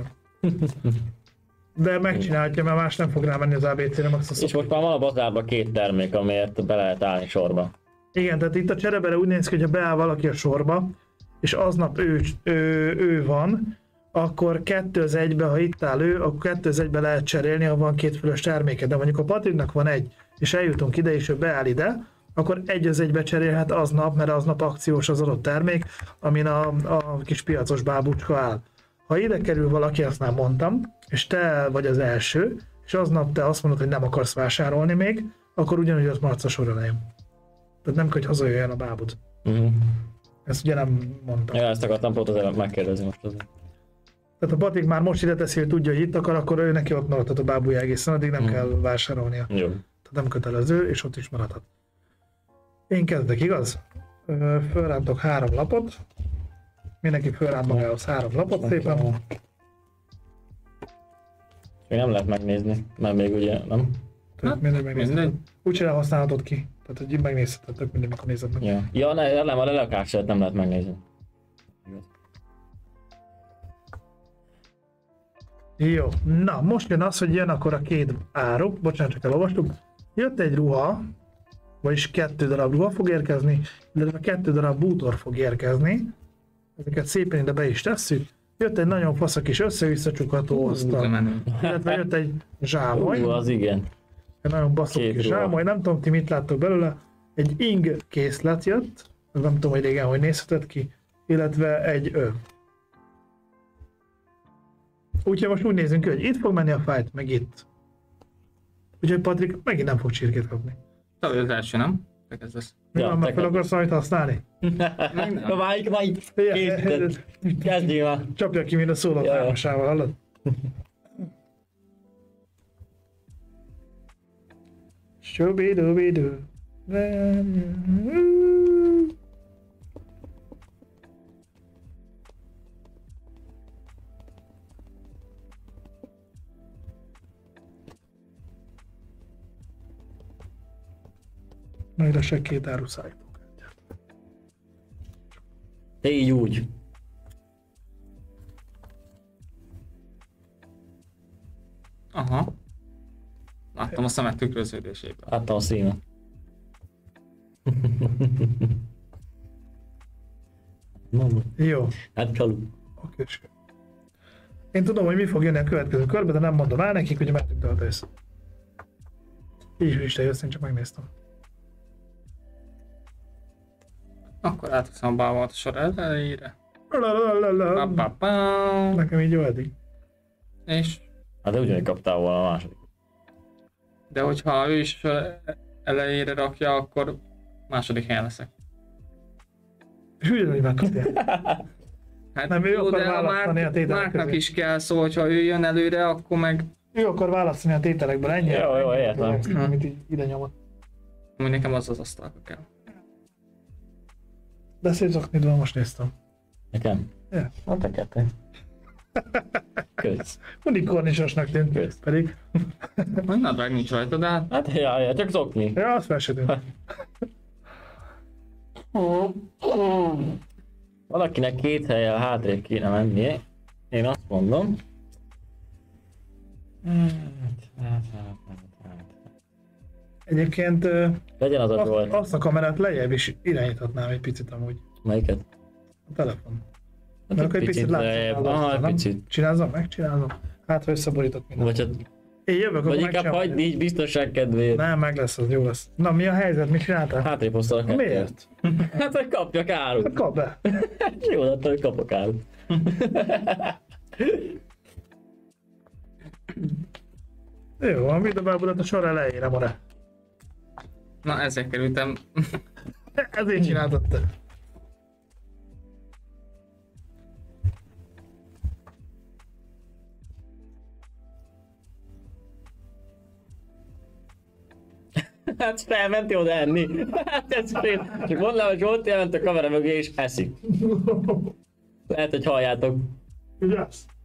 C: de megcsinálhatja, mert más nem fog rámenni az á bé cére, max a
D: És
C: szok.
D: most már van a bazárban két termék, amiért be lehet állni sorba.
C: Igen, tehát itt a cserebere úgy néz ki, hogy ha beáll valaki a sorba, és aznap ő, ő, ő van, akkor kettő az egybe, ha itt áll ő, akkor kettő az egybe lehet cserélni, ha van két fölös terméke. De mondjuk a Patriknak van egy, és eljutunk ide, és ő beáll ide, akkor egy az egybe cserélhet aznap, mert aznap akciós az adott termék, amin a, a kis piacos bábucska áll. Ha ide kerül valaki, azt már mondtam, és te vagy az első, és aznap te azt mondod, hogy nem akarsz vásárolni még, akkor ugyanúgy ott maradsz a sor elején. Tehát nem kell, hogy hazajöjjön a bábud.
D: Uh-huh.
C: Ezt ugye nem mondtam.
D: Ja, ezt akartam pont az előbb megkérdezni most azért.
C: Tehát a Patrik már most ide teszi, hogy tudja, hogy itt akar, akkor ő neki ott maradhat a bábúja egészen, addig nem
D: Mhm.
C: kell vásárolnia.
D: Jó.
C: Tehát nem kötelező, és ott is maradhat. Én kezdek, igaz? Ö, Fölrántok három lapot. Mindenki fölránt magához három lapot szépen.
D: Még nem lehet megnézni, mert még ugye nem.
C: Tehát mindegy megnézheted.
E: mindegy.
C: Úgyse használhatod ki. Tehát, hogy megnézheted, tök mindegy, mikor nézed meg.
D: Ja, ja ne, nem, a lelakását nem lehet megnézni.
C: Jó, na most jön az, hogy jön akkor a két áru, bocsánat, csak elolvastuk. Jött egy ruha, vagyis kettő darab ruha fog érkezni, illetve kettő darab bútor fog érkezni. Ezeket szépen ide be is tesszük. Jött egy nagyon fasz a kis össze-vissza csukható
E: De
C: asztal,
E: menő.
C: illetve jött egy zsámoly,
D: Ú, az igen.
C: egy nagyon baszó
D: Két
C: kis
D: ruha.
C: zsámoly, nem tudom ti mit láttok belőle. Egy ing készlet jött, nem tudom, hogy régen hogy nézhetett ki, illetve egy öv. Úgyhogy most úgy nézünk ki, hogy itt fog menni a fight, meg itt. Úgyhogy Patrik megint nem fog csirkét kapni.
E: Te vagy az első, nem? Te kezdesz.
C: Mi
D: Ja,
C: van, már
D: te
C: fel akarsz rajta használni?
E: nem.
D: Váljik, váljik! Készített. Kezdjél már!
C: Csapja ki, mint a szólott
D: Ja, ja.
C: hármasával, hallod? Shubidubidu. Majd a se két áru szállítók.
D: Te így úgy.
E: a szemet tükröződésében.
D: Láttam a színe.
C: Jó.
D: Hát csalú.
C: Oké. Én tudom, hogy mi fog jönni a következő körbe, de nem mondom el nekik, hogy meddig tart össze. Így is te jössz, én csak megnéztem.
E: Akkor átveszem a bábamat a sor elejére.
C: Lalalala.
E: Pa-pa-pa.
C: Nekem így jó eddig.
E: És,
D: Hát de ugyanígy kaptál volna a második.
E: de hogyha ő is a sor elejére rakja, akkor második helyen leszek.
C: És ugyanúgy megkapják.
E: Hát
C: Nem, ő
E: jó,
C: akar
E: de a
C: választani a
E: Márk,
C: tételek
E: Márknak
C: közé.
E: is kell, szóval, hogyha ő jön előre, akkor meg
C: Ő akar választani a tételekből, ennyi.
D: Jó, jó, értem.
C: Amit így ide nyomott.
E: amúgy nekem az az asztalka kell.
C: De szép zoknidról most néztem.
D: Nekem?
C: Ja.
D: Na te kettő. Kösz.
C: Unikornisosnak tűnt,
D: Kösz.
C: pedig.
E: Majd nadrág nincs rajta, de hát
D: Hát ja, ja, csak zokni.
C: Ja, azt fel se tűnt.
D: Valakinek két helyen hátrébb kéne mennie. Én azt mondom.
C: Egyébként ö,
D: Legyen az a
C: azt,
D: Zsolt.
C: azt a kamerát lejjebb is irányíthatnám egy picit amúgy.
D: Melyiket?
C: A telefon.
D: Hát
C: Mert akkor egy picit
D: lejjebb.
C: látszik.
D: Aha, egy
C: nem?
D: picit.
C: Csinálzom? Megcsinálom. Hát, ha összeborítok mindent.
D: Vagy, hát-
C: Én jövök, akkor
D: vagy inkább
C: megcsinálom.
D: hagyd így biztonság kedvéért.
C: Nem, meg lesz, az jó lesz. Na, mi a helyzet? Mit csináltál?
D: Hátrébb hoztad a kettőt.
C: Miért?
D: Hát, hogy kapjak árut.
C: Kap be.
D: Jó lett, hogy kapok árut.
C: Jó, van, vidd a bábudat a sor elejére, more.
E: na ezért kerültem.
C: Ezért csináltad te.
D: Hát felmenti oda enni. Hát ez szép. Csak mondd le, hogy Zsolt elment a kamera mögé és eszik. Lehet, hogy halljátok.
C: Ugye?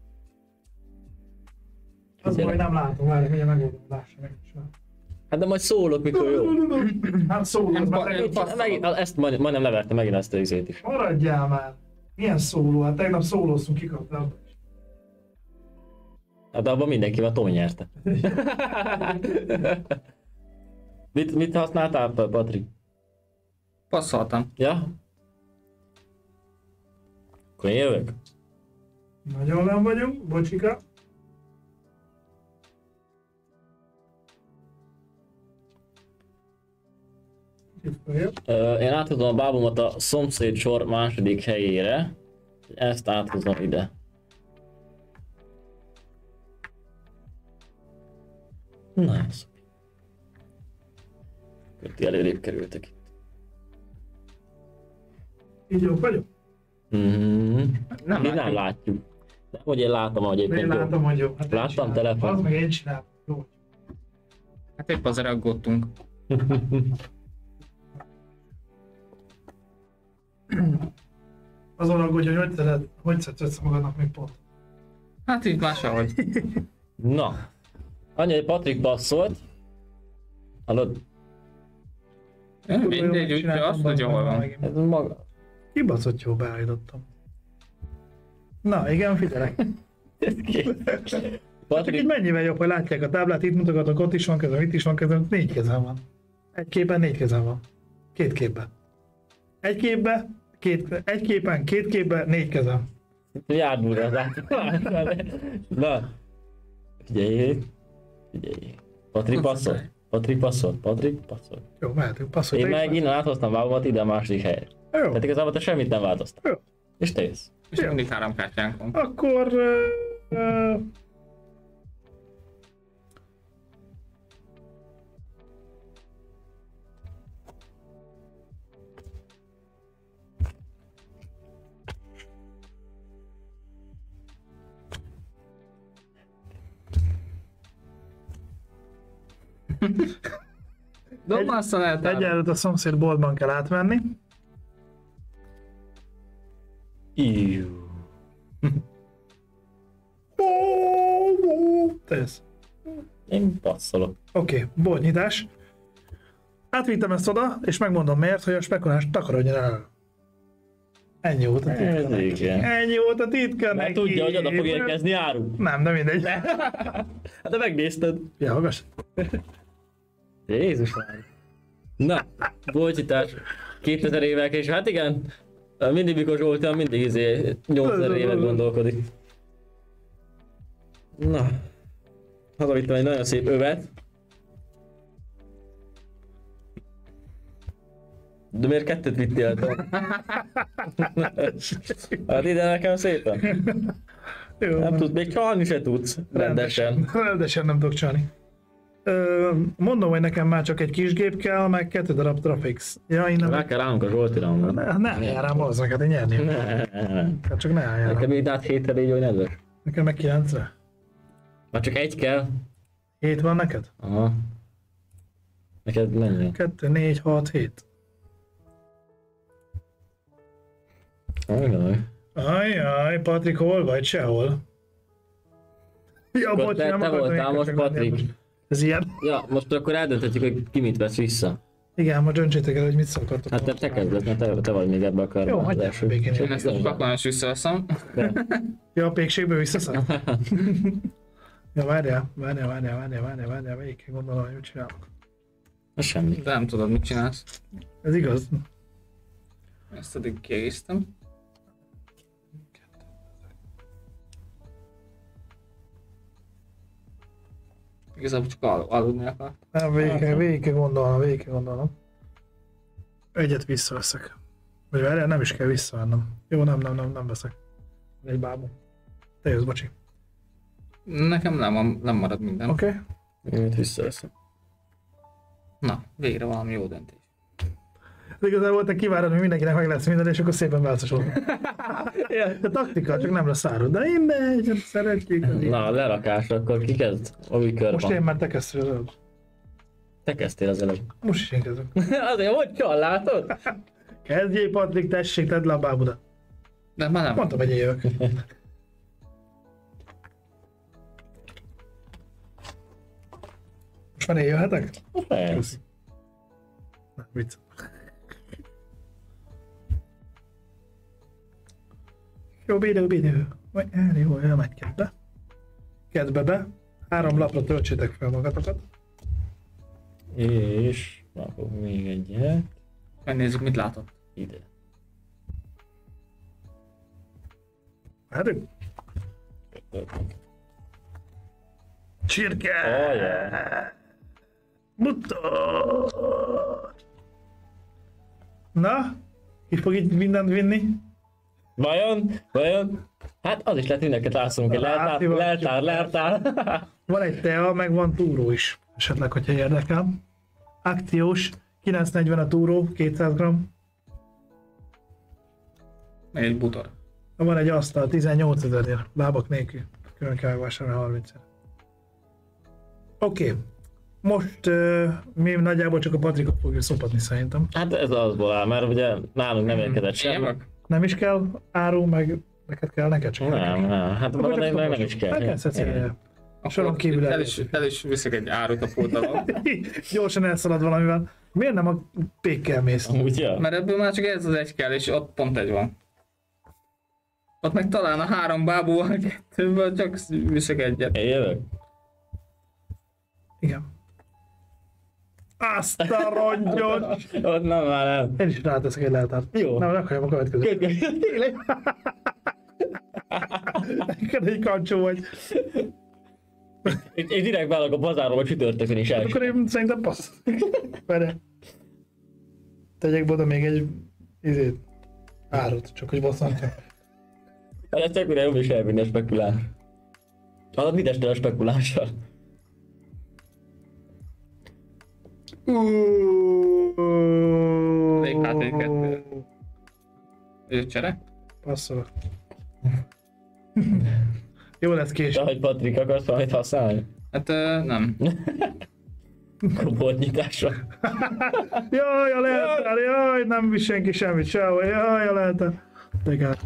C: Az majd nem látom, várj, mindjárt megoldom, lássa meg.
D: Hát de majd szólok, mikor jó.
C: Hát szóló, az már
E: Én
C: legjobb.
D: Megint, ezt majd, majdnem leverte megint ezt a izét is.
C: Maradjál már! Milyen szóló? Hát tegnap szólóztunk, kikaptál.
D: Hát abban mindenki van, Tom nyerte. mit, mit használtál, Patrik?
E: Passzoltam.
D: Ja? Akkor én jövök?
C: Nagyon nem vagyunk, bocsika. Itt följebb.
D: Ö, én áthozom a bábomat a szomszéd sor második helyére. Ezt áthozom ide. Na, ez. Köti előrébb kerültek itt.
C: Így jók vagyok?
D: Mm-hmm.
E: Nem
D: Mi nem
E: látjuk.
D: látjuk. Nem, hogy én látom, hogy
C: Én
D: egyébként jó.
C: látom, hogy jó. Hát én
D: Láttam
C: csinálom.
D: telefon.
C: Az meg én csinálom. Jó.
E: Hát épp azért aggódtunk.
C: Azon aggódj, hogy hogy szeded, hogy szedsz össze magadnak még pont.
E: Hát így máshogy.
D: Na. Annyi, hogy Patrik passzolt. Hallod?
E: Mindegy, úgyhogy azt, hogy jól van.
D: Ez maga.
C: Kibaszott jó beállítottam. Na, igen, figyelek.
D: Ez ki?
C: Csak így
D: Patrik,
C: mennyivel jobb, hogy látják a táblát, itt mutogatok, ott is van kezem, itt is van kezem, négy kezem van. Egy képen négy kezem van. Két képben. Egy képben, két, egy képen, két képben, négy kezem.
D: járd úr az át. Na. Figyeljék. Figyeljék. Patrik passzol. Patrik passzol. Patrik passzol.
C: Jó, mehetünk, passzolj.
D: Én
C: te is
D: meg innen áthoztam vágomat ide a második helyre.
C: Jó,
D: Tehát igazából te semmit nem változtál.
C: Jó.
D: És te jössz.
E: És mindig három kártyánk van.
C: akkor... Uh, uh,
E: Dobd azt a leltárba.
C: egyelőtt a szomszéd boltban kell átmenni.
D: Iú.
C: Te jössz.
D: Én passzolok.
C: Oké, okay, boltnyitás. Átvittem ezt oda, és megmondom miért, hogy a spekulás takarodjon el. Ennyi volt a titka
D: Ez
C: neki.
D: igen.
C: Ennyi volt a titka
D: Mert
C: neki.
D: tudja, hogy oda fog érkezni áru.
C: Nem, de mindegy.
D: Hát de megnézted.
C: Ja, hallgass.
D: Jézus már. Na, bolcsitás. kétezer évvel és hát igen, mindig mikor Zsoltán mindig izé nyolcezer évet gondolkodik. Na, hazavittem egy nagyon szép övet. De miért kettőt vittél el? Hát ide nekem szépen.
C: Jó,
D: Nem tudsz, még csalni se tudsz, rendesen.
C: Rendesen nem tudok csalni. Ö, mondom, hogy nekem már csak egy kis gép kell, meg kettő darab Trafix. Ja, innen...
D: Rá kell állnunk a Zsoltira.
C: Ne, ne álljál rám az neked, én nyerni. Hát csak ne álljál
D: Nekem
C: rám.
D: így át hétre légy, hogy nedves.
C: Nekem meg kilencre.
D: Már csak egy kell.
C: Hét van neked?
D: Aha. Neked mennyi?
C: Kettő, négy, hat, hét.
D: Ajaj.
C: Ajjaj, Patrik, hol vagy? Sehol. Ja,
D: Akkor
C: bocs,
D: te,
C: nem
D: te
C: akartam
D: voltál
C: én
D: most,
C: köszönni.
D: Patrik.
C: Ez ilyen?
D: Ja, most akkor eldönthetjük, hogy ki mit vesz vissza.
C: Igen, ma döntsétek el, hogy mit szoktatok.
D: Hát te, te kezded, mert te, te vagy még ebbe a körbe.
C: Jó,
D: az
C: hagyjál
D: első.
C: békén.
E: Én ezt a paklan is visszaveszem.
C: Ja, a pékségbe visszaszak? Ja, várjál, várjál, várjál, várjál, várjál, várjál, végig kell gondolom, hogy mit csinálok.
D: Az semmi.
E: De nem tudod, mit csinálsz.
C: Ez igaz.
E: Ezt addig kiegésztem. Igazából csak al- aludni akar.
C: Nem, végig, kell- végig kell gondolnom, végig kell gondolnom. Egyet visszaveszek. Vagy várjál, nem is kell visszavennem. Jó, nem, nem, nem, nem veszek. Egy bábú. Te jössz, bocsi.
E: Nekem nem, nem marad minden.
C: Oké? Okay.
D: Mit visszaveszem.
E: Na, végre valami jó döntés.
C: De igazából te kivárod, hogy mindenkinek meg lesz minden, és akkor szépen változol. De taktika, csak nem lesz árul. De én megy, hát szeretjük.
D: Na, lerakásra, akkor ki kezd? A új kör
C: Most én
D: van.
C: már te kezdtél az előbb.
D: Te kezdtél az előbb.
C: Most is én kezdek.
D: Azért, hogy csal, látod?
C: Kezdjél, Patrik, tessék, tedd le a bábudat.
E: De már nem.
C: Mondtam, hogy én jövök. Most már én jöhetek?
D: Persze.
C: Na, vicc. Jó, bidő, bidő. Vagy el, jó, elmegy kedve. Kedve be. Három lapra töltsétek fel magatokat.
D: És rakok még egyet.
E: Megnézzük, mit látott.
D: Ide.
C: Várjuk. Csirke!
D: Oh, yeah.
C: Mutat! Na? Ki fog így mindent vinni?
D: Vajon? Vajon? Hát az is lehet, mindenket látszunk, hogy leltár, leltár, leltár.
C: Van egy tea, meg van túró is. Esetleg, hogyha érdekel. Akciós, kilencszáznegyven a túró, kétszáz gramm.
E: Meg egy butor.
C: Van egy asztal, tizennyolcezerért, lábak nélkül. Külön kell megvásárolni harmincet. Oké. Okay. Most uh, mi nagyjából csak a Patrikot fogjuk szopatni szerintem.
D: Hát ez azból áll, mert ugye nálunk nem érkezett
E: Én
D: semmi.
E: jövök?
C: Nem is kell áru, meg neked kell, neked csak
D: Nem,
C: neked.
D: nem, hát
C: Akkor
D: van,
C: csak
D: nem, nem
C: szopassuk.
D: is kell.
C: Neked Cecília. Soron
E: Akkor
C: kívül
E: el
C: el.
E: is, el is viszek egy árut a pult alól.
C: Gyorsan elszalad valamivel. Miért nem a pékkel mész?
D: Amúgy, ja.
E: Mert ebből már csak ez az egy kell, és ott pont egy van. Ott meg talán a három bábúval, kettőből csak viszek egyet.
D: Én jövök.
C: Igen. Azt a rongyot!
D: Ott nem, már nem.
C: Én is ráteszek egy leltárt.
D: Jó.
C: Nem, rakhajam a következőt. Tényleg? Neked egy kancsó vagy.
D: Én, én direkt beállok a bazárról, a csütörtökön is első.
C: Akkor én szerintem passz. Várj. Tegyek be oda még egy izét. Árut, csak hogy bosszantja.
D: Hát ez csak mire jobb is elvinni a spekulás. Az mit estél a spekulással?
E: Elég hát egy kettő. Ő csere?
C: Passzol. Jó lesz
D: De
C: később.
D: hogy Patrik, akarsz valamit használni?
E: Hát ö, nem.
D: Kobolt nyitásra.
C: Jaj, a leltár, jaj, nem visz senki semmit sehol, jaj, a leltár. Tegár.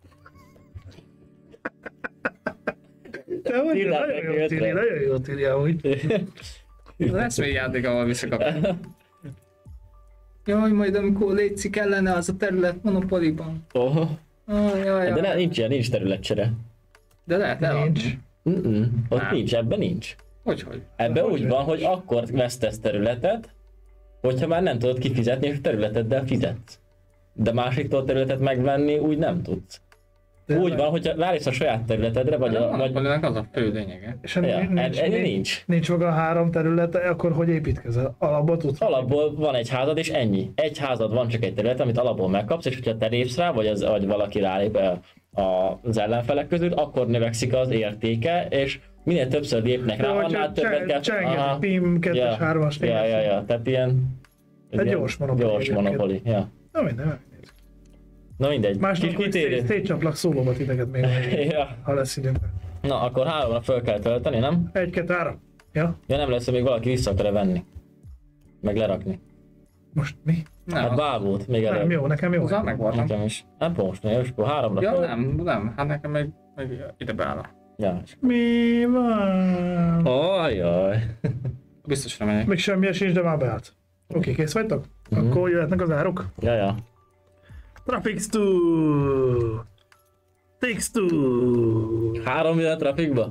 C: Te vagy?
D: Tillát
C: Nagyon jó,
D: megjöttre.
C: Tilly, nagyon jó, Tilly, ahogy.
E: Lesz még játék, ahol visszakapom. Jaj, majd amikor létszik kellene az a terület Monopoly-ban.
D: Oh.
E: Ah, jaj,
D: De ne,
E: jaj.
D: nincs ilyen, nincs területcsere.
E: De lehet eladni.
C: Nincs.
D: Mm-mm. Ott
E: Nem.
D: nincs, ebben nincs.
E: Hogyhogy?
D: Ebbe
C: Hogy
D: úgy
C: hogy?
D: van, hogy akkor vesztesz területet, hogyha már nem tudod kifizetni, és területeddel fizetsz. De másiktól területet megvenni úgy nem tudsz.
C: De
D: Úgy van, hogyha rájössz a saját területedre, vagy
E: De
D: a...
E: a
D: Vagy...
E: monopolinak az a fő lényege.
C: És
D: Ja,
C: nincs, nincs,
D: ennyi
C: nincs,
D: nincs.
C: nincs maga három területe, akkor hogy építkezel? Alapból tudsz?
D: Alapból van egy házad, és ennyi. Egy házad van, csak egy terület, amit alapból megkapsz, és hogyha te lépsz rá, vagy, az, vagy valaki rálép el a- az ellenfelek között, akkor növekszik az értéke, és minél többször lépnek rá, annál többet kell...
C: Csenged,
D: Aha.
C: pim, kettes,
D: Ja,
C: hármas,
D: ja, ja, ja, tehát ilyen... ez
C: Egy
D: ilyen
C: gyors monopoli
D: Gyors
C: egyébként.
D: monopoli, ja.
C: Na minden, nem.
D: Na mindegy,
C: Másnap,
D: kis
C: hogy
D: kitérő.
C: szét- szétcsaplak szólóba titeket még,
D: Ja.
C: ha lesz időnk.
D: Na, akkor háromra föl kell tölteni, nem?
C: Egy, kettő, három. Ja,
D: Ja, nem lesz, hogy még valaki vissza akar venni. Meg lerakni.
C: most mi?
E: Nem,
D: Hát
E: az-
D: bábút, még
C: Nem,
D: előbb.
C: jó, nekem jó.
E: azzal meg voltam.
D: Nekem is. Hát most, még és akkor háromra
E: Ja,
D: föl.
E: nem, nem, hát nekem meg, meg ide beáll.
D: Ja.
C: Mi van?
D: Ajaj.
E: Biztosra megyek.
C: Még semmilyen sincs, de már beállt. Oké, okay, kész vagytok?
D: Mhm.
C: Akkor jöhetnek az árok.
D: Ja, ja.
C: Traffic two. Takes two.
D: Három jön a trafikba?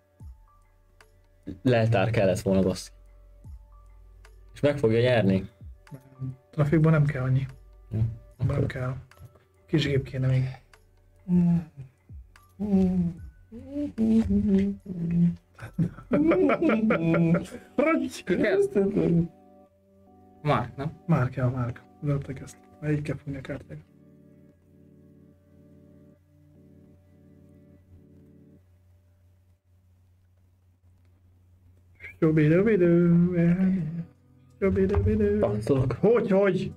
D: Leltár kellett volna, bassz. És meg fogja nyerni.
C: Trafikban nem kell annyi.
D: Ja,
C: Nem kell. Kis gép kéne még. Rogy!
E: Ki kezd? Már, nem?
C: Már kell, már kell. Döptek ezt. Már így kell fogni a kártyákat. Jobbidő-bidő. Jobbidő-bidő.
D: Passzolok.
C: Hogy, hogy?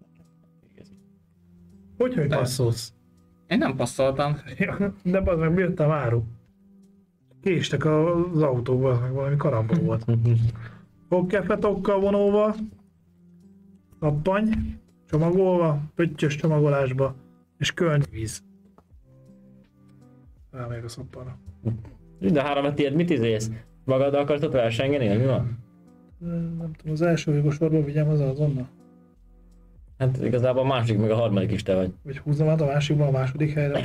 C: Hogy, hogy
E: De.
C: passzolsz?
E: Én nem passzoltam.
C: Ja, de az meg jött a áru. Késtek az autókba, meg valami karambol volt. Fogkefetokkal vonóva, szappany, csomagolva, pöttyös csomagolásba, és könnyvíz. Rámegyek a szappanra.
D: De három tiéd, mit izélsz? Magaddal akartad versengeni, vagy mi van?
C: Nem tudom, az első végos sorban vigyem az azonnal.
D: Hát igazából a másik, meg a harmadik is te vagy.
C: Vagy húzzam át a másikban a második helyre.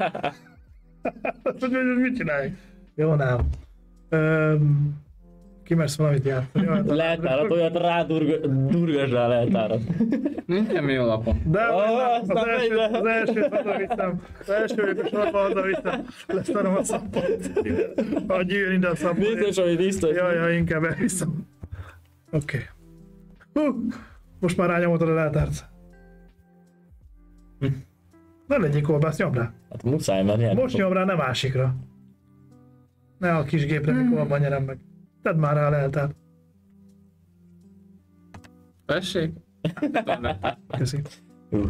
C: Azt mondja, hogy mit csinálj? Jó, nem. Öm, kimersz valamit játszani? Olyat-
D: Leltárat, olyat rádurgasd rá leltárat.
E: Nincs semmi alapom.
C: De
D: Ó,
C: az,
D: aztán
C: első,
D: megy le.
C: az elsőt hazaviszem. Az első végos sorban hazaviszem. Lesztarom a szappant. A gyűjjön ide a szappant.
D: Biztos, hogy biztos.
C: Ja, ja, inkább elviszem. Oké. Okay. Hú, most már rányomotad a leltárt. Ne legyél kolbász, nyomd rá.
D: Hát muszáj, mert nyerni
C: Most
D: fog.
C: nyom rá, ne másikra. Ne a kis gépre, mikor abban nyerem meg. Tedd már rá a leltárt.
E: Tessék?
C: Köszi.
D: Uh.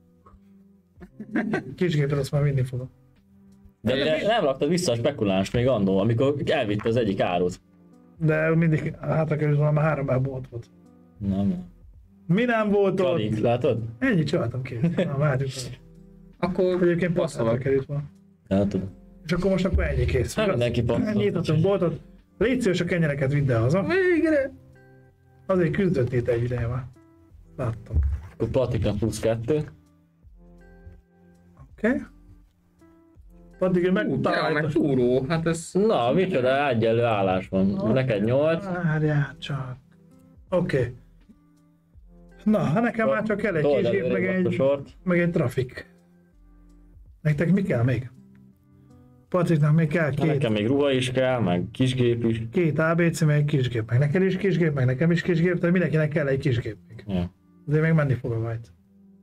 C: Kis gépre azt már vinni fogom.
D: De te nem raktad vissza a spekuláns még annó, amikor elvitte az egyik árut.
C: De mindig hátra került volna, már három bábú ott volt.
D: Nem, nem.
C: Mi nem volt ott?
D: Csadik, látod?
C: Ennyit csináltam ki. Na, várjuk.
E: Akkor
C: Egyébként pont hátra
E: passzolok.
C: került volna.
D: Látod?
C: És akkor most akkor ennyi kész.
D: Hát mindenki passzol.
C: Nyitottunk boltot. Légy szíves, a kenyereket vidd el haza.
E: Végre!
C: Azért küzdöttél te egy ideje már. Láttam.
D: Akkor patika plusz kettő.
C: Oké. Okay. Addig ő
E: Ú, ja, meg
C: megtalálta.
E: túró, hát ez...
D: Na, micsoda egyenlő állás van. Neked nyolc.
C: Várjál csak. Oké. Okay. Na, hát nekem már csak kell egy
D: Told
C: kis gép, meg
D: előrébb azt a
C: egy,
D: sort.
C: meg egy trafik. Nektek mi kell még? Patriknak még kell
D: Hát
C: két,
D: nekem még ruha is kell, meg kisgép is.
C: két á bé cé, meg egy kisgép. Meg neked is kisgép, meg nekem is kisgép, tehát mindenkinek kell egy kisgép még.
D: Ja.
C: Azért még menni fog a vájt.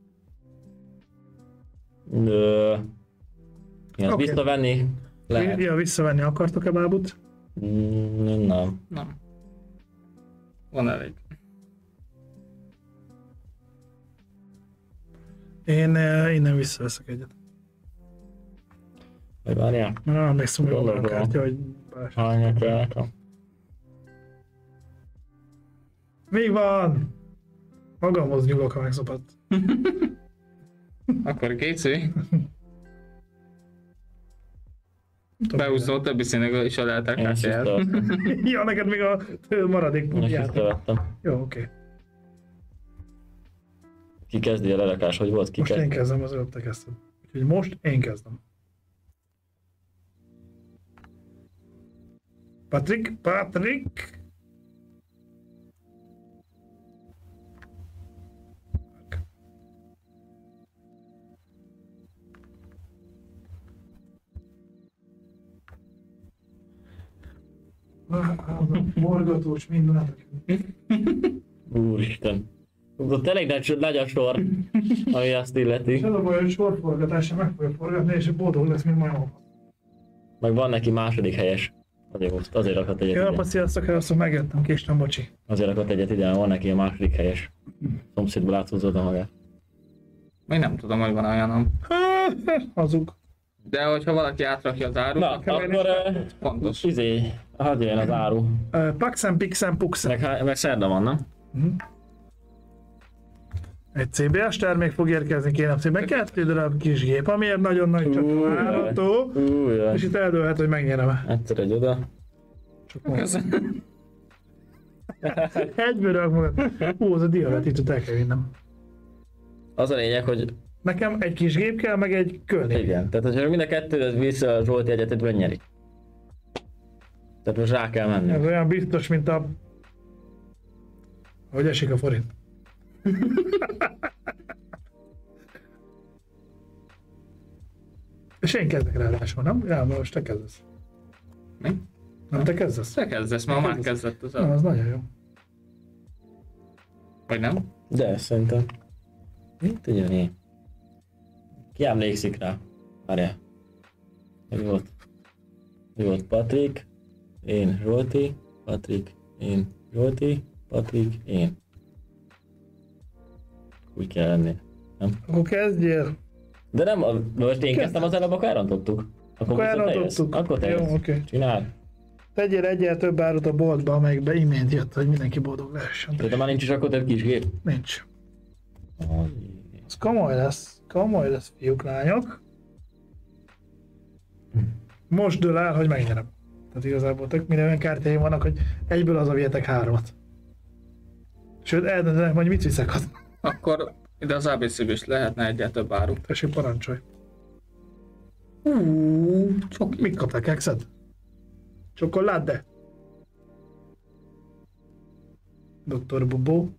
D: Ö... Igen,
C: Oké.
D: okay. Visszavenni lehet.
C: Ja, visszavenni akartok-e bábut?
D: Mm, nem.
E: Nem. Van elég.
C: Én eh, innen visszaveszek egyet.
D: Vagy várjál.
C: Nem emlékszem, hogy van a
D: Gondolom.
C: kártya, hogy... bár-
D: Hányra kell nekem?
C: Mi van? Magamhoz nyúlok, ha megszopadt.
E: Akkor készülj. Beúszol a többi színek is a
D: Én ezt
E: leltárkártyáját.
D: visszavettem.
C: Ja, neked még a maradék
D: Én ezt
C: játék.
D: visszavettem.
C: Jó, oké.
D: Ki kezdi a lerakás, hogy volt ki
C: Most én
D: kezdi?
C: kezdem, az előbb te kezdted. Úgyhogy most én kezdem. Patrik, Patrik. Morgatós minden.
D: Úristen. Ott elég nagy, nagy a sor, ami azt illeti.
C: És az a baj, hogy sorforgatásra meg fogja forgatni, és boldog lesz, mint majom.
D: Meg van neki második helyes. Azért, azért rakott egyet
C: Jó,
D: ide.
C: sziasztok, először megjöttem, késtem, bocsi.
D: Azért rakott egyet ide, van neki a második helyes. Szomszédból áthúzódta magát.
E: Még nem tudom, hogy van olyanom.
C: Hazug.
E: De hogyha valaki átrakja az árut,
D: Na,
E: akkor
D: akkor uh,
E: pontos.
D: izé, hadd jöjjön az áru.
C: Uh, Paxen, Pixen, Puxen.
D: Meg, há- meg szerda van, nem?
C: Egy cé bé es termék fog érkezni, kérem szépen. Kettő darab kis gép, amiért nagyon nagy csak
D: Ú,
C: várható.
D: Ú, jaj.
C: És itt eldőlhet, hogy megnyerem.
D: Egyszer egy oda.
C: Csak mondom. Egyből rak magad. Hú, az a diabetitot el kell vinnem.
D: Az a lényeg, hogy
C: Nekem egy kis gép kell, meg egy kölni.
D: igen, tehát hogyha mind a kettő vissza a Zsolti egyetetben nyerik. Tehát most rá kell menni.
C: Ez olyan biztos, mint a... Hogy esik a forint. És én kezdek ráadásul, nem? Ja, most te kezdesz.
E: Mi?
C: Nem te kezdesz?
E: Te kezdesz, ma már kezdett az
C: Na,
E: el.
C: az nagyon jó.
E: Vagy nem?
D: De szerintem. Mit tudjon én? Ki emlékszik rá? Várjál. Mi volt? Mi volt? Patrik, én Zsolti, Patrik, én Zsolti, Patrik, én. Úgy kell lenni.
C: Akkor kezdjél.
D: De nem, a- most én kezdtem az előbb, akkor elrontottuk.
C: Akkor
D: viszont te jössz.
C: elrontottuk.
D: Akkor te
C: Jó,
D: jössz.
C: oké.
D: Csináld.
C: Tegyél egyel több árut a boltba, amelyikbe imént jött, hogy mindenki boldog lehessen.
D: De már nincs is akkor több kis gép.
C: Nincs. Ez komoly lesz. Komoly lesz, fiúk, lányok. Most dől el, hogy megnyerem. Tehát igazából tök minden olyan kártyáim vannak, hogy egyből az a vihetek háromat. Sőt, eldöntenek, hogy mit viszek az.
E: Akkor ide az á bé cé-ből is lehetne egyet több áru.
C: Tessék, parancsolj.
E: Uuuuh, csoki.
C: Mit kaptál, kekszed? Csokoládde? doktor Bubó.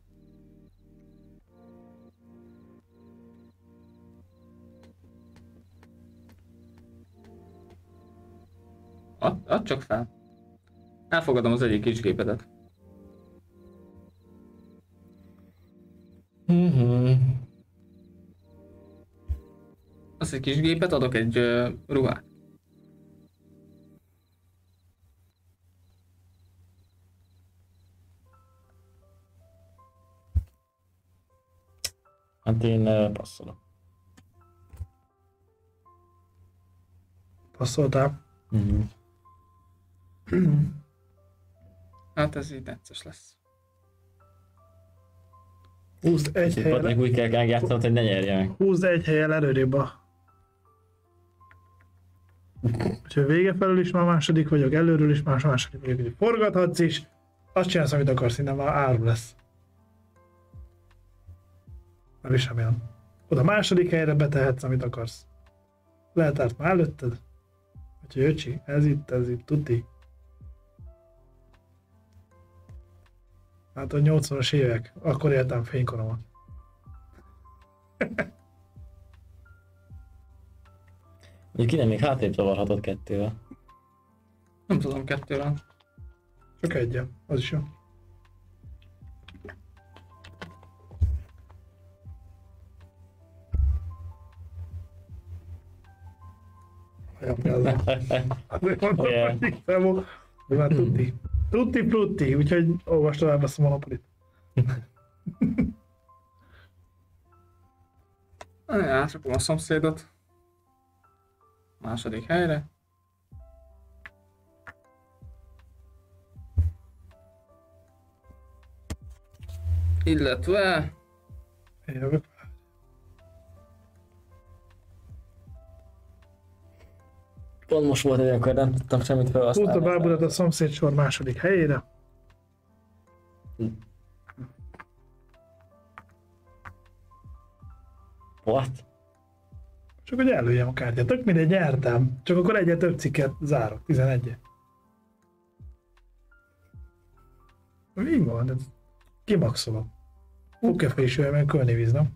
E: Add, add csak fel. Elfogadom az egyik kis gépedet.
D: Mhm.
E: Az egy kis gépet, adok egy uh, ruhát.
D: Hát én uh, passzolok.
C: Passzoltál.
D: Mhm.
E: Hát ez így necces lesz.
C: Húzd egy
D: Patrik
C: helyre.
D: úgy kell játszanod, hogy ne nyerje meg.
C: Húzd egy helyen előrébb a... Úgyhogy vége felül is már második vagyok, előről is más második vagyok. Úgyhogy forgathatsz is, azt csinálsz, amit akarsz, innen már áru lesz. Nem is remélem. Oda második helyre betehetsz, amit akarsz. Lehet árt már előtted. Úgyhogy öcsi, ez itt, ez itt, tuti. Hát a nyolcvanas évek, akkor éltem fénykoromat.
D: Mondjuk innen még hátrébb zavarhatod kettővel.
E: Nem tudom, kettővel.
C: Csak egyen, az is jó. Olyan kell. Azért mondom,
D: Yeah.
C: hogy igazából, de már tuti. Tutti frutti, úgyhogy olvasd tovább ezt a Monopolit.
E: Átrakom a szomszédot. Második helyre. Illetve...
C: Én jövök.
D: Pont most volt egy olyankor, nem tudtam semmit felhasználni.
C: Húzd a bábudat a szomszéd sor második helyére.
D: What?
C: Csak hogy előjem a kártyát. Tök mindegy, nyertem. Csak akkor egyet több cikket zárok. tizenegy. Mi van? De kimaxolom. Pókefe is olyan, mert kölni víz, nem?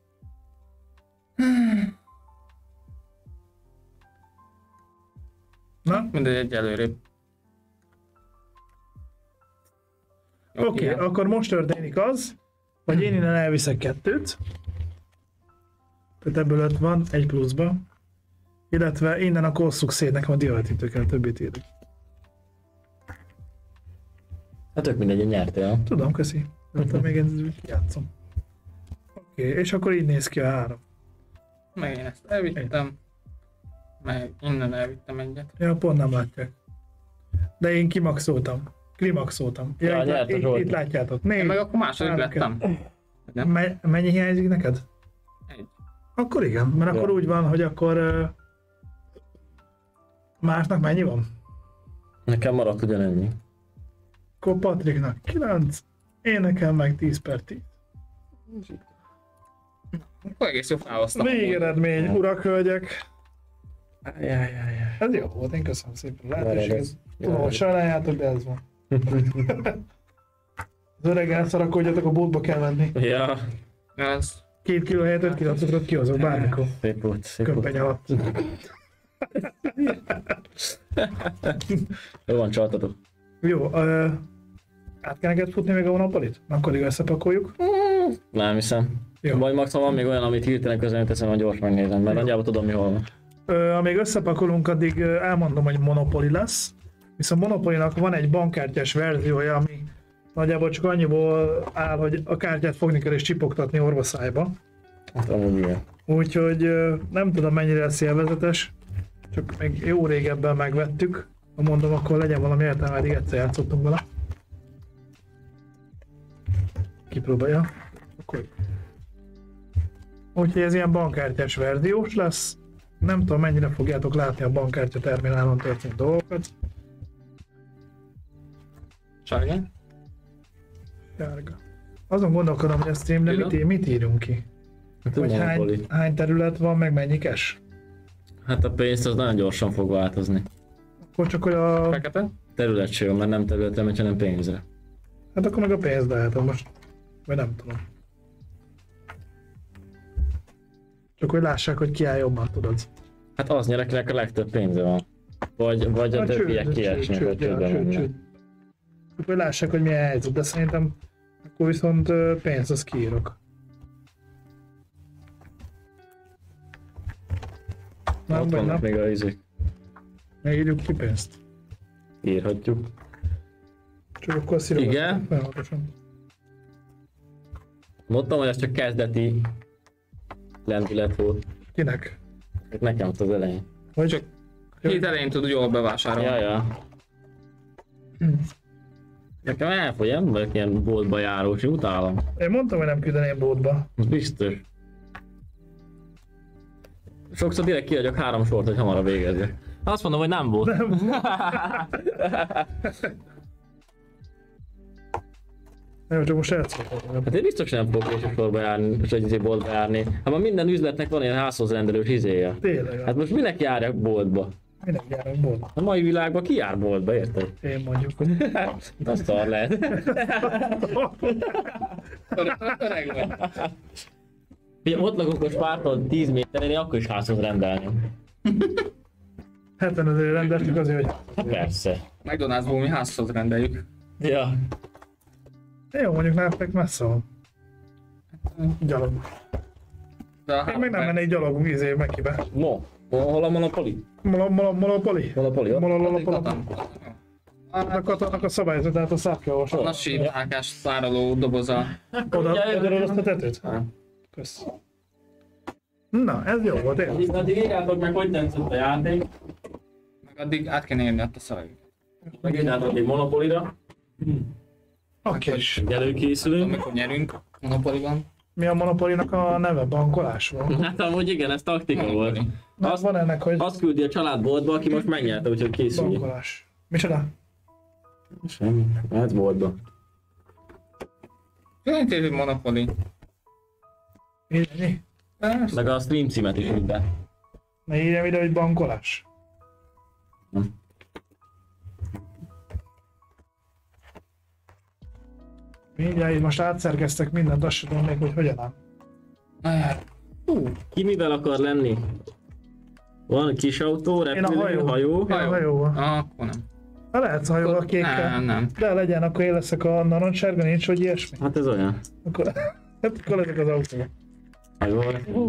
C: Na?
E: Mindegy, egy előrébb.
C: Oké, okay,
E: ilyen.
C: akkor most történik az, hogy én innen elviszek kettőt. Tehát ebből öt van, egy pluszba. Illetve innen akkor osszuk szét, nekem a diavetítőkkel többit írok.
D: Hát tök mindegy, nyertél.
C: Tudom, köszi. Akkor még én játszom. Oké, okay, és akkor így néz ki a három.
E: Meg én ezt elvittem. Meg innen elvittem egyet.
C: Ja, pont nem látják. De én kimaxoltam. Klimaxoltam. Ja,
D: Ja,
C: itt,
D: nyert a
C: itt,
D: Zsolti.
C: itt látjátok.
E: Én
C: Négy.
E: meg akkor második
C: három,
E: lettem. Nem?
C: Me- mennyi hiányzik neked?
E: Egy.
C: Akkor igen, mert
D: Ja.
C: akkor úgy van, hogy akkor uh, másnak mennyi van?
D: Nekem maradt ugyanennyi.
C: Akkor Patriknak kilenc, én nekem meg tíz per tíz.
E: Akkor egész jó felhoztam.
C: Végeredmény, urak, hölgyek.
D: Ajajajaj.
C: Ez jó volt, én köszönöm szépen a lehetőséget.
D: ez-
C: Tudom, hogy sajnáljátok, de ez van. Az öreg elszarakodjatok, a boltba kell menni.
D: Ja,
E: Ez.
C: Két kiló helyett öt kiló cukrot kihozok bármikor.
D: szép volt, szép volt.
C: Köppeny alatt.
D: Jó van, csaltatok.
C: Jó, uh, át kell neked futni még a Monopolit? Akkor így összepakoljuk.
D: Nem hiszem.
C: Jó.
D: Vagy maximum van még olyan, amit hirtelen közben teszem, hogy gyors megnézem, mert nagyjából tudom, mi hol van.
C: Ö, amíg összepakolunk, addig ö, elmondom, hogy Monopoly lesz. Viszont Monopolynak van egy bankkártyás verziója, ami nagyjából csak annyiból áll, hogy a kártyát fogni kell és csipogtatni orvoszájba.
D: Hát amúgy igen.
C: Úgyhogy ö, nem tudom mennyire lesz élvezetes, csak még jó régebben megvettük. Ha mondom, akkor legyen valami értelme, eddig egyszer játszottunk vele. Kipróbálja. Akkor... Úgyhogy ez ilyen bankkártyás verziós lesz. Nem tudom, mennyire fogjátok látni a bankkártya terminálon történő dolgokat.
E: Sárga.
C: Sárga. Azon gondolkodom, hogy a streamre
E: Tudom.
C: mit, mit írunk ki.
D: Hát,
C: Hogy hány,
D: Monopoly.
C: hány terület van, meg mennyi cash.
D: Hát a pénzt az nagyon gyorsan fog változni.
C: Akkor csak hogy a...
E: Fekete.
D: Területségem, mert nem területre megy, hanem pénzre.
C: Hát akkor meg a pénzt lehetem most. Vagy nem tudom. Csak hogy lássák, hogy ki áll jobban, tudod.
D: Hát az nyer, akinek a legtöbb pénze van. Vagy, vagy a
C: Hát
D: többiek
C: sőt,
D: kiesnek,
C: sőt,
D: hogy
C: sőt,
D: többen
C: ja, sőt,
D: mennek.
C: sőt. Csak hogy lássák, hogy milyen helyzet, de szerintem akkor viszont ö, pénzt azt kiírok. Nem,
D: Ott
C: vagy
D: vannak
C: nem.
D: még a izék.
C: Megírjuk ki pénzt.
D: Írhatjuk.
C: Csak akkor szírom.
D: Igen?
C: Folyamatosan.
D: Mondtam, hogy ez csak kezdeti lendület volt.
C: Kinek?
D: Hát nekem ott az elején.
C: Vagy
E: Csak hét elején tud jól bevásárolni.
D: Ja, ja. Nekem elfogy, nem vagyok ilyen boltba járós, én utálom.
C: Én mondtam, hogy nem küldeném bótba.
D: Az biztos. Sokszor direkt kiadjak három sort, hogy hamarabb végezzek. Azt mondom, hogy nem volt.
C: Nem. Nem, csak most elszóltam.
D: Hát én biztos nem fogok később sorba járni, és egy izé boltba járni. Hát már minden üzletnek van ilyen házhoz rendelős izéje.
C: Tényleg,
D: Hát most minek járjak boltba?
C: minek járok bótba?
D: A mai világban ki jár boltba, érted?
C: Én mondjuk.
D: Az szar lehet.
E: Öreg vagy.
D: Ugye ott lakok a Spárton tíz méteren, én akkor is házhoz rendelni.
C: hetven ezer rendeltük azért, hogy...
D: Hát persze.
E: McDonald'sból mi házhoz rendeljük.
D: Ja.
C: Jó, mondjuk nálatok messze van. Gyalog.
E: De a
C: Én meg nem mennék gyalogunk izé Mekibe.
D: Mo. Hol a Monopoly?
C: Mola, mola, molopoli?
D: Monopoly, ott?
C: Mola, mola, mola,
E: Katon.
C: A katonnak a szabályzatát a száp kell
E: A
C: olvasni.
E: sétálkás szároló doboza.
C: Oda,
D: Ugye,
C: oda rossz a tetőt?
D: Hát.
C: Kösz. Na, ez jó volt, én.
D: Addig, addig írjátok meg, hogy tetszett a játék.
E: Meg addig át kéne írni ott a szöveget.
D: Meg írjátok egy Monopolyra.
C: Oké.
D: Így előkészülünk.
E: Amikor nyerünk Monopolyban.
C: Mi a monopolinak a neve? Bankolás van?
D: Hát amúgy igen, ez taktika volt.
C: Na,
D: Azt-
C: van ennek, hogy
D: Azt küldi a családboltba, aki most megnyerte, úgyhogy készülj.
C: bankolás. Micsoda?
D: Semmi, mehetsz boltba.
E: Jelenti, hogy Monopoly.
C: Így, ennyi?
E: Persze.
D: Meg a stream címet is úgy be.
C: Ne írjam ide, hogy bankolás. Mindjárt így most átszerkeztek mindent, azt sem tudom még, hogy hogyan áll.
E: Hú,
D: Ki mivel akar lenni? Van kis autó, repülő,
C: hajó.
D: hajó.
C: Én a hajóval.
E: ah, akkor nem.
C: Ha lehetsz hajóval kékkel.
E: Nem, nem.
C: De legyen, akkor én leszek a narancssárga, nincs, hogy ilyesmi.
D: Hát ez olyan.
C: Akkor, hát akkor leszek az autóval.
D: Hajó.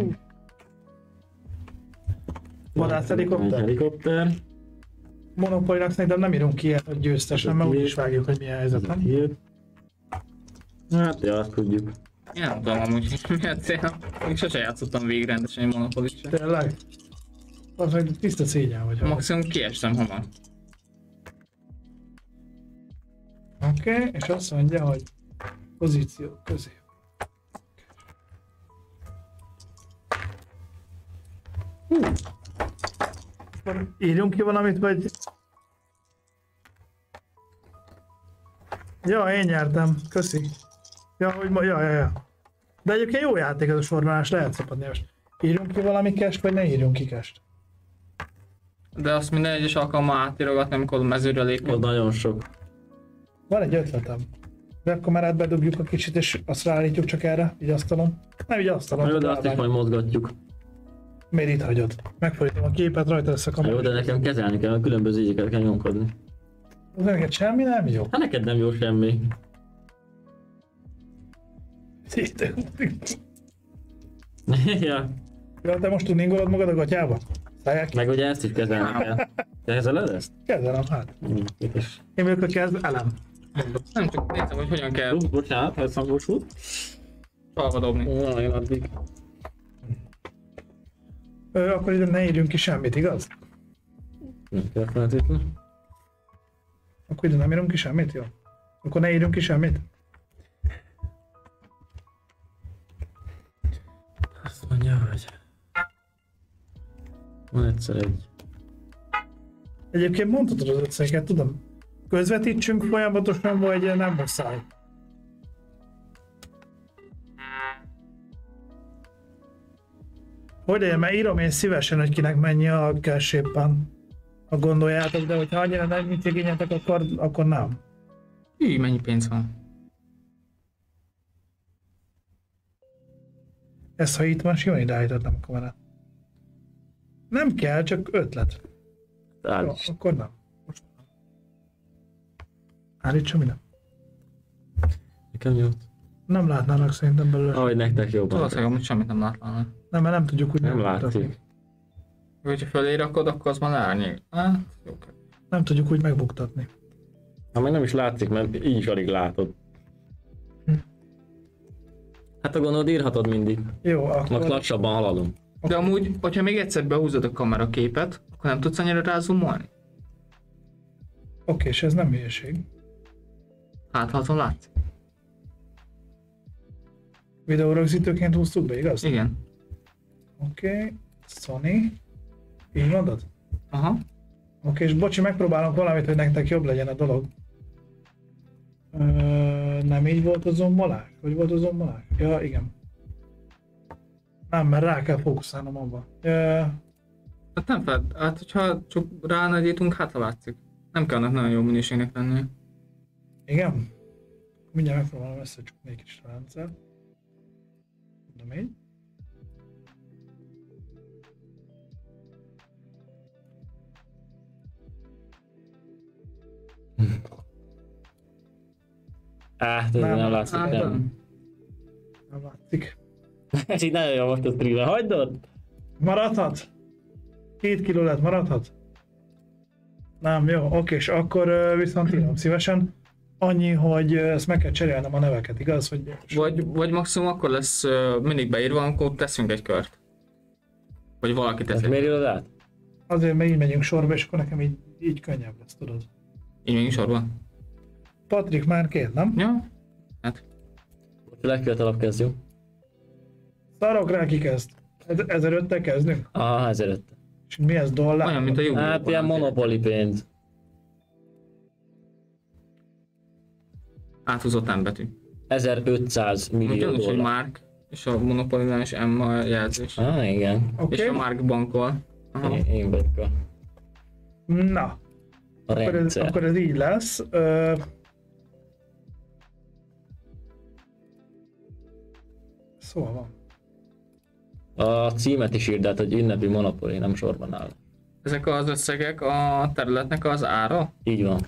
C: Vadász helikopter.
D: Helikopter.
C: Monopoly-nak szerintem nem írunk ki ilyet, hogy győztesen, mert úgyis vágjuk, hogy milyen helyzet van.
D: Hír. Hát, ja, azt tudjuk.
E: Én nem tudom amúgy, hogy mi a cél. Még sose játszottam végig rendesen egy Monopoly-t sem.
C: Tényleg? Az, hogy tiszta szégyen vagy.
E: Maximum kiestem hamar.
C: Oké, okay, és azt mondja, hogy pozíció közé. Hú. Írjunk ki valamit, vagy... Ja, én nyertem. Köszi. Ja, hogy ma... Ja, ja, ja. De egyébként jó játék ez a sorbanás, lehet szapadni most. Írjunk ki valami kest, vagy ne írjunk ki kest?
E: De azt minden egyes alkalommal átírogatni, amikor a mezőre
D: Ott
E: lépünk.
D: nagyon sok.
C: Van egy ötletem. Webkamerát bedobjuk a kicsit, és azt ráállítjuk csak erre, így asztalon. Nem így asztalon.
D: Jó, de azt is majd mozgatjuk.
C: Miért itt hagyod? Megfordítom a képet, rajta lesz a kamera.
D: Jó, de nekem kezelni kell, a különböző ígyeket kell nyomkodni.
C: Az neked semmi nem jó.
D: Hát neked nem jó semmi. Ja,
C: Ja, te most tudningolod magad a gatyába? Szállják ki?
D: meg ugye ezt is kezelni kell. Te kezeled ezt?
C: Kezelem, hát.
D: Hm, itt is.
C: Én vagyok a kezd elem.
E: Nem csak nézem, hogy hogyan kell
D: Ú, bocsánat, ha szangosult.
E: falva dobni.
D: Na, én addig.
C: Ö, akkor ide ne írjunk ki semmit, igaz?
D: Nem kell feltétlenül.
C: Akkor ide nem írunk ki semmit, jó? Akkor ne írjunk ki semmit?
D: Azt mondja, hogy... Van egyszer egy...
C: Egyébként mondhatod az ötszeket, tudom. Közvetítsünk folyamatosan, vagy nem muszáj? Hogy legyen, mert írom én szívesen, hogy kinek mennyi a cash éppen, ha gondoljátok, de hogyha annyira nem mit igényeltek, akkor, akkor nem.
E: Hű, mennyi pénz van.
C: Ezt, ha itt van, simán ideállítottam a kamerát. Nem kell, csak ötlet. Jó,
D: Állíts.
C: akkor nem. Most nem. Állítsam ide.
D: Nekem jó.
C: Nem látnának szerintem belőle.
D: Ahogy nektek jobban.
E: Valószínűleg amúgy semmit nem látnának.
C: Nem, mert nem tudjuk úgy
D: Nem
C: megmutatni.
D: látszik.
E: Hogyha fölérakod, akkor az már árnyék. Hát, jó.
C: Nem tudjuk úgy megbuktatni.
D: Ha meg nem is látszik, mert így is alig látod.
C: Hm.
D: Hát a gondolod írhatod mindig.
C: Jó,
D: Most
C: akkor...
D: lassabban haladunk.
E: De amúgy, hogyha még egyszer behúzod a kameraképet, akkor nem tudsz annyira rázumolni?
C: Oké, és ez nem hülyeség.
E: Hát, ha látszik.
C: Videórögzítőként húztuk be, igaz?
E: Igen.
C: Oké, okay. Sony. Így mondod?
E: Aha.
C: Oké, okay, és bocsi, megpróbálok valamit, hogy nektek jobb legyen a dolog. Ö, nem így volt a zombolás? Hogy volt a zombolás? Ja, igen. Nem, mert rá kell fókuszálnom abba. Ö,
E: Hát nem fel, hát hogyha csak ránagyítunk, hát ha látszik. Nem kell annak nagyon jó minőségnek lennie.
C: igen? Mindjárt megpróbálom összecsukni egy kis rendszer. Nem így.
D: Á, ez
C: Nem,
D: nem látszik,
E: hát,
D: nem.
C: Nem látszik.
D: Ez így nagyon jó most a streamre. Hagyd ott!
C: Maradhat? Két kiló lett, maradhat? Nem, jó, oké, és akkor ö, viszont írom szívesen. Annyi, hogy ö, ezt meg kell cserélnem a neveket, igaz? Hogy...
E: Vagy, vagy maximum akkor lesz uh, mindig beírva, amikor teszünk egy kört. Vagy valaki tesz
D: Ezt
E: egy
D: miért
E: kört.
D: írod át?
C: Azért, mert így megyünk sorba, és akkor nekem így, így könnyebb lesz, tudod.
E: Így megyünk sorban.
C: Patrik már két, nem?
E: Ja? Hát.
D: Legfiatalabb kezdjünk.
C: Szarok rá, ki kezd? Ez- ezeröttel kezdünk?
D: Aha, ezeröt.
C: És mi ez, dollár?
E: Olyan, mint a jó.
D: Hát ilyen monopoli pénz.
E: Áthúzott M betű.
D: ezerötszáz millió
E: Ugyanúgy, hogy
D: dollár.
E: Mark, és a Monopoly-nál is M a jelzés.
D: Ah, igen.
C: Oké,
E: És a Mark bankol. Aha.
D: Én, én vagyok a,
C: na,
D: a
C: akkor ez,
D: rendszer.
C: akkor ez így lesz. Ö, Szóval van.
D: A címet is írd át, hogy ünnepi Monopoly, nem sorban áll.
E: Ezek az összegek a területnek az ára?
D: Így van.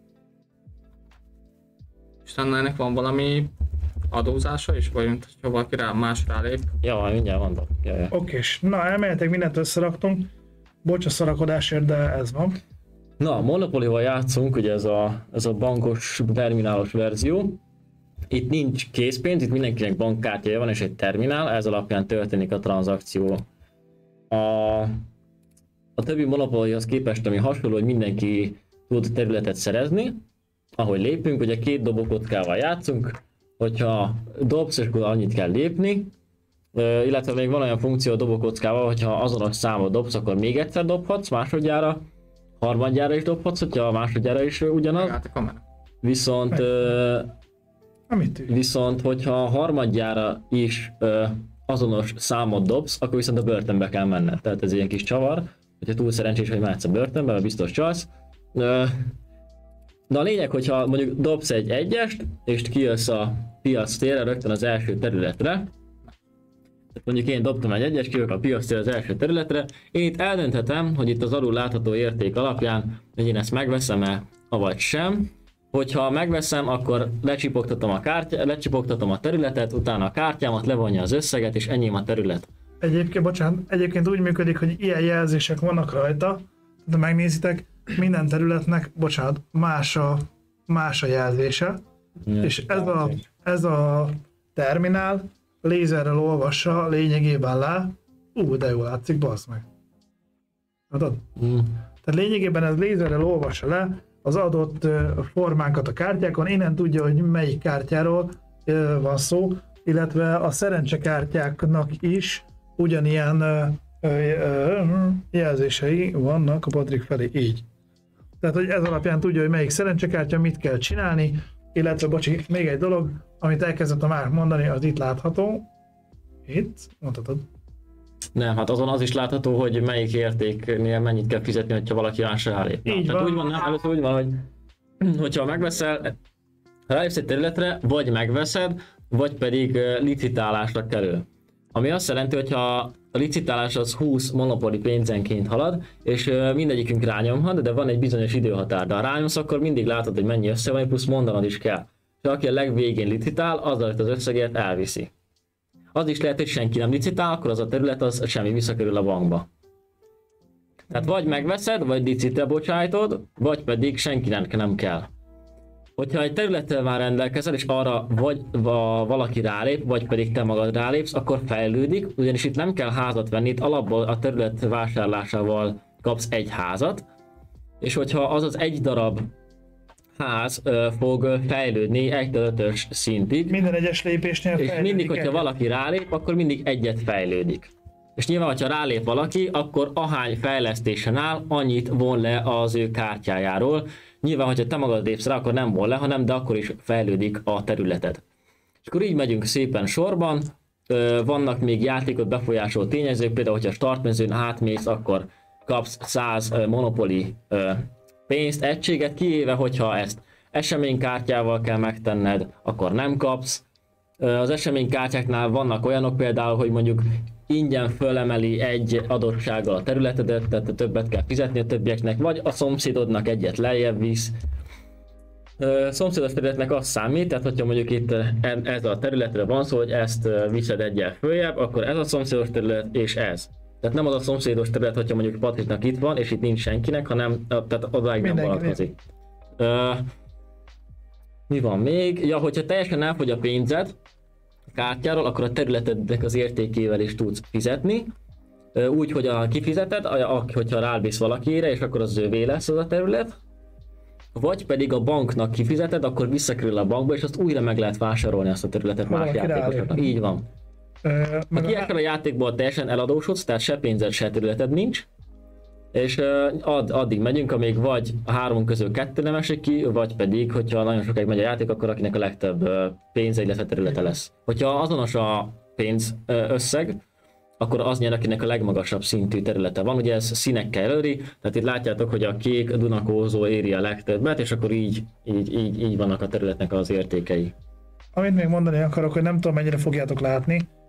E: És ennek van valami adózása is, vagy mint ha valaki rá, más rálép?
D: Ja, majd mindjárt mondok. Ja, ja.
C: Okés. Na, elméletek mindent összeraktunk. Bocs a szarakodásért, de ez van.
D: Na, Monopoly-val játszunk, ugye ez a, ez a bankos, terminálos verzió. Itt nincs készpénz, itt mindenkinek bankkártyája van és egy terminál, ez alapján történik a tranzakció. A, a többi Monopolyhoz képest, ami hasonló, hogy mindenki tud területet szerezni, ahogy lépünk, ugye két dobókockával játszunk, hogyha dobsz, és akkor annyit kell lépni, illetve még van olyan funkció a dobókockával, hogyha azonos számot dobsz, akkor még egyszer dobhatsz, másodjára, harmadjára is dobhatsz, hogyha másodjára is ugyanaz.
E: Megállt a kamera.
D: Viszont,
C: Amit
D: viszont hogyha harmadjára is azonos számot dobsz, akkor viszont a börtönbe kell menned. Tehát ez ilyen kis csavar, hogyha túl szerencsés, hogy mehetsz a börtönbe, mert biztos csalsz. De a lényeg, hogyha mondjuk dobsz egy egyest, és kijössz a piac térre rögtön az első területre, tehát mondjuk én dobtam egy egyest, kijövök a piac térre az első területre, én itt eldönthetem, hogy itt az alul látható érték alapján, hogy én ezt megveszem-e, avagy sem. Hogyha megveszem, akkor lecsipogtatom a, kártya, lecsipogtatom a területet, utána a kártyámat levonja az összeget, és ennyi a terület.
C: Egyébként, bocsánat, egyébként úgy működik, hogy ilyen jelzések vannak rajta, de megnézitek, minden területnek, bocsánat, más a, más a jelzése,
D: Ja,
C: és ez a, ez a terminál lézerrel olvassa lényegében le, ú, de jól látszik, bassz meg. Tudod?
D: Mm.
C: Tehát lényegében ez lézerrel olvassa le az adott formánkat a kártyákon, innen tudja, hogy melyik kártyáról van szó, illetve a szerencsekártyáknak is ugyanilyen jelzései vannak a Patrik felé, így. Tehát, hogy ez alapján tudja, hogy melyik szerencsekártya, mit kell csinálni, illetve, bocsi, még egy dolog, amit elkezdett a Márk mondani, az itt látható. Itt, mondhatod.
D: Nem, hát azon az is látható, hogy melyik értéknél mennyit kell fizetni, hogyha valaki más rálép. Na,
C: Így
D: tehát
C: van.
D: úgy van, nem, először úgy van, hogy hogyha megveszel, ha rálépsz egy területre, vagy megveszed, vagy pedig uh, licitálásra kerül. Ami azt jelenti, hogy ha a licitálás az húsz Monopoly pénzenként halad, és uh, mindegyikünk rányomhat, de van egy bizonyos időhatár. De ha rányomsz, akkor mindig látod, hogy mennyi össze van, plusz mondanod is kell. És aki a legvégén licitál, azzal az összegért elviszi. Az is lehet, hogy senki nem licitál, akkor az a terület az semmi visszakerül a bankba. Tehát vagy megveszed, vagy licitre bocsájtod, vagy pedig senkinek nem kell. Hogyha egy területtel már rendelkezel, és arra vagy va, valaki rálép, vagy pedig te magad rálépsz, akkor fejlődik, ugyanis itt nem kell házat venni, itt alapból a terület vásárlásával kapsz egy házat, és hogyha az az egy darab ház ö, fog fejlődni egytől ötös szintig,
C: Minden egyes lépésnél
D: és
C: fejlődik
D: mindig, hogyha
C: egyet.
D: valaki rálép, akkor mindig egyet fejlődik. És nyilván, hogyha rálép valaki, akkor ahány fejlesztésen áll, annyit von le az ő kártyájáról. Nyilván, hogyha te magad lépsz rá, akkor nem von le, hanem de akkor is fejlődik a területed. És akkor így megyünk szépen sorban. Ö, vannak még játékot befolyásoló tényezők, például, hogyha startmezőn átmész, akkor kapsz száz Monopoly ö, pénzt, egységet, kivéve, hogyha ezt eseménykártyával kell megtenned, akkor nem kapsz. Az eseménykártyáknál vannak olyanok például, hogy mondjuk ingyen fölemeli egy adottsággal a területedet, tehát többet kell fizetni a többieknek, vagy a szomszédodnak egyet lejjebb visz. A szomszédos területnek az számít, tehát hogyha mondjuk itt ez a területre van szó, hogy ezt viszed egyel följebb, akkor ez a szomszédos terület és ez. Tehát nem az a szomszédos terület, hogyha mondjuk Patriknak itt van, és itt nincs senkinek, hanem tehát odáig nem vonatkozik. Uh, mi van még? Ja, hogyha teljesen elfogy a pénzed a kártyáról, akkor a területednek az értékével is tudsz fizetni. Uh, úgy, hogy a kifizeted, a, hogyha rábísz valakire, és akkor az övé lesz az a terület. Vagy pedig a banknak kifizeted, akkor visszakerül a bankba, és azt újra meg lehet vásárolni azt a területet más játékosoknak. Így van.
C: Ö,
D: Ha kiesel a játékból, teljesen eladósodsz, tehát se pénzed, se területed nincs, és add, addig megyünk, amíg vagy a három közül kettő nem esik ki, vagy pedig, hogyha nagyon sokáig megy a játék, akkor akinek a legtöbb pénze, illetve területe lesz. Hogyha azonos a pénz összeg, akkor az nyer, akinek a legmagasabb szintű területe van. Ugye ez színekkel jelöli, tehát itt látjátok, hogy a kék dunakózó éri a legtöbbet, és akkor így, így, így, így vannak a területnek az értékei.
C: Amit még mondani akarok, hogy nem tudom mennyire fogjátok látni,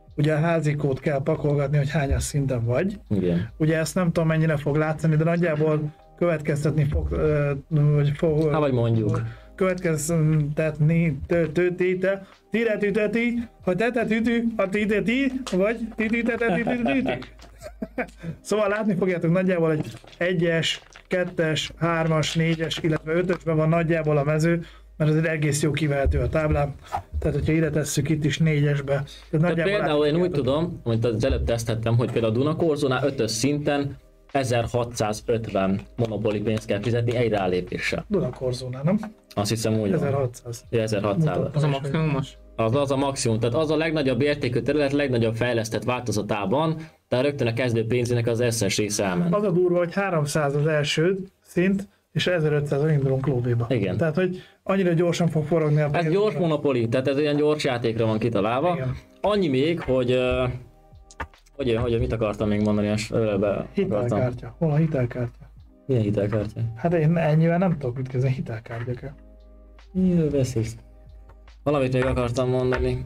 C: ugye a házikót kell pakolgatni, hogy hányas szinten vagy.
D: Igen.
C: Ugye ezt nem tudom mennyire fog látszani, de nagyjából következtetni fog, ö, vagy fog,
D: Hát vagy mondjuk.
C: következtetni tőtíte, tire tüteti, ha tete tütü, ha titeti, vagy tititetetititi. Szóval látni fogjátok nagyjából egy egyes, kettes, hármas, négyes, illetve ötösben van nagyjából a mező, mert ez egy egész jó kivehető a táblán. Tehát, hogyha ide tesszük itt is négyesbe. Tehát
D: Tehát például én úgy tudom, amit az előbb tesztettem, hogy például a Dunakorzónál ötös szinten ezerhatszázötven monopoli pénzt kell fizetni egy rálépéssel.
C: Dunakorzónál, nem?
D: Azt hiszem úgy van.
C: ezerhatszáz.
D: ezerhatszáz.
E: Az a maximumos?
D: Az az a maximum, tehát az a legnagyobb értékű terület, legnagyobb fejlesztett változatában, tehát rögtön a kezdő pénzének az összes része elment.
C: Az a durva, hogy háromszáz az első szint, és ezerötszáz indulunk lóvéba.
D: Igen.
C: Tehát, hogy annyira gyorsan fog forogni a pénz.
D: Ez gyors monopoli, tehát ez olyan gyors játékra van kitalálva.
C: Igen.
D: Annyi még, hogy... Uh, hogy, hogy mit akartam még mondani, és előbb akartam.
C: Hitelkártya. Hol a hitelkártya?
D: Milyen hitelkártya?
C: Hát én ennyivel nem tudok mit kezdeni, hitelkártya kell.
D: Jö, veszélyt. Valamit még akartam mondani.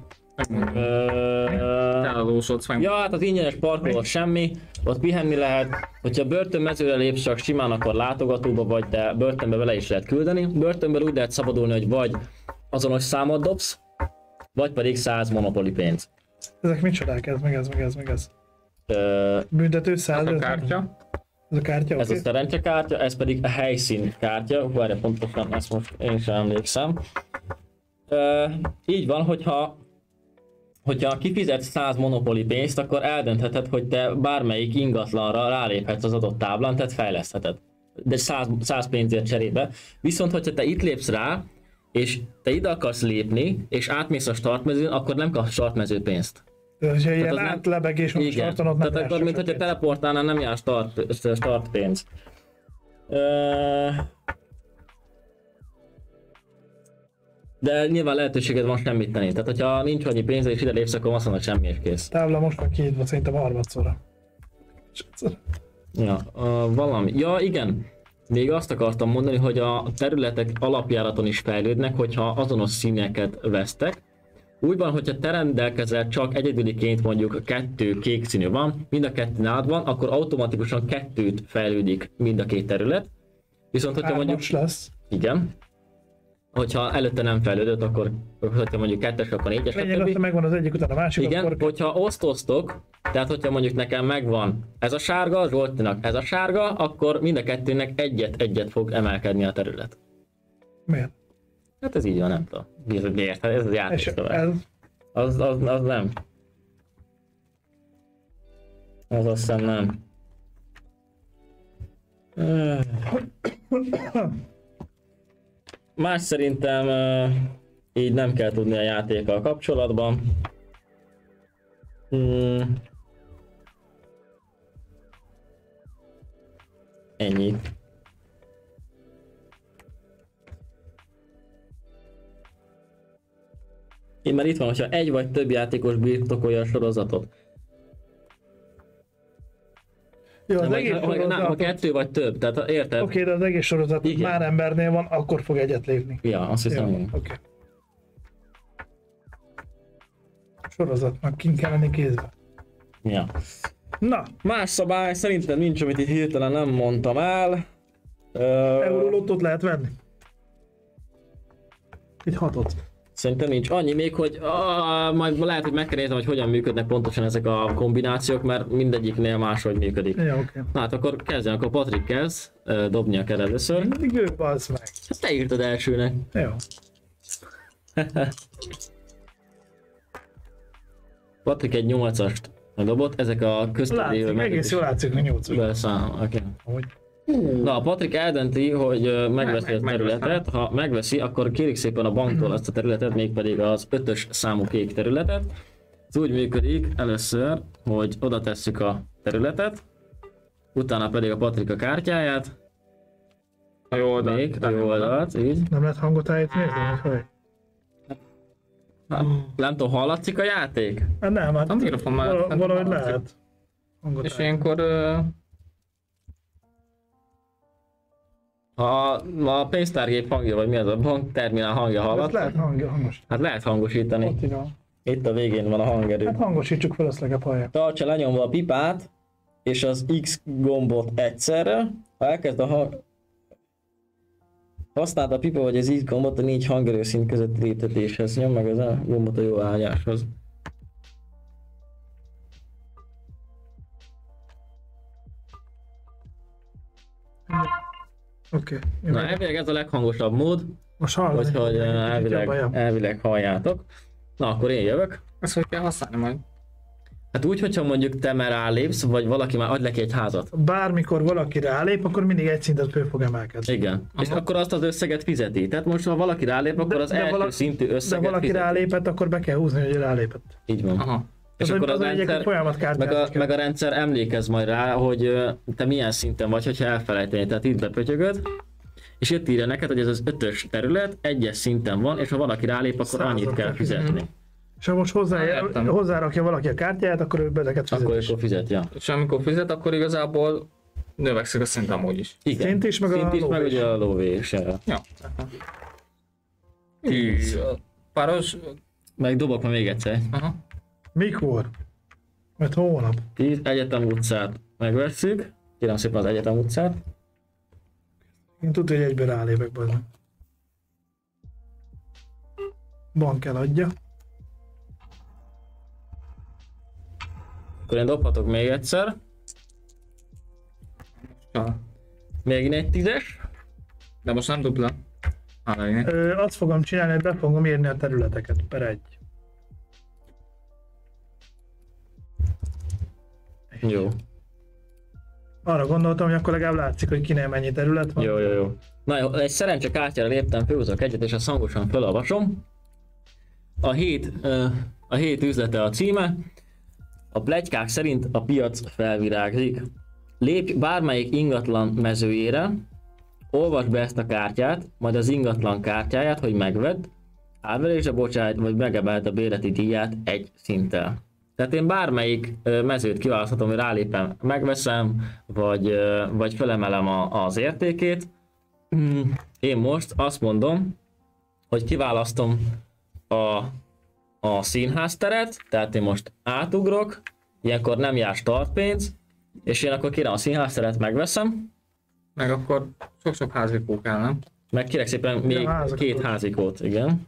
D: Ö,
E: Eladósodsz meg.
D: Ja, hát az ingyenes parkoló semmi, ott pihenni lehet. Hogyha börtönmezőre lépsz csak simán, akkor látogatóba vagy, de börtönbe vele is lehet küldeni. Börtönből úgy lehet szabadulni, hogy vagy azonos számot dobsz, vagy pedig száz monopoli pénz.
C: Ezek micsodák? Ez meg ez, meg ez, meg ez.
D: Ö,
C: Büntető száz.
E: Ez a kártya.
C: Ez a kártya,
D: ez
C: oké.
D: a szerencsekártya, ez pedig a helyszín kártya. Hú, erre pontosan ezt most én sem emlékszem. Ö, így van, hogyha hogyha kifizetsz száz monopoli pénzt, akkor eldöntheted, hogy te bármelyik ingatlanra ráléphetsz az adott táblán, tehát fejlesztheted. De száz, száz pénzért cserébe. Viszont, hogyha te itt lépsz rá, és te ide akarsz lépni, és átmész a startmezőn, akkor nem kapsz startmező pénzt.
C: Tehát, hogyha ilyen
D: az nem-
C: átlebegés van a
D: Igen,
C: starton, ott nem
D: tehát akkor,
C: jár
D: mint
C: sok
D: hogyha
C: pénz.
D: teleportálnál, nem jár start, start pénz. Ö, De nyilván lehetőséged van semmit tenni. Tehát, hogyha nincs annyi pénz, és ide lépsz, akkor azt mondod, semmi és kész.
C: Tábla most van kiírva szerintem harmadszorra.
D: Ja, uh, valami. Ja, igen. Még azt akartam mondani, hogy a területek alapjáraton is fejlődnek, hogyha azonos színeket vesztek. Úgy van, hogyha te rendelkezel csak egyedüliként mondjuk kettő kék színű van, mind a kettő nálad van, akkor automatikusan kettőt fejlődik mind a két terület. Viszont, hogyha mondjuk...
C: Hármas lesz.
D: Igen. Hogyha előtte nem fejlődött, akkor hogyha mondjuk kettes, akkor négyes,
C: Lényeg az, hogy
D: stb.
C: megvan az egyik után a másik,
D: Igen,
C: akkor
D: hogyha osztoztok, tehát hogyha mondjuk nekem megvan ez a sárga, Zsoltinak ez a sárga, akkor mind a kettőnek egyet-egyet fog emelkedni a terület.
C: miért?
D: Hát ez így van, nem tudom. Miért, miért? Hát ez az
C: És
D: játékszöveg.
C: ez,
D: Az, az, az nem. Az azt hiszem nem. Öh. Más szerintem uh, így nem kell tudni a játékkal kapcsolatban. Hmm. Ennyi. Én már itt van, hogyha egy vagy több játékos birtokolja a sorozatot.
C: jó, az
D: Nem,
C: egész
D: ha, ha, nem, ha
C: sorozat,
D: kettő vagy több, tehát érted?
C: oké, de az egész sorozat
D: Igen.
C: már embernél van, akkor fog egyet lépni.
D: Ja, azt hiszem,
C: Jó,
D: hogy
C: oké. Sorozatnak kint kell lenni kézbe.
D: ja.
C: Na,
D: Más szabály szerintem nincs, amit itt hirtelen nem mondtam el. Ö,
C: eurólottót lehet venni? Egy hatot.
D: Szerintem nincs. Annyi még, hogy ah, majd lehet, hogy meg kell néznem, hogy hogyan működnek pontosan ezek a kombinációk, mert mindegyiknél máshogy működik.
C: Jó, oké.
D: Na hát akkor kezdjen, akkor Patrik kezd, ö, dobnia kell először.
C: Mindig ő bazd meg.
D: Hát te írtad elsőnek.
C: Jó.
D: Patrik egy nyolcast dobott, ezek a közteri
C: Látszik, egész jól látszik, hogy nyolc.
D: Beszám, okay.
C: Ahogy.
D: Na, a Patrik eldönti, hogy ö, megveszi
E: Meg-
D: a
E: meg-
D: területet. Ha megveszi, akkor kérik szépen a banktól ezt a területet, mégpedig az ötös számú kék területet. Ez úgy működik először, hogy oda tesszük a területet, utána pedig a Patrik a kártyáját,
E: A jó oldal.
D: még a jó oldalt, így.
C: Nem lehet hangot állítani, érted, hogy hogy?
D: Hát, nem tudom, hallatszik a játék?
C: Hát nem, hát
E: A mikrofon mellett
C: vala-
E: nem
C: valahogy
E: hallatszik.
C: lehet. Hangot
E: És
C: állítani.
E: ilyenkor... ö,
D: Ha a pénztárgép hangja, vagy mi az a bankterminál hangja
C: Ezt
D: hallatszik,
C: lehet hangja, hangos.
D: hát lehet hangosítani.
C: Ott így van.
D: Itt a végén van a hangerő.
C: Hát hangosítsuk fel, azt legalább hallják.
D: Tartsa lenyomva a pipát és az X gombot egyszerre. Ha elkezd a hang... Használd a pipa vagy az X gombot a négy hangerőszint közötti léptetéshez. Nyom meg az a gombot a jó ágyáshoz.
C: Oké. Okay.
D: Na, elvileg ez a leghangosabb mód,
C: Most hallani.
D: úgyhogy eh, elvileg, elvileg halljátok. Na, akkor én jövök.
E: Ezt hogy kell használni majd?
D: Hát úgy, hogyha mondjuk te már rálépsz, vagy valaki már adj neki egy házat.
C: Bármikor valaki rálép, akkor mindig egy szintet föl fog emelkedni.
D: Igen. És akkor azt az összeget fizeti. Tehát most, ha valaki rálép, akkor
C: De-
D: az
C: de
D: első
C: valaki-
D: szintű
C: De
D: összeget
C: valaki
D: fizeti.
C: rálépett, akkor be kell húzni, hogy rálépett.
D: Így van.
E: Aha.
D: És
C: Az
D: akkor
C: egy-
D: az
C: az egy
D: rendszer,
C: folyamat
D: meg a,
C: kártyázni
D: meg a rendszer emlékez majd rá, hogy ö, te milyen szinten vagy, hogyha elfelejteni. Tehát itt bepötyögöd, és itt írja neked, hogy ez az ötös terület, egyes szinten van, és ha valaki rálép, akkor
C: Százat
D: annyit kell
C: kell
D: fizetni.
C: És ha most hozzá,
E: Á, értem.
C: hozzárakja valaki a kártyáját, akkor ő ezeket fizet.
D: Akkor
C: is.
D: akkor fizet, ja.
E: És amikor fizet, akkor igazából növekszik a szint amúgy is.
D: Igen.
C: Szint is, meg a
D: Szint is, meg
C: lóvé is.
D: ugye a lóvé is. Ja.
E: Ja. Tíz. Páros...
D: Meg dobok ma még egyszer.
E: Aha.
C: Mikor? Mert hónap.
D: tíz Egyetem utcát megvesszük. Kérem szépen az Egyetem utcát.
C: Én tudja, hogy egyből rálépek benne. Bank eladja.
D: Akkor én dobhatok még egyszer.
E: Ja.
D: Még egy tízes.
E: De most nem dupla. Hála igen.
C: Ö, azt fogom csinálni, hogy be fogom írni a területeket per egy.
D: Jó.
C: Arra gondoltam, hogy akkor legalább látszik, hogy kinél mennyi terület van.
D: Jó, jó, jó. Na jó, egy szerencse kártyára léptem, főhúzok egyet, és azt hangosan felolvasom. A hét, ö, a hét üzlete a címe. A pletykák szerint a piac felvirágzik. Lépj bármelyik ingatlan mezőjére, olvasd be ezt a kártyát, majd az ingatlan kártyáját, hogy megvedd, árverésre bocsájt, vagy megemeld a bérleti díját egy szinttel. Tehát én bármelyik ö, mezőt kiválaszthatom, hogy rálépem, megveszem, vagy, ö, vagy felemelem a, az értékét. Mm, Én most azt mondom, hogy kiválasztom a, a színházteret, tehát én most átugrok, ilyenkor nem jár startpénz, és én akkor kérem a színházteret, megveszem,
E: Meg akkor sok-sok házikó kell, nem?
D: meg kérek szépen még
C: házakot.
D: két házikót, igen.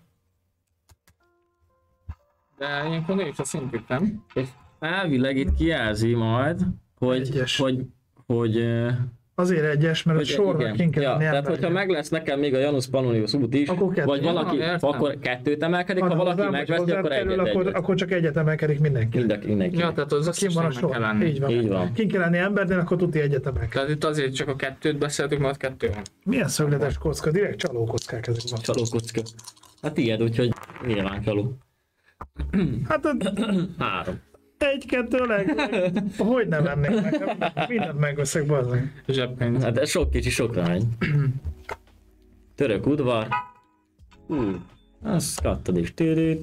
E: De ilyenkor nő is a szintük, nem?
D: És elvileg itt kijelzi majd, hogy,
C: Egyes.
D: hogy, hogy, ö,
C: Azért egyes, mert a
D: hogy
C: sornak
D: igen.
C: kint kell
D: Ja,
C: lenni
D: tehát
C: embernek.
D: hogyha meg lesz nekem még a Janus Pannonius út is,
C: Akkor kettő.
D: vagy valaki,
E: Ja, értem.
D: akkor kettőt emelkedik, ha
C: Ha
D: valaki
C: hozzám-
D: megveszi,
C: hozzám
D: akkor
C: kerül,
D: egyet,
C: akkor,
D: egyet.
C: akkor csak egyet emelkedik mindenki.
D: Mindenki, mindenki.
E: Ja, tehát az
C: Kim van a
E: összesnek kell
C: sor.
E: lenni.
C: Így van.
D: Így van.
C: Kint kell lenni embernél, akkor tudja egyet emelkedni.
E: Tehát itt azért csak a kettőt beszéltük, mert kettő van.
C: Milyen szögletes kocka? Direkt csalókockák ezek van.
D: Csalókocka. Hát tiéd, úgyhogy nyilván csaló.
C: Hát
D: Három.
C: egy-kettő a leg... Hogy nem vennék meg? Mindent megveszek, bazdmeg.
E: Zsebpénz.
D: Hát ez sok kicsi sokra megy. Török udvar. Hú, azt kattad is. Tűrűt.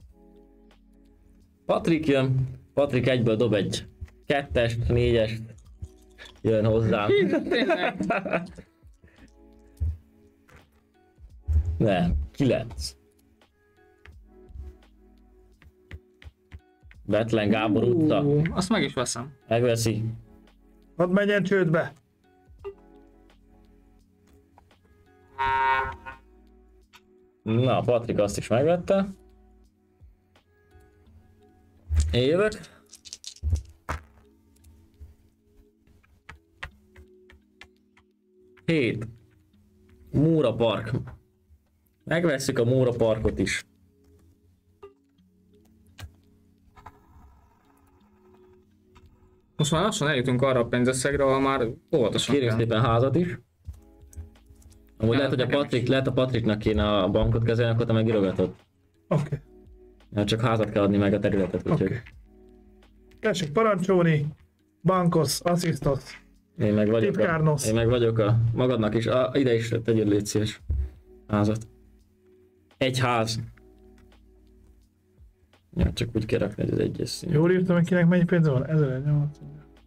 D: Patrik jön. Patrik egyből dob egy kettest, négyest. Jön hozzám.
E: Tényleg.
D: Nem, kilenc. Betlen Gábor utca.
E: Ú, azt meg is veszem.
D: Megveszi.
C: Hadd menjen csődbe.
D: Na, Patrik azt is megvette. Én jövök. Hét. Múra Park. Megvesszük a Múra Parkot is.
E: Most már lassan eljutunk arra a pénzösszegre, ahol már óvatosan
D: Kérünk
E: kell.
D: szépen házat is. Amúgy
E: Ja,
D: lehet, hogy a
E: nekem
D: Patrik,
E: is.
D: lehet a Patriknak kéne a bankot kezelni, akkor te meg írogatod.
C: Oké.
D: Ja, csak házat kell adni meg a területet, úgyhogy
C: Oké. Tessék parancsolni. Bankos, asszisztos.
D: én meg vagyok a,
C: Titkárnosz.
D: én meg vagyok a magadnak is, a, ide is tegyél légy szíves házat. Egy ház. Ja, csak úgy kell rakni, hogy az egyes szín.
C: Jól írtam, hogy kinek mennyi pénze van? ezernyolcszáz.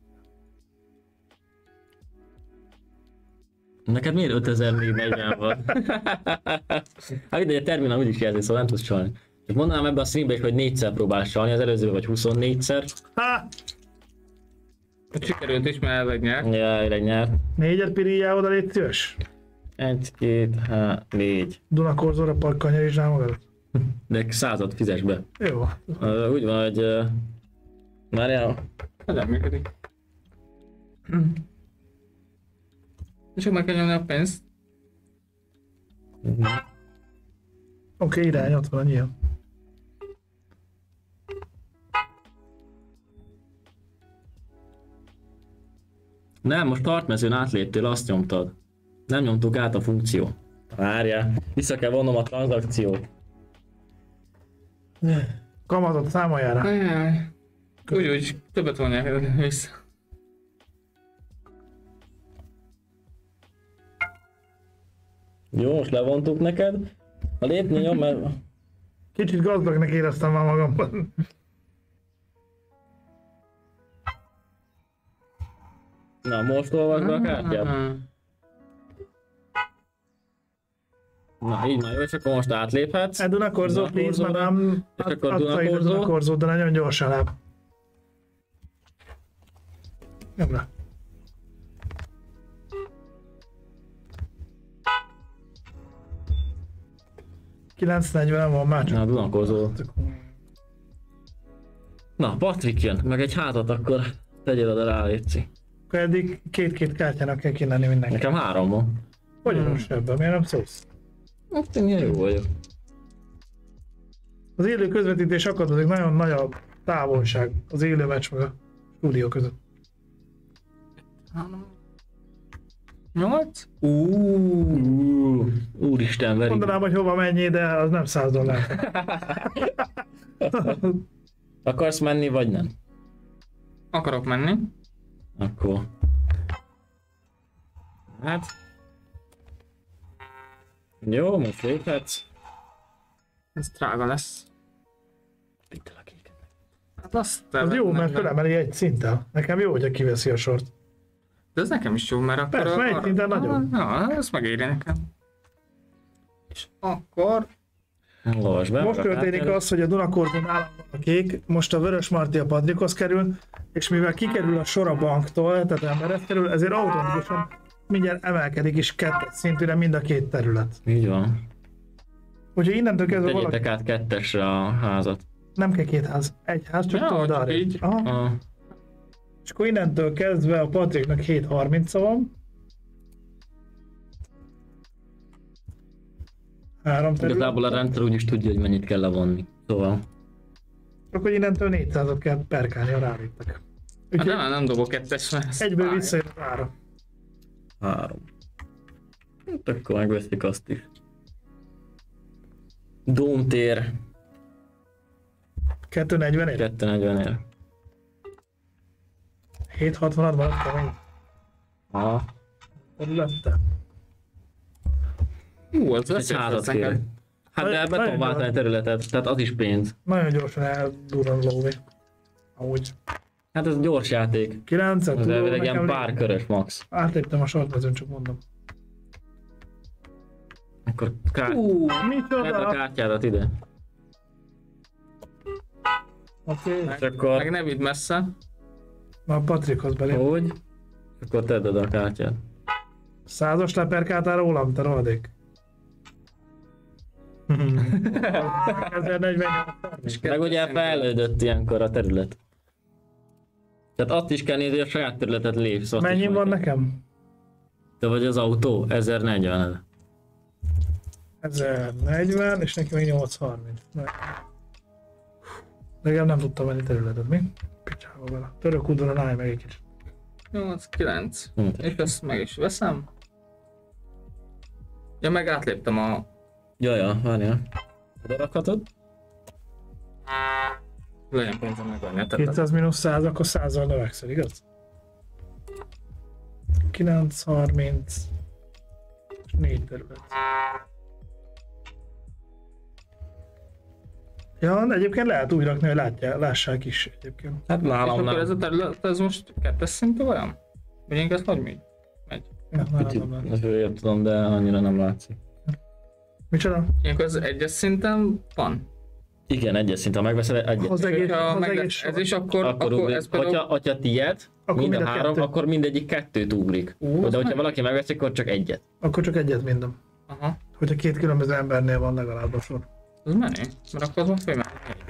D: Neked miért ötezer-négyszáznegyven van? Hát mindegy, a terminál úgyis jelzi, szóval nem tudsz csalni. És mondanám ebben a streamben is, hogy négyszer próbálsz csalni, az előző vagy huszonnégyszer.
C: Ha!
E: Sikerült is, mert elvegy nyert.
D: Jaj, nyert.
C: Négyet piríjál oda, légy szíves.
D: Egy, két, há, négy.
C: Dunakorzóra pakkanyarítsd rá magad.
D: De százat fizes be.
C: Jó.
D: Uh, úgy van, hogy... Uh, Várjál.
E: Ez nem működik. Csak meg kell nyomni a pénzt.
C: Oké, okay, irány, ott van a nyíl.
D: Nem, most startmezőn átléptél, azt nyomtad. Nem nyomtuk át a funkció. Várjál, vissza kell vonnom a tranzakciót.
C: Kamatot számoljára.
E: Ajaj. Úgy, úgy többet vonják vissza.
D: Jó, most levontuk neked. Ha lépni nyom, mert...
C: Kicsit gazdagnak éreztem már magamban.
D: Na, most olvasd be a kártyát. Na, így már jó, és akkor most átléphetsz.
C: E Dunakorzó, please, madame.
D: És akkor
C: Adsz a ide
D: Dunakorzó.
C: Dunakorzó, de nagyon gyorsan le. Nyomd rá. kilenc negyven van már
D: Na,
C: csak.
D: Dunakorzó. Na, Patrik jön, meg egy hátat akkor tegyél oda rá, létszik.
C: Akkor eddig két-két kártyának kell kínálni mindenki.
D: Nekem három van.
C: Hogy a most ebben? Miért nem szólsz?
D: Hát én ilyen jó vagyok.
C: Az élő közvetítés akadozik, nagyon nagy a távolság az élő meccs meg a stúdió között.
E: Nyolc?
D: Uuuuh, úristen, veri.
C: Mondanám, hogy hova menjél, de az nem száz dollár.
D: Akarsz menni, vagy nem?
E: Akarok menni.
D: Akkor... Hát... Jó, most léphetsz.
E: Ez drága lesz.
D: Vidd el a kéket.
E: Hát azt
C: Az jó, mert felemeli egy szinttel. Nekem jó, hogy kiveszi a sort.
E: De ez nekem is jó, mert akkor...
C: Persze, mert egy szinten nagyon.
E: Ja, ez megéri nekem. És akkor...
D: Olvasd be.
C: Most történik az, hogy a Dunakorzon állam van a kék, most a Vörös Marti a Patrikhoz kerül, és mivel kikerül a sor a banktól, tehát emberhez kerül, ezért automatikusan mindjárt emelkedik is kettes szintűre mind a két terület.
D: Így van.
C: Úgyhogy innentől kezdve valaki...
D: Tegyétek át kettesre a házat.
C: Nem kell két ház, egy ház, csak
E: Ja,
C: tudod
E: csak
C: arra.
E: így.
C: Aha.
D: Ah,
C: És akkor innentől kezdve a Patriknak hét harminca van. Három terület.
D: igazából a rendszer úgy is tudja, hogy mennyit kell levonni. Szóval...
C: Akkor innentől négyszázat kell perkálni, ha ráléptek.
E: Hát
C: Úgyhogy
E: nem, nem dobok kettes, mert ez
C: egyből
E: fáj.
C: visszajön az ára.
D: Három. Hát akkor megveszik azt is. Dómtér.
C: kettő negyven
D: kettő negyvenér.
C: hét hatvanat van, kemény.
D: Aha.
C: Területte.
E: Hú, az
D: Egy
E: lesz
D: házat
E: neked.
D: kérek. Hát de
C: Nagyon-
D: be tudom
C: nagyon
D: váltani
C: gyors.
D: területet, tehát az is pénz.
C: Nagyon gyorsan eldurran lóvé. Ahogy.
D: Hát ez gyors játék.
C: kilencet
D: Ez
C: tudom,
D: elvileg ilyen
C: nekem
D: pár
C: lé-
D: körös max.
C: Átléptem a sortmezőn, csak mondom.
D: Akkor kár...
E: Hú,
D: Tedd a
C: Micsoda?
D: kártyádat ide.
C: Oké,
D: És akkor...
E: meg ne vidd messze.
C: már Patrikhoz belép.
D: Úgy. És akkor tedd oda a kártyát.
C: Százas leperkáltál rólam, te rohadék. ezernegyvennyolc.
D: Meg ugye fejlődött ilyenkor a terület. Tehát azt is kell nézni, hogy a saját területet lépsz. azt is
C: Mennyi
D: meg
C: van
D: kell.
C: nekem?
D: Te vagy az autó? ezernegyven.
C: ezernegyven, és neki még nyolcszázharminc. Legalább nem tudtam venni területet, mi? Picsába vele. Török udvaron állj meg egy kicsit.
E: nyolc, kilenc.
D: Hm.
E: És ezt meg is veszem. Ja, meg átléptem a...
D: Jaja, várjál. Oda rakhatod?
E: Legyen pénzem megvenni a tetet.
C: kétszáz mínusz száz, akkor százzal növekszel, igaz? kilenc harminc és négy terület. Ja, egyébként lehet úgy rakni, hogy látja, lássák is egyébként.
D: Hát
E: És
D: nálam
E: akkor ez a
D: nem.
E: terület, ez most kettes szintű olyan? Vagy inkább hogy mi? Megy.
C: Ja, nálam
D: Picit,
C: nem.
D: ezt jól tudom, de annyira nem látszik.
C: Micsoda?
E: Ilyenkor az egyes szinten van?
D: Igen, egyes szint, ha megveszed egyet.
C: Az egész,
E: Ha
C: az
E: meg
C: egész
E: lesz
C: sor.
E: ez is, akkor,
D: Akkor,
E: akkor
D: ugrik.
E: ez például...
D: Hogyha, hogyha tiéd,
C: Akkor
D: mind a
C: mind a
D: három,
C: kettő.
D: akkor mindegyik kettőt ugrik.
E: Ú,
D: De
E: az
D: hogyha
E: meg-
D: valaki megveszi, akkor csak egyet.
C: Akkor csak egyet minden.
E: Aha,
C: Hogyha két különböző embernél van legalább a sor.
E: az menő. Mert akkor az már fölmegy.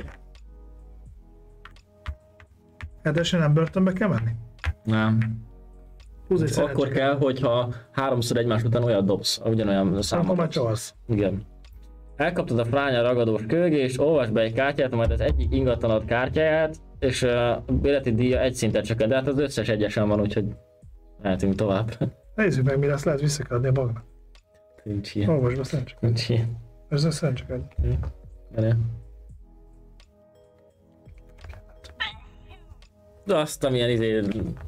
C: Hetesen nem börtönbe kell menni?
D: Nem.
C: Húz egy
D: Akkor
C: szerencsét.
D: kell, hogyha háromszor egymás után olyat dobsz, ugyanolyan
C: Akkor
D: számot
C: már
D: dobsz.
C: csalsz.
D: Igen. Elkaptad a fránya ragadós kölgést, olvasd be egy kártyát, majd az egyik ingatlanod kártyáját, és uh, életi díja egy szintet csökkent, de hát az összes egyesen van, úgyhogy mehetünk tovább.
C: Nézzük meg, mire ezt lehet visszakadni a bagnak.
D: Nincs ilyen.
C: Olvasd be szerencsét.
D: Nincs ilyen.
C: Ez a szerencsét.
D: Várjál. De azt, amilyen izé...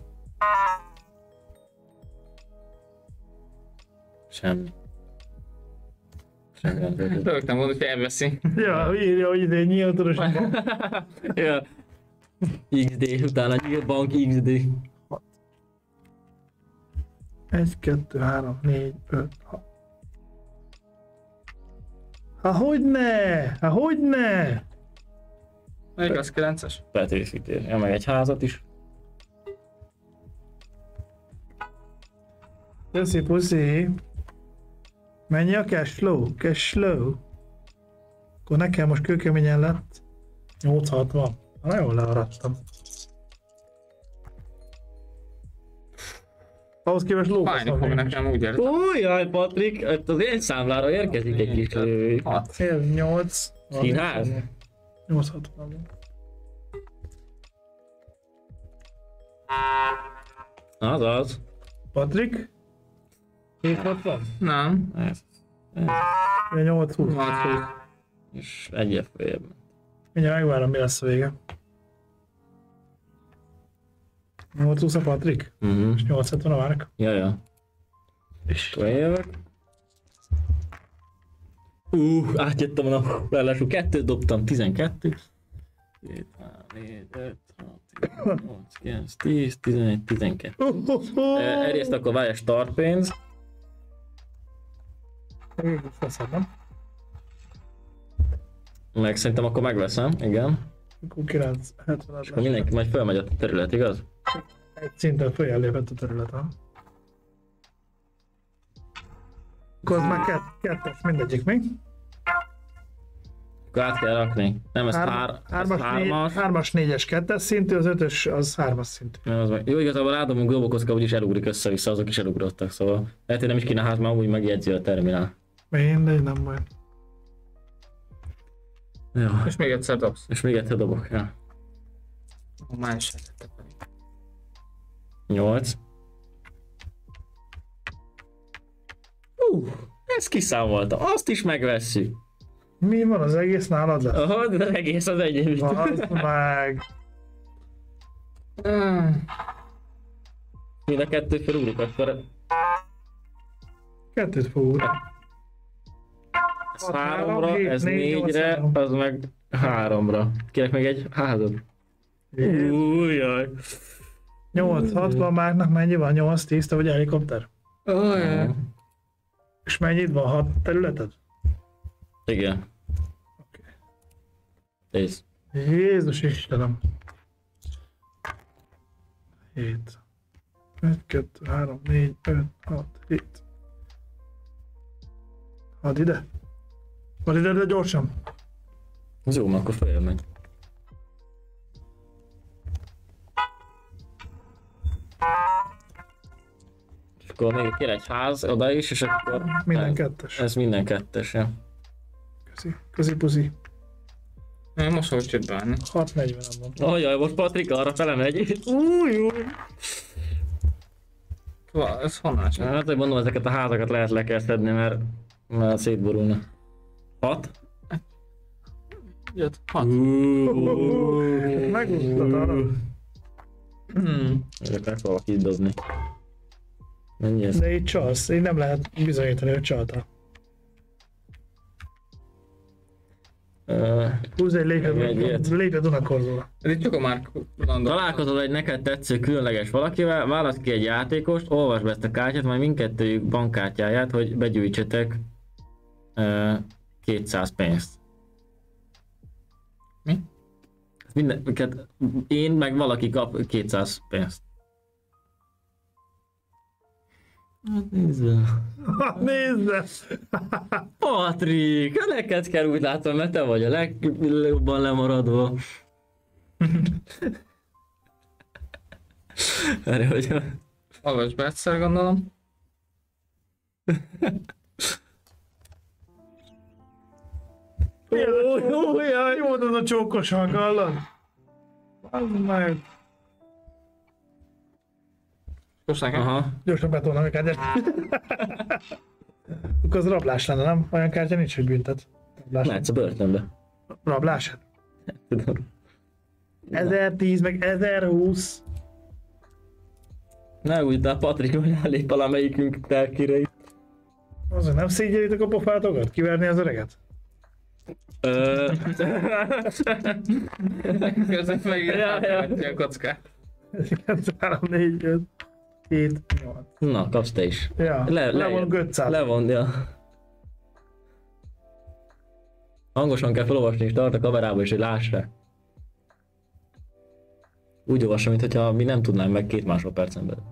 D: Semmi. Semmi. nem történt.
E: Rögtön mondod, hogy elveszi.
C: Ja, írja, hogy ide nyíltorosan.
D: Ja. iksz dé, utána nyílt bank iksz dé.
C: Egy, kettő, három, négy, öt, hat. Há, hogyne? Há, hogyne?
E: Melyik az kilences?
D: Petőfítér. Ja, meg egy házat is.
C: Köszi, puszi. Mennyi a cashflow? Cashflow. Akkor nekem most kőkeményen lett nyolcszázhatvan. Na jól learadtam. Ahhoz képest
E: Fájni fog
C: lógaszom.
E: nekem, úgy érzem.
D: Újjaj, Patrik, itt az én számlára érkezik egy kis ö,
E: Hat.
C: Ez nyolc.
D: színház.
C: nyolcszázhatvan.
D: Azaz.
C: Patrik? hétszázhatvan?
E: Nem.
D: Ez.
C: nyolcszázhúsz.
E: nyolcszázhúsz.
D: És egyet följebb.
C: Mindjárt megvárom, mi lesz a vége. nyolcszázhúsz a Patrik?
D: Mhm.
C: És nyolcszázhetven a Márk?
D: Ja, ja.
C: És
D: Akkor én jövök. Uh, átjöttem a nap. Ráadásul kettőt dobtam, tizenkettő. két, három, négy, öt, hat, nyolc, kilenc, tíz, tizenegy, tizenkettő. Egyrészt akkor várj a start pénz.
C: Veszed, nem?
D: Meg szerintem akkor megveszem, igen.
C: Akkor kilencszázhetven.
D: És akkor mindenki majd fölmegy a terület, igaz?
C: Egy szinten följel lépett a terület, ha? Akkor az már kett, kettes mindegyik, mi?
D: Akkor át kell rakni. Nem, ez,
C: Hár-
D: hár, ez
C: hármas, négy,
D: hármas.
C: hármas, négyes, kettes szintű, az ötös, az hármas szintű.
D: Ja, az meg. Jó, igazából rádobunk dobokozka, úgyis elugrik össze-vissza, azok is elugrottak, szóval lehet, hogy nem is kéne ház, mert úgy megjegyzi a terminál.
C: Mindegy, nem baj.
D: Jó.
E: És még egyszer dobsz.
D: És még egyszer dobok, ja.
E: Már is eltettek pedig.
D: nyolc. Uh, ezt kiszámoltam, azt is megvesszük.
C: Mi van, az egész nálad lesz?
D: Aha, de az egész az egyébként.
C: Az meg.
D: Mind a kettő felugrik, akkor
C: Kettőt fogunk.
D: ez
C: Hat, három,
D: háromra,
C: hét,
D: ez
C: négy, nyolc,
D: négyre,
C: három.
D: az meg háromra. Kérek még egy házat? Újjaj.
C: nyolc hatvan Márknak mennyi van? nyolc tíz, te vagy helikopter?
E: Olyan.
C: És mennyit van? hat területed?
D: Igen.
C: Oké.
D: Nézd.
C: Jézus Istenem. hét. egy, kettő, három, négy, öt, hat, hét. Add ide. Add ide, de gyorsan.
D: Az jó, mert akkor följebb megy. És akkor még kér egy ház oda is, és akkor...
C: Minden
D: ez,
C: kettes.
D: ez minden kettes, ja.
C: Köszi. Köszi puzi.
E: Én most hogy csődbe venni.
C: hat negyven van.
D: Ajaj, most Patrik arra fele megy. Új, új.
E: Va- Ez honnan sem?
D: Hát, hogy mondom, ezeket a házakat lehet le kell szedni, mert, mert szétborulna. Hat?
E: Jött. Hat.
C: Megúsztad arra.
E: Hmm.
D: Ezek meg fogok itt dobni. Mennyi ez?
C: De így csalsz. Így nem lehet bizonyítani, hogy csaltál.
D: Uh,
C: Húzz egy
D: Meg egy ilyet.
C: lépj, lépj a Dunakorzóra.
E: Ez itt csak a Márk landol.
D: találkozol egy neked tetsző különleges valakivel, válasz ki egy játékost, olvasd be ezt a kártyát, majd mindkettőjük bankkártyáját, hogy begyűjtsetek uh, kétszáz pénzt. Mindenket, én meg valaki kap kétszáz pénzt. Hát nézzel.
C: Ha, nézze!
D: Patrik, neked kell úgy látom, mert te vagy a legjobban lemaradva. Erre, hogy...
E: Olvasd be egyszer, gondolom.
C: Ó, ó, jaj, jó volt az a csókos hang, hallod? Az meg.
E: Most nekem.
D: Aha.
C: Gyorsan betolnám a kártyát. Akkor az rablás lenne, nem? Olyan kártya nincs, hogy büntet. Rablás.
D: Mehetsz a börtönbe.
C: Rablás?
D: Tudom.
C: ezertíz meg ezerhúsz.
D: Ne úgy, de a Patrik, hogy elég valamelyikünk telkére itt.
C: Azért nem szégyeljétek a pofátokat? Kiverni az öreget?
D: Ö...
E: Közben megírhatja a kockát.
C: három, négy, öt, hét, nyolc.
D: Na, kapsz te is.
C: Ja,
D: Le,
C: levonunk ötszáz.
D: Levon, ja. Hangosan kell felolvasni és tart a kamerába is, hogy láss rá. Úgy olvasom, mintha mi nem tudnánk meg két másodpercen belül.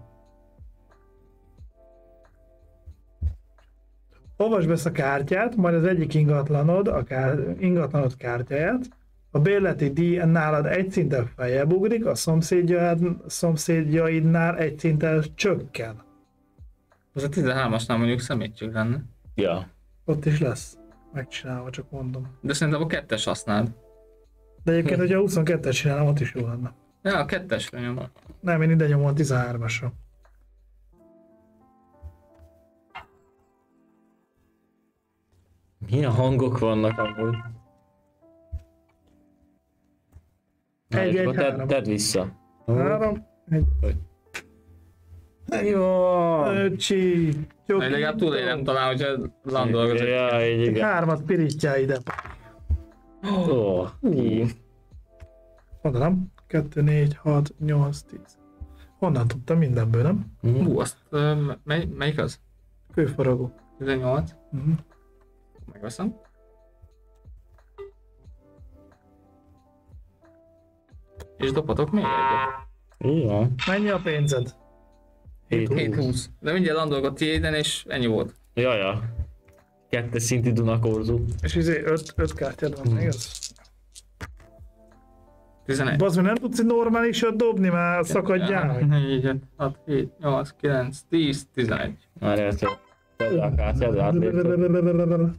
C: Olvasd be ezt a kártyát, majd az egyik ingatlanod, a kár, ingatlanod kártyáját, a bérleti díj nálad egy szinten feljebb ugrik, a szomszédjaid, szomszédjaidnál egy szinten csökken.
E: Az a tizenhármasnál mondjuk szemétcsük lenne.
D: Ja.
C: Ott is lesz. Megcsinálva, csak mondom.
E: De szerintem a kettes használd.
C: De egyébként, hogyha a huszonkettes csinálom, ott is jó lenne.
E: Ja, a kettesre nyom.
C: Nem, én ide nyomom a tizenhármasra.
D: Milyen hangok vannak amúgy? Na,
C: Egy,
D: és
C: egy,
D: akkor tedd,
C: három.
D: tedd vissza.
C: Három, egy.
D: Jó.
C: Öcsi.
E: Na, legalább túlélem talán, hogyha landolgatok.
D: Ja, így igen.
C: Hármat pirítjál ide.
D: Ó, mi?
C: Mondanám. Kettő, négy, hat, nyolc, tíz. Honnan tudtam mindenből, nem?
E: Hú, azt, ö, mely, melyik az?
C: Kőfaragó.
E: tizennyolc.
C: Uh-huh.
E: Megveszem. És dobhatok még egyet.
D: Igen.
C: Mennyi a pénzed?
D: Hét
E: hét húsz. De mindjárt landolgott tiéden, és ennyi volt.
D: Ja, ja. Kettes szintű Dunakorzú.
C: És izé öt, öt kártyád van, igaz?
E: tizenegy.
C: Bazd meg, nem tudsz egy normálisat dobni, már szakadjál meg.
E: négy, öt, hat, hét, nyolc, kilenc, tíz, tizenegy.
D: Már ezt jó. Tedd a kártyád, átlépted.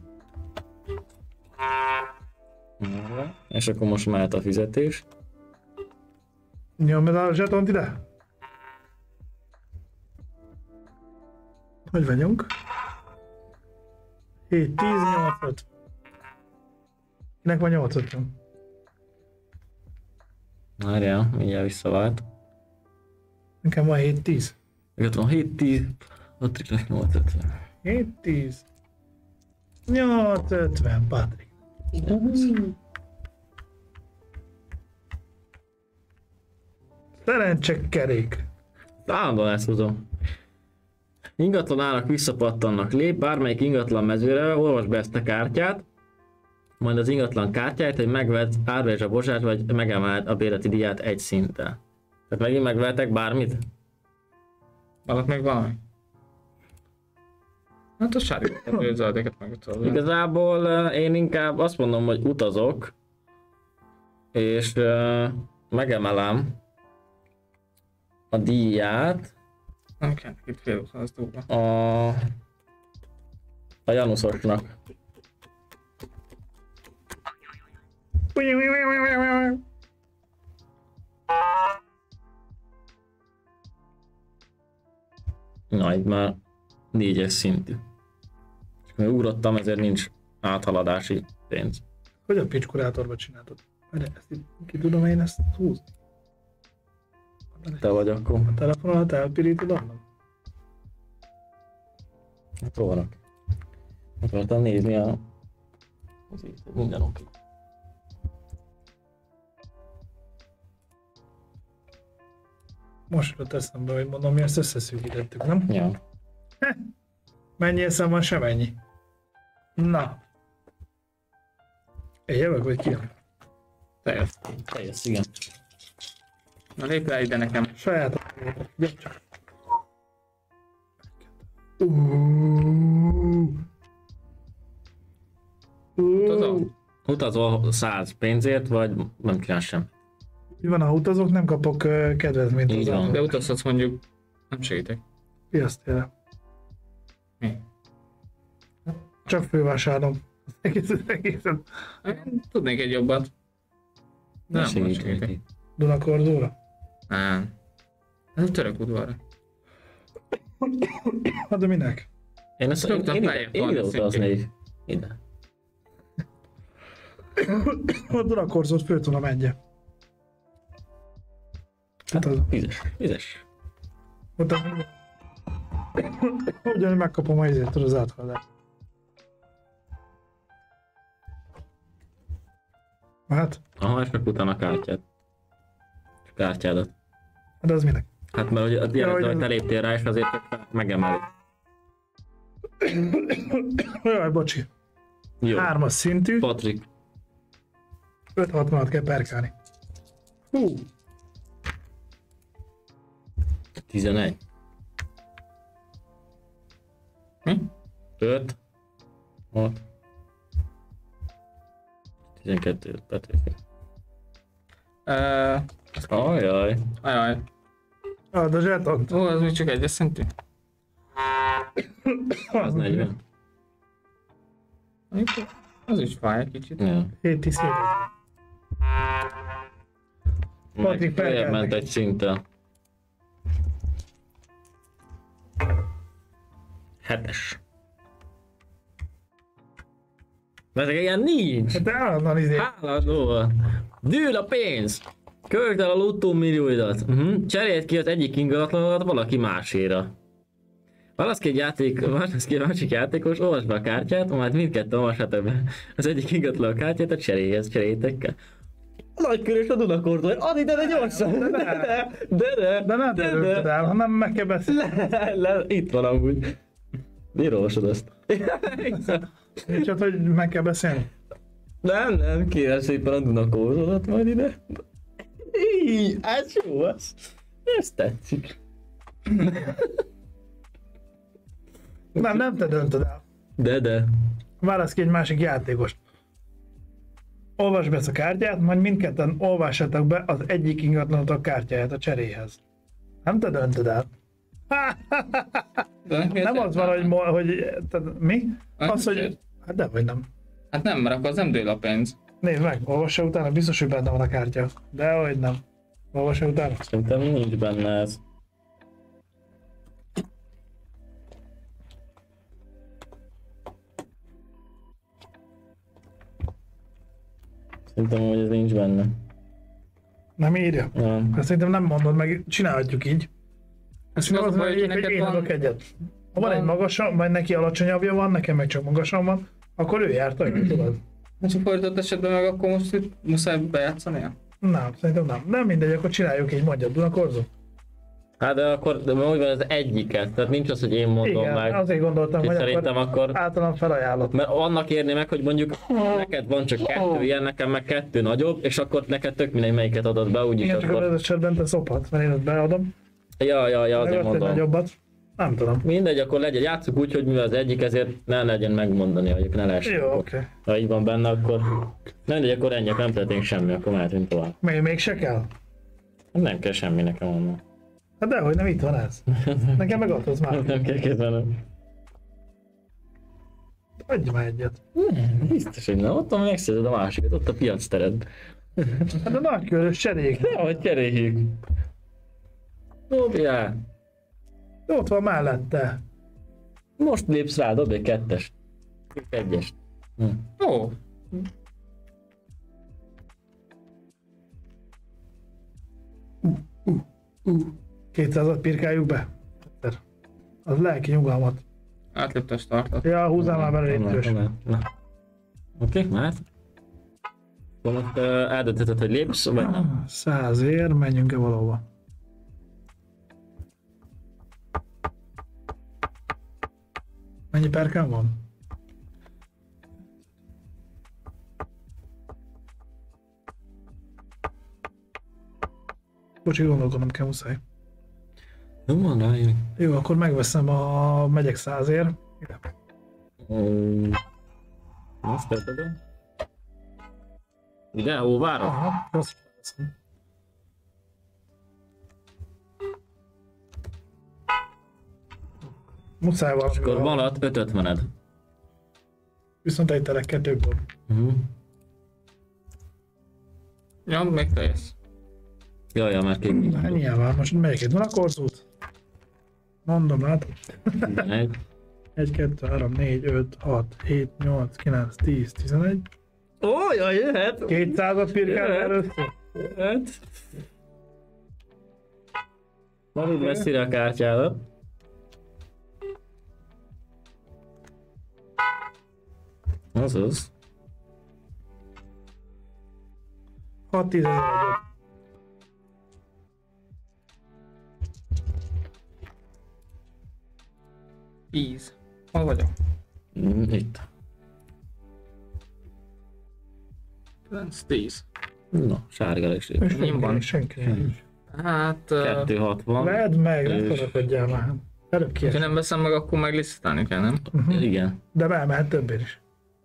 D: És akkor most mehet a fizetés.
C: Nyomd a zsetont ide. Hogy vagyunk? hét, tíz, nyolc, öt. Kinek van nyolc, öt?
D: Várjál, mindjárt visszavált.
C: Nekem van hét, tíz.
D: Ott van hét, tíz, Patriknak nyolc, ötven.
C: hét, tíz. nyolc, ötven, Patrik. Szerencse kerék.
D: Állandóan ezt hozom. Ingatlan árak visszapattannak. Lép bármelyik ingatlan mezőre, olvasd be ezt a kártyát, majd az ingatlan kártyáját, hogy megvett árverés a bocsát, vagy megemelt a bérleti díját egy szinten. Tehát megint megvehetek bármit?
E: Alatt még valami? Hát a sárgát, zöldeket megutolva.
D: Igazából eh, én inkább azt mondom, hogy utazok, és uh, megemelem a díját
E: Nem kell itt fél az túlva.
D: a, a Januszosnak. Na, itt már négyes szintű. Csak mert ugrottam, ezért nincs áthaladási pénz.
C: Hogy a picskurátorba csináltad? Várj, ezt itt, ki tudom én ezt húzni?
D: Te vagy akkor.
C: A telefonodat elpirítod annak?
D: Hát hol vannak? Akartam nézni a... azért minden oké.
C: Most jutott eszembe, hogy mondom, mi ezt összeszűkítettük, nem?
D: Ja.
C: Mennyi eszem van, sem ennyi. Na. Én jövök, vagy ki jön?
E: Bejössz.
D: Teljes, igen.
E: Na lépj le ide nekem.
C: Saját. Gyere csak. Uuuuh.
E: Utazol?
D: Utazol száz pénzért, vagy nem csinál sem.
C: Mi van, ha utazok, nem kapok uh, kedvezményt.
D: Így van.
E: De utazhatsz mondjuk, nem segítek.
C: Piasztére.
E: Mi?
C: Csak fővásárlom. Az egészet, egészet.
E: Én tudnék egy jobbat.
D: Nem
E: Nem, most
D: segít.
E: segítek.
C: Dunakorzóra?
E: Nem. Ez a török udvarra.
C: Hát de minek?
D: Én ezt én,
E: Szoktam
D: én, ide,
E: feljebb
D: én ide
E: tolni
D: utaznék. Ide.
C: A Dunakorzót föl tudom menje. Hát az,
D: Vizes, vizes.
C: ott ugyanúgy megkapom a izét, tudod, az áthaladást. Hát,
D: Aha, és meg utána a kártyát. A kártyádat.
C: hát az minek?
D: Hát mert hogy a
C: Ja,
D: diára,
C: hogy-
D: hogy te léptél rá, és azért csak megemeli.
C: Jaj, bocsi.
D: Jó.
C: Hármas szintű,
D: Patrik.
C: öt hatvanat kell perkálni. Hú,
D: tizenegy.
E: Mi?
D: öt. hat. tizenkettő. Patrik.
E: Ö,
D: Ajaj.
E: Ajaj.
C: add a zsetont.
E: Ó, az még csak egyes szintű.
D: Az negyven.
E: Mondjuk, az is fáj egy kicsit.
D: Ja.
C: hét tíz hét. Patrik,
D: Meg feljebb
C: felkeltek.
D: ment egy szinttel. Hetes. Mert ilyen nincs.
C: Hát te állandóan izé.
D: Háladóval. Dől a pénz! Költsd el a lottó millióidat. Uh-huh. Cseréld ki az egyik ingatlanodat valaki máséra. Válasz ki egy játék, válasz ki egy másik játékos, olvasd be a kártyát, majd mindketten olvassátok be az egyik ingatlan a kártyát, a cseréhez cseréljétek kell. Nagykörös a Dunakorzó, add ide, de gyorsan! De de, de de,
C: De nem
D: de,
C: döntöd el, hanem meg kell beszélni.
D: le, le, itt van amúgy. Miért olvasod ezt?
C: Csak hogy meg kell beszélni.
D: Nem, nem, kérem szépen a Dunakorzódat majd ide. Így, ez jó, ez, ez tetszik.
C: Nem, nem te döntöd el.
D: De, de.
C: Válasz ki egy másik játékost. Olvasd be ezt a kártyát, majd mindketten olvassatok be az egyik ingatlanotok kártyáját a cseréhez. Nem te döntöd el.
E: De miért
C: Nem az van, hogy, mo- hogy tehát mi? Az, hogy... Hát dehogy nem.
E: Hát nem, mert akkor az nem dől a pénz.
C: Nézd meg, olvassa utána, biztos, hogy benne van a kártya. Dehogy nem. Olvassa utána.
D: Szerintem nincs benne ez. Szerintem, hogy ez nincs benne.
C: Nem írja.
D: Nem.
C: Hát szerintem nem mondod meg, csinálhatjuk így. Ezt
E: mi az
C: az,
E: a baj,
C: hogy
E: hogy
C: hogy
E: neked
C: én
E: van-
C: adok egyet. Ha van
E: van-
C: egy magasabb, vagy neki alacsonyabbja van, nekem meg csak magasabb van, akkor ő járt, hogy tudod.
E: Ha csak fordított esetben meg akkor most itt muszáj bejátszania?
C: Nem, szerintem nem. Nem mindegy, akkor csináljuk így, mondjad, Dunakorzó.
D: Hát de akkor, de úgy van az egyiket, tehát nincs az, hogy én mondom
C: Igen,
D: meg.
C: azért gondoltam,
D: És
C: hogy
D: szerintem
C: akkor
D: akkor,
C: általán felajánlott.
D: mert annak érni meg, hogy mondjuk neked van csak kettő ilyen, nekem meg kettő nagyobb, és akkor neked tök mindegy melyiket adod be, úgyis
C: Igen, csak
D: akkor...
C: az esetben te szophatsz, mert én ezt beadom.
D: Ja, ja, ja,
C: Meg
D: azért
C: azt egy
D: mondom.
C: nagyobbat. Nem tudom.
D: Mindegy, akkor legyen, játsszuk úgy, hogy mivel az egyik, ezért ne legyen megmondani, hogy ne lehessen.
C: Jó,
D: akkor.
C: oké. Okay.
D: Ha így van benne, akkor mindegy, akkor ennyi, akkor nem történik semmi, akkor mehetünk tovább.
C: Még, még se kell?
D: Nem kell semmi nekem mondani.
C: Hát dehogy nem, itt van ez. Nekem meg adhoz már.
D: Nem kell kezelnem.
C: Adj már egyet.
D: Nem, biztos, hogy nem. Ott van, megszerzed a másikat, ott a piac tered.
C: Hát a nagykörös cserék.
D: Ahogy cseréljük. Dobjál!
C: Ott van mellette.
D: Most lépsz rá, dobj egy kettest. Egyest. Hm.
E: Ó,
C: kétszázat pirkáljuk be. Az lelki nyugalmat.
E: átlépte a startot.
C: Ja, húzzál már belőle
D: Na,
C: létős.
D: na, na. Oké, mehet. Akkor most uh, eldöntheted, hogy lépsz, vagy nem.
C: Százért, menjünk-e valahova? Mennyi perkám van? Bocsi, gondolkodnom kell, muszáj.
D: Nem van rá, jön.
C: Jó, akkor megveszem a megyek százért.
D: Mm. Azt tettem. Ide, óvára?
C: Aha, azt veszem. Muszáj valami.
D: Akkor maradt ötötvened.
C: Viszont egy telek kettőkből.
D: Uh-huh.
E: Ja, még te jössz.
D: Jaj, ja, már kék.
C: Hát nyilván, most melyik itt van a korzút? Mondom, hát.
D: Egy.
C: egy, kettő, három, négy, öt, hat, hét, nyolc, kilenc, tíz, tizenegy.
D: Ó, jaj, jöhet!
C: kétszázat pirkál
D: Jöhet.
C: először.
D: Jöhet. Na, úgy messzire a kártyádat. Azaz.
C: hat tíz ezer.
E: Tíz. Hol vagyok?
D: Mm, itt.
E: kilenc, tíz.
D: Na, sárga is.
E: Én van.
C: Senki nincs.
E: Hát... Uh,
D: kettőszázhatvan.
C: Vedd meg, ne
D: És-
C: szarakodjál már. Előbb
E: ha
C: kiesik.
E: nem veszem meg, akkor meg licitálni kell, nem?
D: Igen.
C: De beemelhet többért is.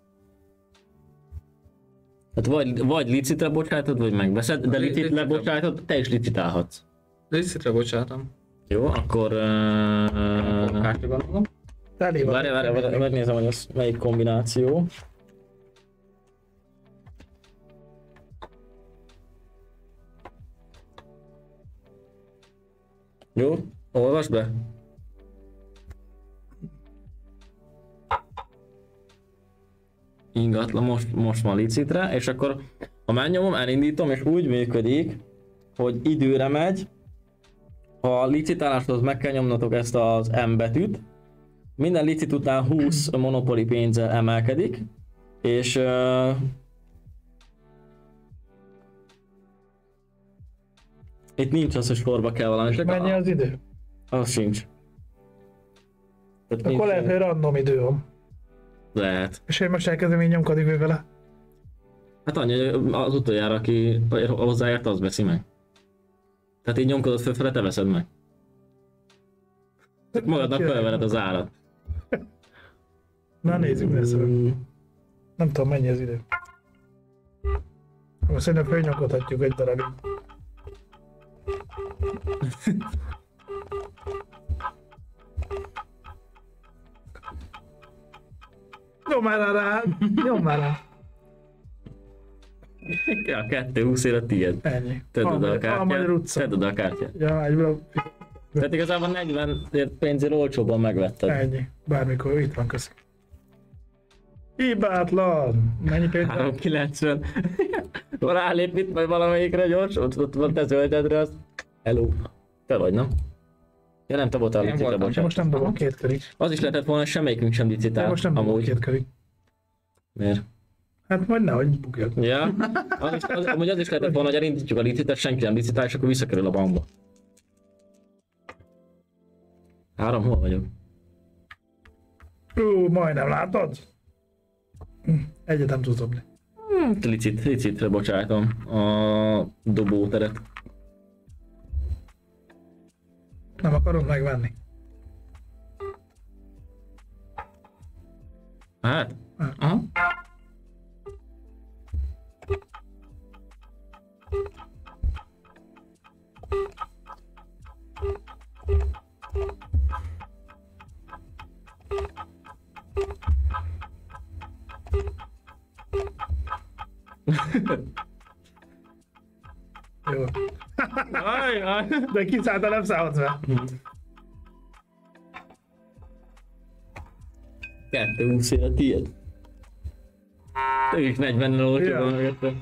D: Hát vagy, vagy licitre bocsátod, vagy megveszed, de
E: Li-
D: licit
E: licitre.
D: lebocsátod, te is licitálhatsz.
E: Licitre bocsátom.
D: Jó, akkor...
E: Akkor
D: Uh,
E: kártya gondolom.
C: Teli van.
D: várj, várj, várj, megnézem, hogy az melyik kombináció. Jó, olvasd be. Ingatlan, most, most van licitre, és akkor ha megnyomom, elindítom, és úgy működik, hogy időre megy. Ha a licitáláshoz meg kell nyomnotok ezt az M betűt, minden licit után húsz monopoli pénzzel emelkedik, és uh, itt nincs az, hogy sorba kell valami, csak
C: Mennyi az idő?
D: az sincs. Tehát
C: Akkor
D: nincs-
C: lehet, hogy random idő van.
D: lehet.
C: És én most elkezdem így nyomkodik vele.
D: Hát annyi, hogy az utoljára, aki hozzáért, az veszi meg. Tehát így nyomkodod fölfele, te veszed meg. Csak magadnak felvered az árat.
C: Na nézzük messze. Nem tudom mennyi az idő. Akkor szerintem fölnyomkodhatjuk egy darabig. Nyom már rá! Nyom már rá!
D: Ja, kettő húsz élet tiéd.
C: Ennyi.
D: Tedd oda a
C: Almai
D: kártyát.
C: utca.
D: Tedd oda a kártyát.
C: Ja, egyből.
D: Tehát igazából negyven pénzért olcsóbban megvetted.
C: Ennyi. Bármikor itt van, köszi. Hibátlan! Mennyi pénz van?
D: három kilencven. Rálép itt majd valamelyikre gyors, ott, ott van te zöldedre, az... Hello. Te vagy, nem? Ja nem, te voltál
E: Én
D: licitre,
E: voltam.
D: bocsánat.
C: Most nem dobom két körig.
D: Az is lehetett volna, hogy semmelyikünk sem
C: De
D: licitált.
C: most nem dobom
D: amúgy.
C: két körig.
D: Miért?
C: Hát majd nehogy bugjak.
D: Ja, az is, az, amúgy az is lehetett volna, hogy elindítjuk a licitet, senki nem licitál, és akkor visszakerül a bankba. Három, hol vagyok?
C: Ú, majdnem látod? Hm, Egyet nem tudsz dobni.
D: Hmm, licit, licitre bocsájtom a dobóteret.
C: Nem akarod megvenni.
D: Hát?
E: Aha.
C: Jó.
D: Aj, aj.
C: De kiszálltál, nem számolsz be.
D: Kettő húsz élet tiéd. Te is negyvennel olcsóban
C: Ja.
D: megvettem.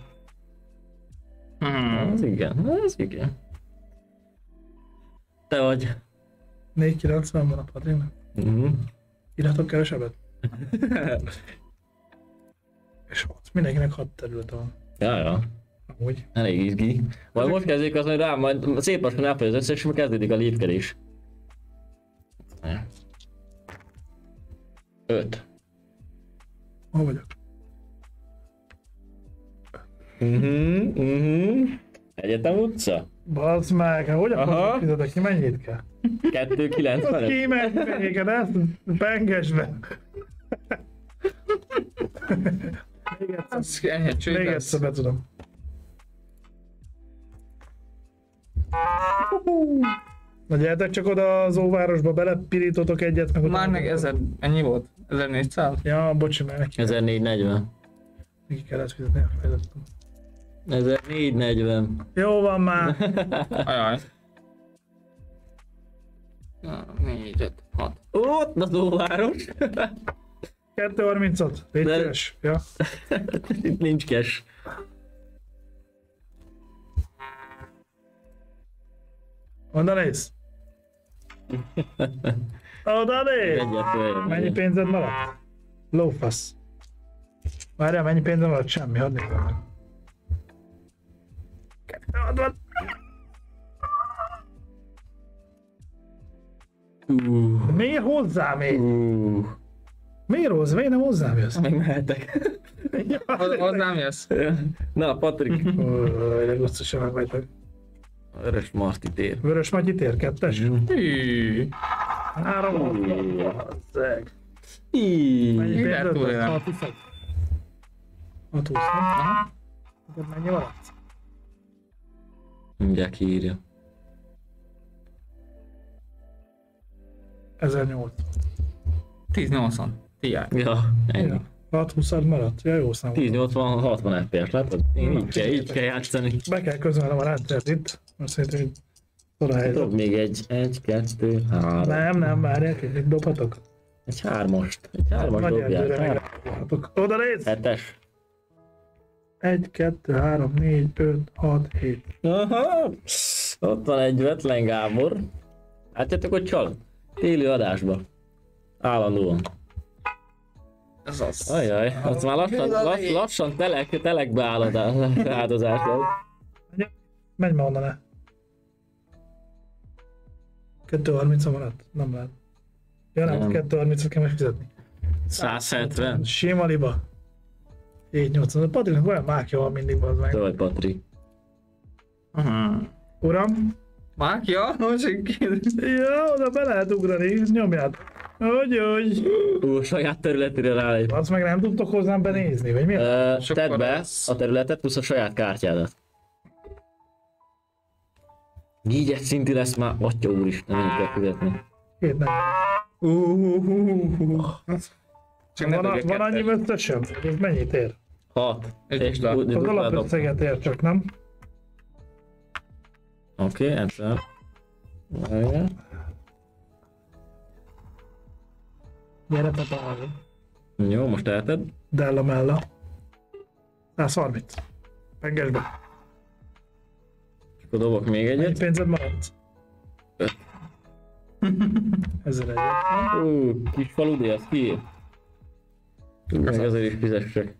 E: Hmm.
D: Az igen, az igen. Te vagy.
C: négy kilencven van a Patricknak.
D: Mhm.
C: Írhatok kevesebbet? És ott mindenkinek hat területe van.
D: Ja, ja.
C: Amúgy.
D: Elég izgi. Majd most kezdődik az, hogy rá, majd szép lassan elfogy az összes, és majd kezdődik a lépkedés. Öt.
C: Hol vagyok?
D: Mhm, mhm. Egyetem utca?
C: Bazd meg, hát hogy
D: Aha.
C: akarod fizetek ki, mennyit kell?
D: kettő
C: Az
D: kilencven.
C: kimegy még, ezt pengesbe. Még egyszer,
E: Az enyhe csőd
C: még
E: lesz.
C: egyszer be tudom. Na gyertek csak oda az óvárosba, belepirítotok egyet, meg
E: Már meg ezer, ennyi volt? ezernégyszáz?
C: Ja, bocsi, mert neki,
D: ezernégyszáznegyven.
C: neki kellett fizetni, elfelejtettem.
D: ezernégyszáznegyven.
C: Jó van már.
E: Ajaj. Na, négy, öt, hat.
D: Ott az óváros.
C: kettő harmincot. Légy
D: De-
C: szíves. Ja.
D: Itt nincs cash.
C: Oda nézz. Oda nézz.
D: Egyet följebb.
C: Mennyi pénzed maradt? Lófasz. Várjál, mennyi pénzed maradt? Semmi, hadd nézzem meg. kettő hatvan.
D: Uh,
C: Miért hozzám én?
D: uh,
C: Miért hozzám? Miért nem hozzám jössz?
D: meg mehetek.
E: Hoz- Hozzám jössz?
D: Na, Patrik.
C: Ó, de gusztusan megvegytek.
D: Örös Marti tér.
C: Vörös Matyi tér, kettes?
E: Hű.
C: Három hatvan. Bazzeg.
D: Így.
C: Mennyi
E: Mi lehet
C: pénzed
E: túlélni?
C: maradt? hat húsz. hat húsz, nem?
E: Aha.
C: Neked mennyi maradt?
D: Mindjárt kiírja.
C: ezernyolcvan.
E: tíz nyolcvan. Tiáj.
D: Ja, ennyi.
C: Ja. hat húszad maradt? Ja, jó szám.
D: tíz nyolcvan hatvan ef pé es, látod? Én így kell, így kell játszani.
C: Be kell közölnem a rendszert itt. Azt szerintem, hogy oda helyzet.
D: Dob még egy, egy, kettő, három.
C: Nem, nem, várják, hogy mit dobhatok.
D: Egy hármast. Egy hármas
C: Nagy
D: dobjál.
C: erdőre
D: Hár-
C: megdobhatok. Oda nézz!
D: Hetes.
C: egy, kettő, három, négy, öt, hat, hét.
D: Aha. Ott van egy Vetlen Gábor. Látjátok, hogy csal? Téli adásba. Állandóan.
E: Ez az.
D: Ajaj, ott már lassan, lass, lassan telek, telekbe áll az áldozás.
C: Menj már onnan el. kettő harminc maradt? Nem lehet. Ja nem,
D: Nem.
C: kettő harmincot kell megfizetni.
D: száz hetven.
C: Sima liba. hét nyolcvan. Patricknak olyan mákja van mindig, bazd meg.
D: Te vagy Patrik.
E: Aha.
C: Uram?
E: Mákja? Most egy
C: Ja, oda be lehet ugrani, nyomját. Hogy, hogy.
D: Ú, saját területére rálép.
C: Azt meg nem tudtok hozzám benézni, vagy mi?
D: Ö,
E: És
D: Tedd
E: akkor
D: be
E: ez-
D: a területet plusz a saját kártyádat. Négyes szinti lesz már, atya úristen, nem kell fizetni.
C: Két nem.
E: Csak ne
C: Van, a,
E: dobja
C: van annyi
E: kettes.
C: összesen? Ez mennyit ér?
D: Hat.
E: Egy
D: És
E: dupla.
D: úgy-
C: Az
D: duplát dob.
C: alapösszeget ér csak, nem?
D: Oké, egyszer. Várjál.
C: Gyere, Pepa, arra.
D: Jó, most elted.
C: Della Mella. száz harminc. Pengesbe.
D: Akkor dobok még
C: Mennyi
D: egyet.
C: pénzed maradt?
D: Öt.
C: Ezer egyet.
D: Ú, kis faludi, az ki? Meg azért is fizessek.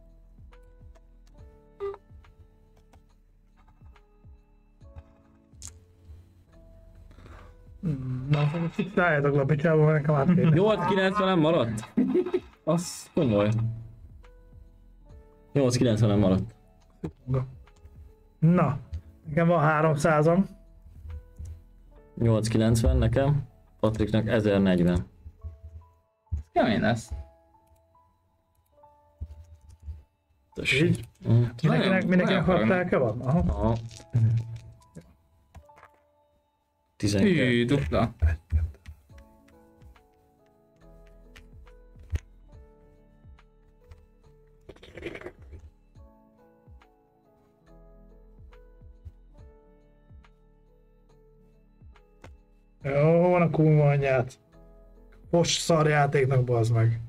C: Na, álljátok le a picsába, mert nekem át kell.
D: nyolc kilencven maradt? Az komoly. nyolc kilencven maradt.
C: Na, nekem van háromszázam.
D: nyolc kilencven nekem. Patriknak ezernegyven.
E: Kemény lesz.
D: Tessék.
C: Így?
D: Mm.
C: Mindenkinek,
E: Nagyon-
C: mindenkinek
E: nagyon
C: hattelke van? Aha.
D: Aha. tizenkettő.
E: Hű, dupla.
C: Jó, van a kurva anyját. Most szarjátéknak, bazd meg.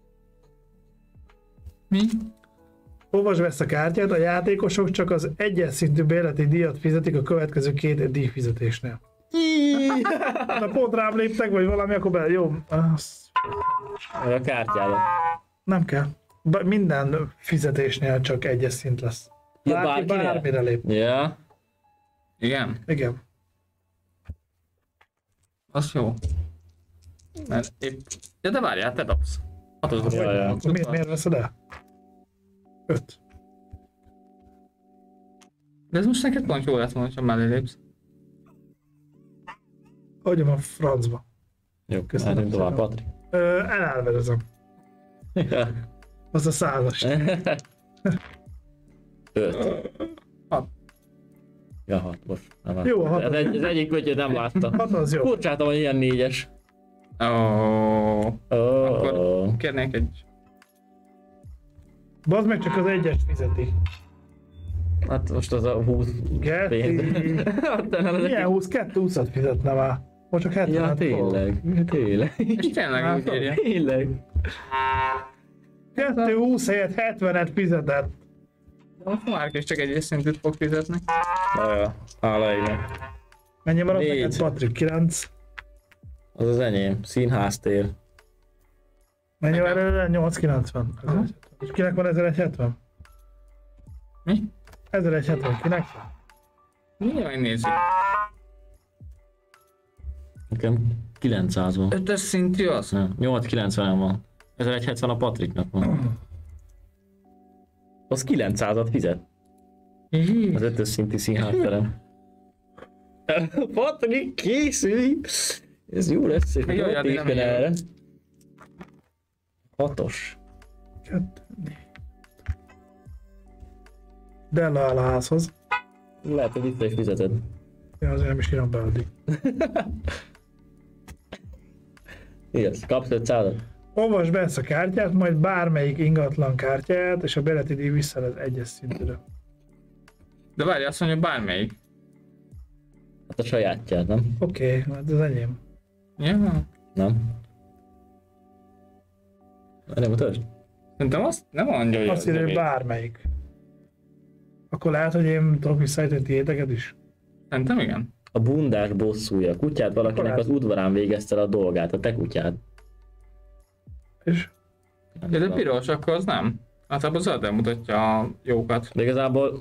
E: Mi?
C: Olvasd ezt a kártyát, a játékosok csak az egyes szintű bérleti díjat fizetik a következő két díjfizetésnél. Ha pont rám léptek, vagy valami, akkor be, jó. Azt
D: A kártyádat.
C: nem kell. Ba- minden fizetésnél csak egyes szint lesz.
D: Ja,
C: Bárki
D: bárkinél?
C: bármire lép.
D: Ja.
E: Igen,
C: Igen.
E: az jó. Mert épp... Ja, de várjál, te dobsz. Hatos dobsz.
D: Ja, ja.
C: Akkor miért, miért veszed el? Öt.
E: De ez most neked pont jó lett volna, ha mellé lépsz.
C: Hagyom a francba.
D: Jó,
C: Köszönöm
D: mehetünk tovább,
C: szépen.
D: Patrik.
C: Ö, elelvedezem. Az a százas.
D: Öt.
E: Hat.
D: Ja, hat, most. Nem láttam.
C: Jó, a hat
D: Ez,
C: az-
D: egy, ez egyik kötyöt nem láttam.
C: Hat az jó.
D: Furcsáltam, hogy ilyen négyes.
E: Oh.
D: Oh.
E: Akkor kérnék egy...
C: Bazd meg, csak az egyest fizeti.
D: Hát most az a húsz
C: Geti.
D: pénz.
C: Milyen húsz? Kettő húszat fizetne már. Most csak hetven.
D: Ja, tényleg. Tényleg.
E: És tényleg
C: Hát,
E: úgy írja.
D: Tényleg.
C: Kettő húsz helyett hetvenet fizetett.
E: Most Márk is csak egyes szintűt fog fizetni.
D: Naja, hála égnek.
C: Mennyi maradt
D: Négy.
C: neked, Patrik? kilenc.
D: Az az enyém. Színháztér.
C: Mennyi van előre? nyolc kilencven. És kinek van ezerszázhetven?
E: Mi?
C: ezerszázhetven, kinek van?
E: Mindjárt megnézzük.
D: Nekem kilencszáz van.
E: Ötös szintű az?
D: Nem, nyolc kilencven van. ezerszázhetven a Patriknak van. Az kilencszázat fizet. Az ötös szintű színházterem. Patrik, készülj! Ez jó lesz, és
E: Jó,
D: ott
E: addig nem
D: éppen
E: jön.
D: erre. Hatos.
C: Kettő, négy. Della áll a házhoz.
D: Lehet, hogy vissza is fizeted.
C: Én azért nem is írom be addig.
D: Igen, kapsz ötszázat.
C: Olvasd be ezt a kártyát, majd bármelyik ingatlan kártyáját, és a bérleti díj vissza az egyes szintűre.
E: De várj, azt mondja bármelyik.
D: Hát a sajátját, nem?
C: Oké, okay, hát az enyém.
E: Ja.
D: Nem? Nem mutasd?
E: Szerintem azt nem mondja, hogy
C: Azt írja, hogy
E: bár...
C: bármelyik. Akkor lehet, hogy én tudok visszaállítani tiéteket is?
E: Szerintem igen.
D: A bundás bosszúja. A kutyát valakinek
C: Akkor
D: az udvarán végezte el a dolgát, a te kutyád.
C: És?
D: Nem
E: Ja, de
D: tudom.
E: piros, akkor az nem. Általában zöldön mutatja a jókat.
D: De igazából...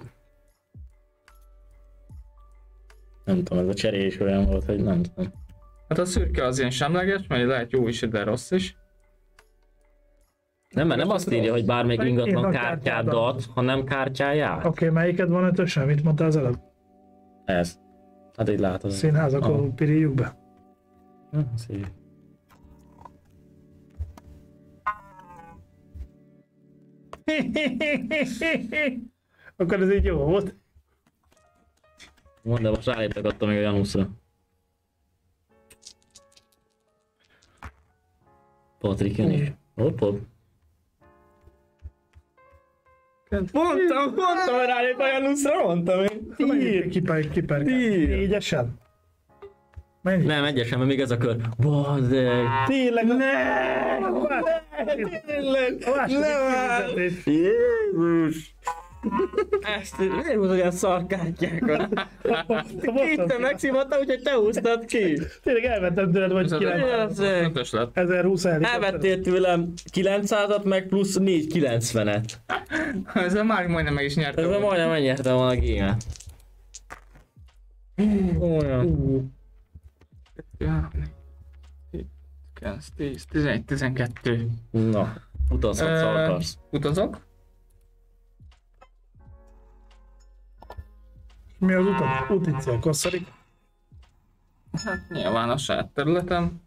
D: Nem tudom, ez a cserélés olyan volt, hogy nem tudom.
E: Hát a szürke az ilyen semleges, mert lehet jó is, de rossz is.
D: Nem, mert nem azt írja, hogy bármelyik
C: Meg
D: ingatlan
C: írnak
D: kártyádat,
C: kártyádat.
D: hanem kártyáját.
C: Oké, okay, melyiket van ötösen? Mit mondtál az előbb?
D: Ez. Hát így látod.
C: Színház, akkor
D: Ah.
C: pirítjuk be.
D: Hm, szép.
C: Akkor ez így jó volt.
D: Mondd, de most rálépegadtam még a Januszra. Patrik jön is. Hopp, hopp. Mondtam, mondtam, hogy rálép a Januszra, mondtam én.
C: Mennyi kiper, kiper,
D: Tír.
C: négyesen? Mennyi?
D: Nem, egyesen, mert még ez a kör. Bazdeg.
C: Tényleg?
D: Ne!
C: Tényleg? A második kifizetés.
D: Jézus! Ezt miért húzod olyan szarkártyákat? Itt te megszívatta, úgyhogy te húztad ki.
C: Tényleg elvettem tőled, vagy kilenc.
E: Ötös lett.
C: ezerhúsz
D: Elvettél tőlem kilencszázat, meg plusz négy kilencvenet.
E: Ezzel már majdnem meg is nyerte.
D: Ezzel majdnem megnyertem volna a gémet. Olyan.
E: kilenc, tíz, tizenegy, tizenkettő.
D: Na, utazhatsz, ha
E: Ö,
D: akarsz.
E: Utazok?
C: Mi az utat? Úti cél, Kosszarik?
E: Hát nyilván a saját területem.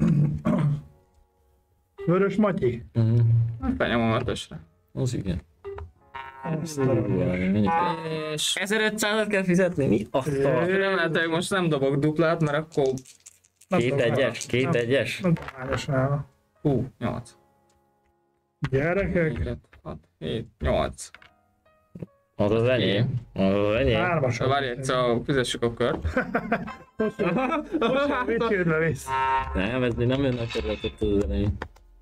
C: Vörös Matyi?
D: Mhm.
E: Hát benyomom ötösre.
D: Az igen.
C: Ezt a-
E: És
D: ezerötszázat kell fizetni? Mi? Azt a...
E: remélhetőleg most nem dobok duplát, mert akkor...
C: nem
D: Két
C: tudom,
D: egyes? Két
C: nem-
D: egyes?
C: Nem tudományos nála.
E: Hú, nyolc.
C: Gyerekek,
E: négy, öt, hat, hét, nyolc.
D: Az az enyém. Az az enyém.
C: hármas.
E: Várj egyszer, fizessük a kört.
C: Most sem vicsődve visz.
D: Nem, ez még nem jönnek területet az elején.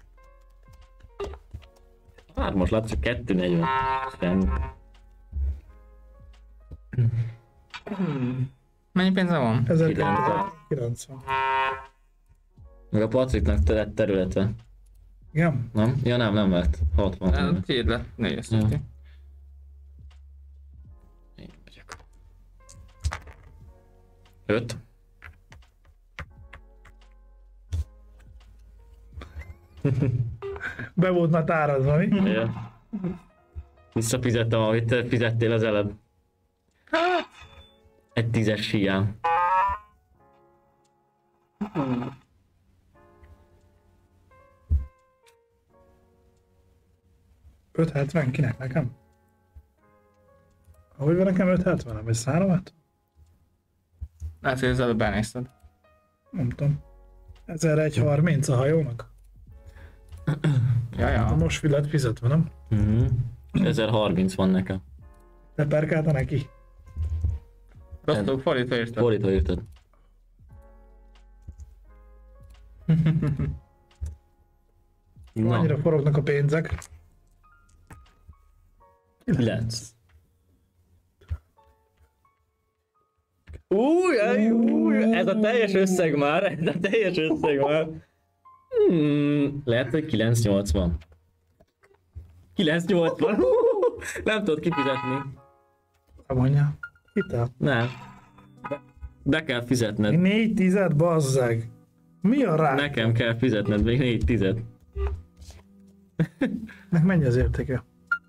D: Hármas, látsz, csak kettő negyven. Semmi.
E: Mennyi pénze van?
C: ezerkilencszáz.
D: Meg a Patriknak lett területe.
C: Igen?
D: Nem? Ja nem, nem lett. hatvan.
E: Tiéd lett, négy
D: Ja.
E: ja.
D: Én vagyok. Öt.
C: Be volt már táradva, mi?
D: Ja. Visszafizettem, amit te fizettél az előbb. egy tízes síján.
C: öt hetven kinek nekem? Ahogy van nekem öt hetven, vagy száromat?
E: Lehet, hogy az előbb elnézted.
C: Nem tudom. ezerszáz harminc a hajónak?
E: Ja, ja.
C: Most lett fizetve, nem?
D: Mhm. ezerharminc van nekem.
C: Leperkálta neki.
E: Rosszul fordítva írtad.
D: Fordítva írtad. Na,
C: Annyira forognak a pénzek.
D: kilenc. Új, új, ez a teljes összeg már, ez a teljes összeg már. Hmm, lehet, hogy kilenc nyolcvan. kilenc nyolcvan. Nem tudod kifizetni.
C: Mondja. Hitel.
D: Nem. Be, be kell fizetned.
C: Négy tized, bazzeg. Mi a rá?
D: Nekem kell fizetned még négy tized.
C: Nek mennyi az értéke?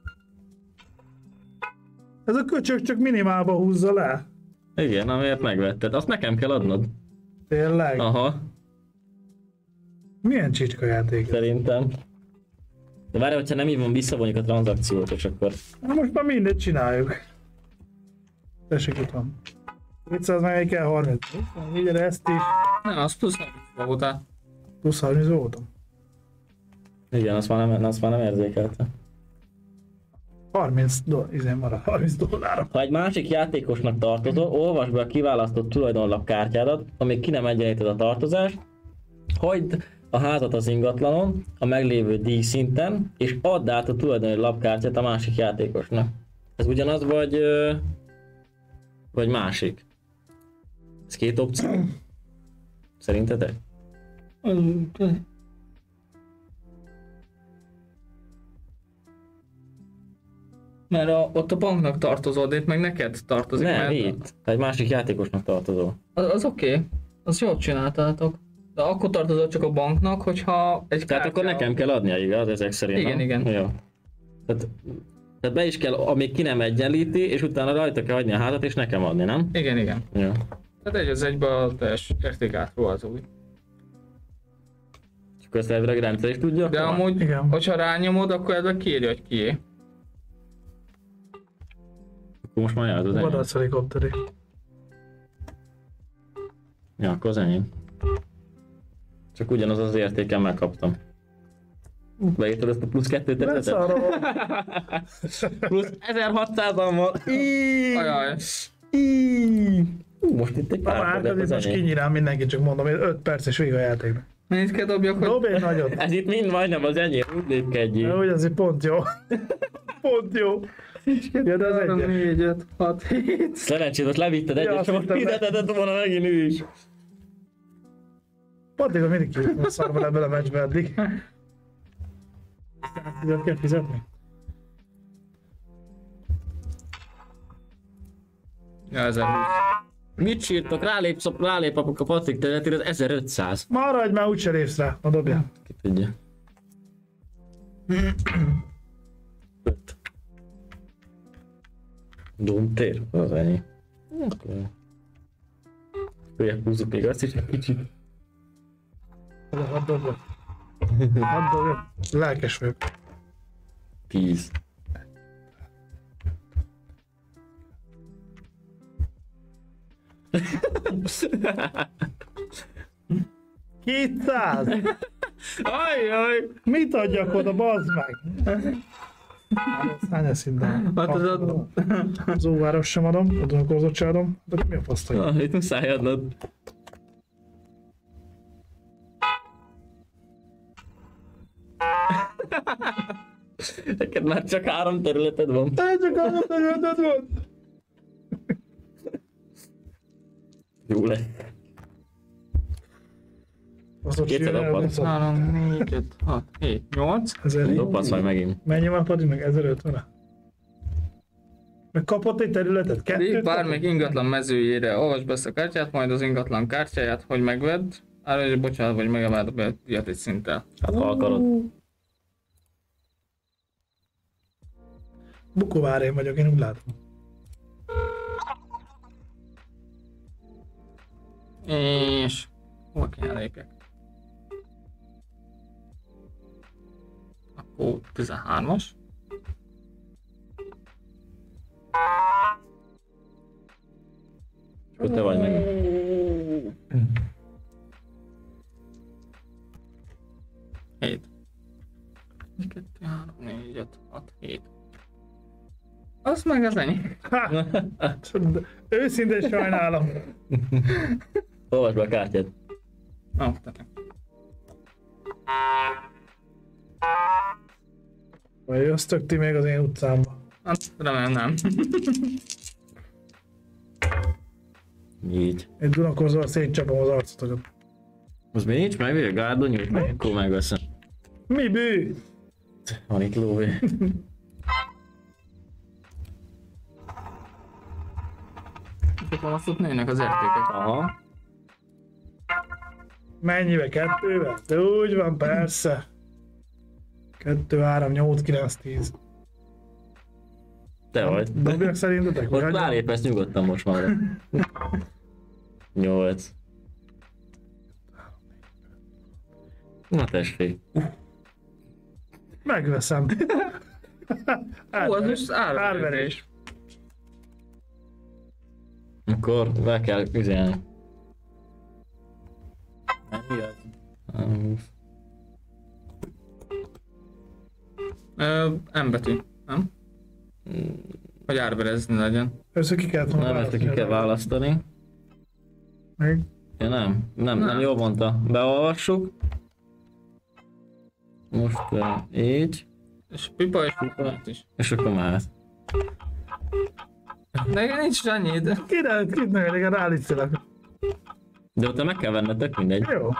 C: Ez a köcsög csak minimálba húzza le.
D: Igen, amiért megvetted. Azt nekem kell adnod.
C: Tényleg?
D: Aha,
C: Milyen csicska játék?
D: szerintem. De várj, hogyha nem hívom, visszavonjuk a tranzakciót, és akkor...
C: Na most már mindegy csináljuk. Tessék, itt van. kétszáz meg kell harminc. Így ezt is.
E: Nem, az plusz harminc voltál.
C: Plusz harminc voltam.
D: Igen, azt már nem, azt már nem érzékelte.
C: harminc dollár, izé marad, harminc dollár.
D: Ha egy másik játékosnak tartozol, olvasd be a kiválasztott tulajdonlap kártyádat, amíg ki nem egyenlíted a tartozást, hagyd a házat az ingatlanon, a meglévő díj szinten, és add át a tulajdoni lapkártyát a másik játékosnak. Ez ugyanaz, vagy, ö, vagy másik? Ez két opció? Szerintetek?
E: Mert a, ott a banknak tartozol, de itt meg neked tartozik.
D: Nem,
E: mert
D: itt. Ha egy másik játékosnak tartozol.
E: Az, az oké, okay. Azt jól csináltátok. De akkor tartozol csak a banknak, hogyha egy
D: Tehát akkor nekem kell adnia, igaz, ezek szerint?
E: Igen,
D: nem?
E: igen.
D: Jó. Tehát, tehát be is kell, amíg ki nem egyenlíti, és utána rajta kell hagyni a házat, és nekem adni, nem?
E: Igen, igen.
D: Jó.
E: Tehát egy az egybe a teljes értékátról az új.
D: És akkor ezt elvileg rendszer is tudja?
E: De amúgy,
C: Igen.
E: hogyha rányomod, akkor ez a kiírja, hogy kié.
D: Akkor most már jár az enyém.
C: Vadász helikopteri.
D: Ja, akkor az enyém. Csak ugyanaz az értéken megkaptam. Beírtad ezt a plusz kettőt
C: Nem
D: tettetet?
C: szarom.
D: Plusz ezerhatszázan van. Íííí.
E: Ajaj.
D: Íííí. Ú, most itt egy
C: A
D: pár
C: márkad
D: között
C: itt
D: az
C: most
D: enyém.
C: kinyírám mindenki, csak mondom, hogy öt perces vége a játéknak.
E: Mennyit kell dobjak, hogy...
C: Dobj egy nagyot.
D: Ez itt mind majdnem az enyém, úgy lépkedjél.
C: Úgy azért pont jó. Pont jó. Ja, de az
E: három,
C: egyes.
E: négy, öt, hat, hét.
D: Szerencsét, ott levitted
C: Ja,
D: egyet,
C: azt
D: csak most
C: hittem,
D: fizetett volna megint ő is.
C: Pattéka mindig ki a szarban ebből a meccsbe eddig. száztízet kell fizetni?
E: Ja, ezerhúsz.
D: Mit sírtok? Rálép, szop, rálép a Patrik területére, az ezerötszáz.
C: Maradj már, úgyse lépsz rá. Na dobja.
D: Ki tudja. Öt. Domtér? Az ennyi. Akkor... Följebb húzzuk még azt is egy kicsit.
C: Hadd dobja. Hadd dobja. Lelkes vagyok.
D: Tíz.
C: kétszáz!
D: Ajjaj!
C: Mit adjak oda, bazd meg? Hány szinten?
E: Hát az a...
C: Az óváros sem adom, a donatkozót sem adom. De mi a fasz, hogy?
D: Ah, itt muszáj adnod. Neked már csak három területed van.
C: Te csak az a területed volt!
D: Jó lesz.
C: Az ott
D: Kétszer
C: jön el,
D: dobhat.
C: nem szab-
E: három, négy, öt, hat, hét, nyolc.
C: Ezer-
D: Dobhatsz majd megint.
C: Mennyi van Padi meg? ezerötven? Meg kapott egy területet? Kettőt?
E: Bármelyik ingatlan mezőjére olvasd be ezt a kártyát, majd az ingatlan kártyáját, hogy megvedd. Arra is bocsánat, vagy megemeld a díjat egy szinttel.
D: Hát ha akarod.
C: Bukovár én vagyok, én úgy látom.
E: És... hol kéne lépjek? Akkor tizenhármas.
D: Akkor te vagy meg.
E: hét. egy, kettő, három, négy, öt, hat, hét. Az meg az ennyi.
C: Ha! Őszintén sajnálom.
D: Olvasd be a kártyát.
E: Ah, tehát.
C: Vagy jössztök ti még az én utcámba?
E: Hát remélem nem.
D: Így.
C: Egy Dunakorzóval szétcsapom az arcotokat.
D: Az még nincs meg, a gárdon nyújt meg, akkor megveszem.
C: Mi bű?
D: Van itt lóvé.
E: Akkor azt ott nőnek az értékek.
D: Aha.
C: Mennyibe? Kettővel? De úgy van, persze. Kettő, három, nyolc, kilenc, tíz.
D: Te vagy.
C: Dobjak szerintetek?
D: Most
C: Vagy
D: rálépesz nyugodtan most már. Nyolc. Na tessék.
C: megveszem.
E: Ó, az most árverés.
C: Árverés.
D: Akkor be kell üzelni. Mennyi az? húsz.
E: Ö, M betű, nem? Hogy árverezni legyen.
C: Össze ki kellett volna
D: Nem, ezt ki kell választani.
C: Még.
D: Ja nem, nem, nem,
E: Nem.
D: jól mondta. Beolvassuk. Most uh, így,
E: És pipa és pipa is.
D: és akkor mehet.
E: De nincs annyi, de...
C: Király, kit nem elég, rálicilak.
D: De utána meg kell vennetek mindegy.
C: Jó.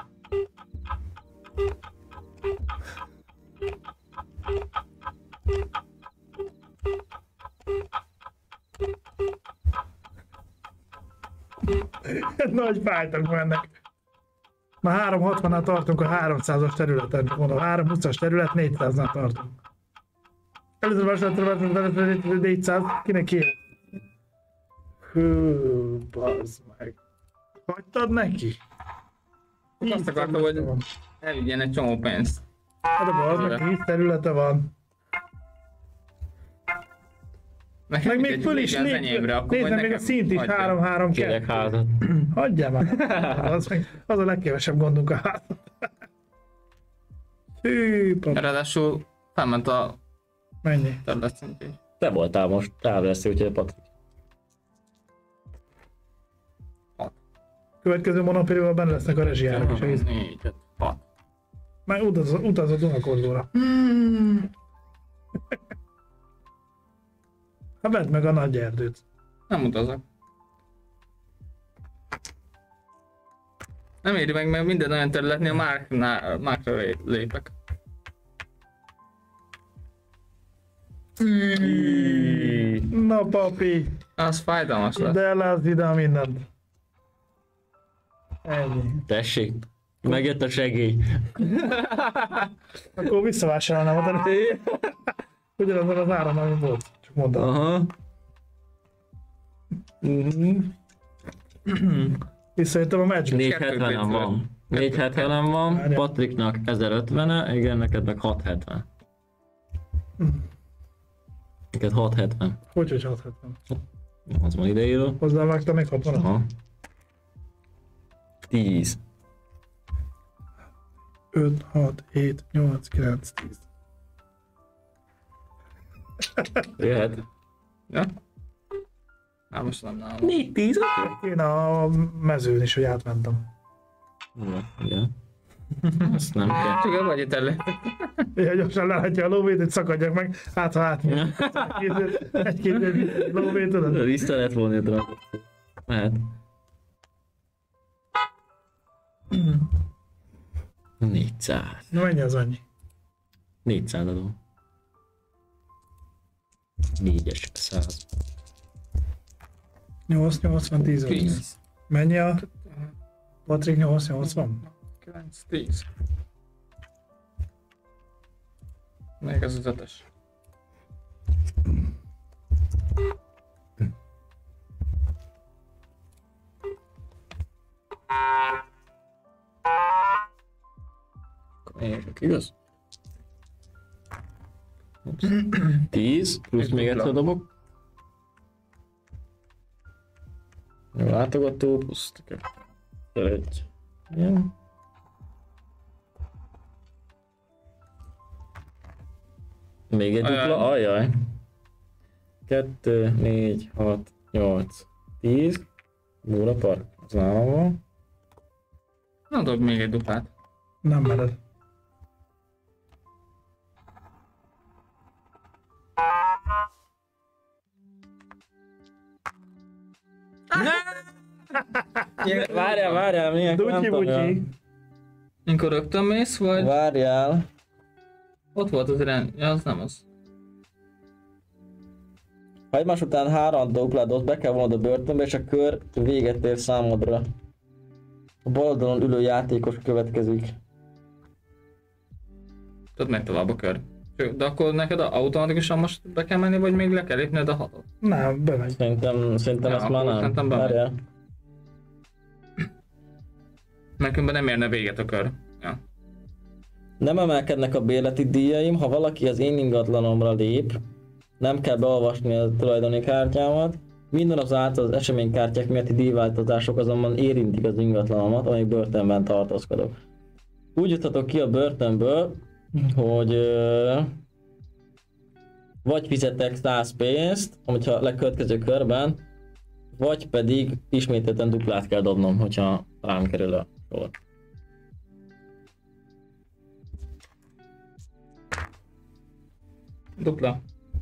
C: Nagy fájtak mennek. Már háromszázhatvannál tartunk a háromszázas területen. Mondom, háromszázhúszas terület, négyszáznál tartunk. Először vasárnap négyszáz, kinek ki? Hú, bazd meg. Hagytad neki?
E: Azt akartam, hogy elvigyen egy csomó pénzt.
C: Hát a bazd meg, tíz területe van. Meg még föl is
E: az enyémre, akkor
C: nézd,
E: majd
C: még a
E: nekem
C: szint is
E: hagyja.
C: három három
D: Kérek
C: kettő.
D: házat.
C: Hagyjál már. Az, meg, az a legkevesebb gondunk a házat. Hű, pap.
E: Ráadásul felment a
C: Mennyi?
E: terület szintjén.
D: Te voltál most, távleszti, úgyhogy Patrik.
C: Következő monopolival benne lesznek a rezsijárak is.
E: három, négy, öt, hat.
C: Már utaz, utaz a Dunakorzóra. Hát vedd meg a nagy erdőt.
E: Nem utazok. Nem éri meg, mert minden olyan területnél márknál, márkra lépek.
C: Na papi,
E: Az fájdalmas lesz.
C: de lásd ide a mindent. Ennyi.
D: Tessék. Megjött a segély.
C: Akkor visszavásárolnám a területet. Ugyanazon az áron, ami volt. Csak mondom.
D: Aha. Mhm.
C: Visszajöttem a meccsbe.
D: négyszázhetvenem van. négyszázhetvenem van,
C: Várjál.
D: Patriknak ezerötvene, igen, neked meg hatszázhetven. Neked hatszázhetven.
C: Hogy, hogy hatszázhetven.
D: Az van ideírva.
C: Hozzávágtam még hatvanat.
D: Aha. tíz.
C: öt, hat, hét, nyolc, kilenc, tíz.
D: Jöhet.
E: Ja? Hát most nem nálam.
D: négy tíz.
C: Én a mezőn is, hogy átmentem.
D: Igen. Azt nem kell.
E: Csak a vagy itt elő.
C: Ja, gyorsan lelátja a lóvét, hogy szakadjak meg, hát ha átmegy. Egy-két lóvét, tudod?
D: Vissza lehet volni rá. Mehet. négyszáz.
C: Na mennyi az annyi?
D: négyszáz adom. négyes száz.
C: nyolc, nyolcvan, tíz.
E: tíz.
C: Mennyi a Patrik nyolc, nyolcvan?
E: kilenc, tíz. Még ez az ötös.
D: Éjek, igaz? Ups. tíz, plusz
E: Egy
D: még
E: dupla.
D: egyszer dobok. Jó, látogató, plusz kettő. Egy. Igen. Még egy
E: Ajaj.
D: dupla, ajaj. Kettő, négy, hat, nyolc, tíz. Búra park, az nálam van.
E: Na dob még egy dupát.
C: Nem mered.
D: Várjál, várjál, milyen nem
C: Dutyi
D: tudom.
C: butyi.
E: Mikor rögtön mész, vagy
D: Várjál.
E: ott volt az irány? Ja, az nem az.
D: Ha egymás után három duplád be kell vonnod a börtönbe, és a kör véget ér számodra. A bal oldalon ülő játékos következik.
E: Tudod, megy tovább a kör. De akkor neked automatikusan most be kell menni, vagy még le kell lépned a hatot?
C: Nem, bemegy.
D: Szerintem, szerintem
E: Ja,
D: ezt már
E: akkor
D: nem.
E: szerintem bemegy.
D: Várjál.
E: Mert különben nem érne véget a kör. Ja.
D: Nem emelkednek a bérleti díjaim, ha valaki az én ingatlanomra lép, nem kell beolvasni a tulajdoni kártyámat. Minden az által az eseménykártyák miatti díjváltozások azonban érintik az ingatlanomat, amíg börtönben tartózkodok. Úgy juthatok ki a börtönből, hogy ö, vagy fizetek száz pénzt, hogyha a legkövetkező körben, vagy pedig ismételten duplát kell dobnom, hogyha rám kerül a sor.
E: Dupla.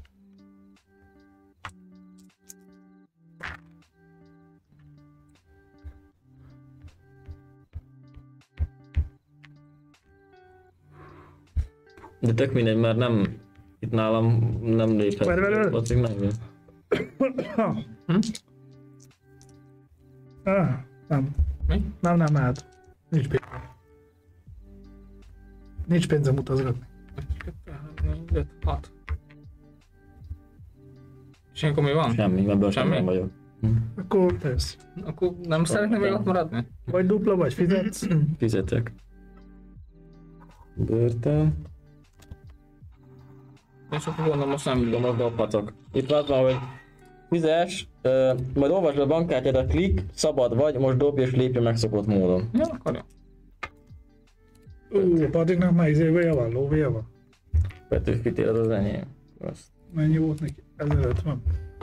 D: De tök mindegy, mert nem, itt nálam nem léphet.
C: Várj, várj, várj.
D: Patrik, nem jön.
E: Hm?
C: Ah, nem.
E: Mi?
C: Nem, nem, hát. Nincs pénz. Nincs pénzem utazgatni.
E: kettő, három, négy, öt, hat. És ilyenkor mi van?
D: Semmi, mert börtönben
E: Semmi?
D: vagyok.
C: Akkor te jössz.
E: Akkor nem szeretnél még ott maradni?
C: Vagy dupla, vagy fizetsz.
D: Fizetek. Börtön.
E: És akkor gondolom most nem
D: Tudom, most dobhatok. Itt az van, hogy fizes, ö, majd olvasd a bankkártyádat, klik, szabad vagy, most dobj és lépj a megszokott módon.
E: Ja, akkor jó.
C: Ú, Patriknak már izévéje van, lóvéje van.
D: Petőfi tér az az enyém. Azt.
C: Mennyi volt neki? ezerötven.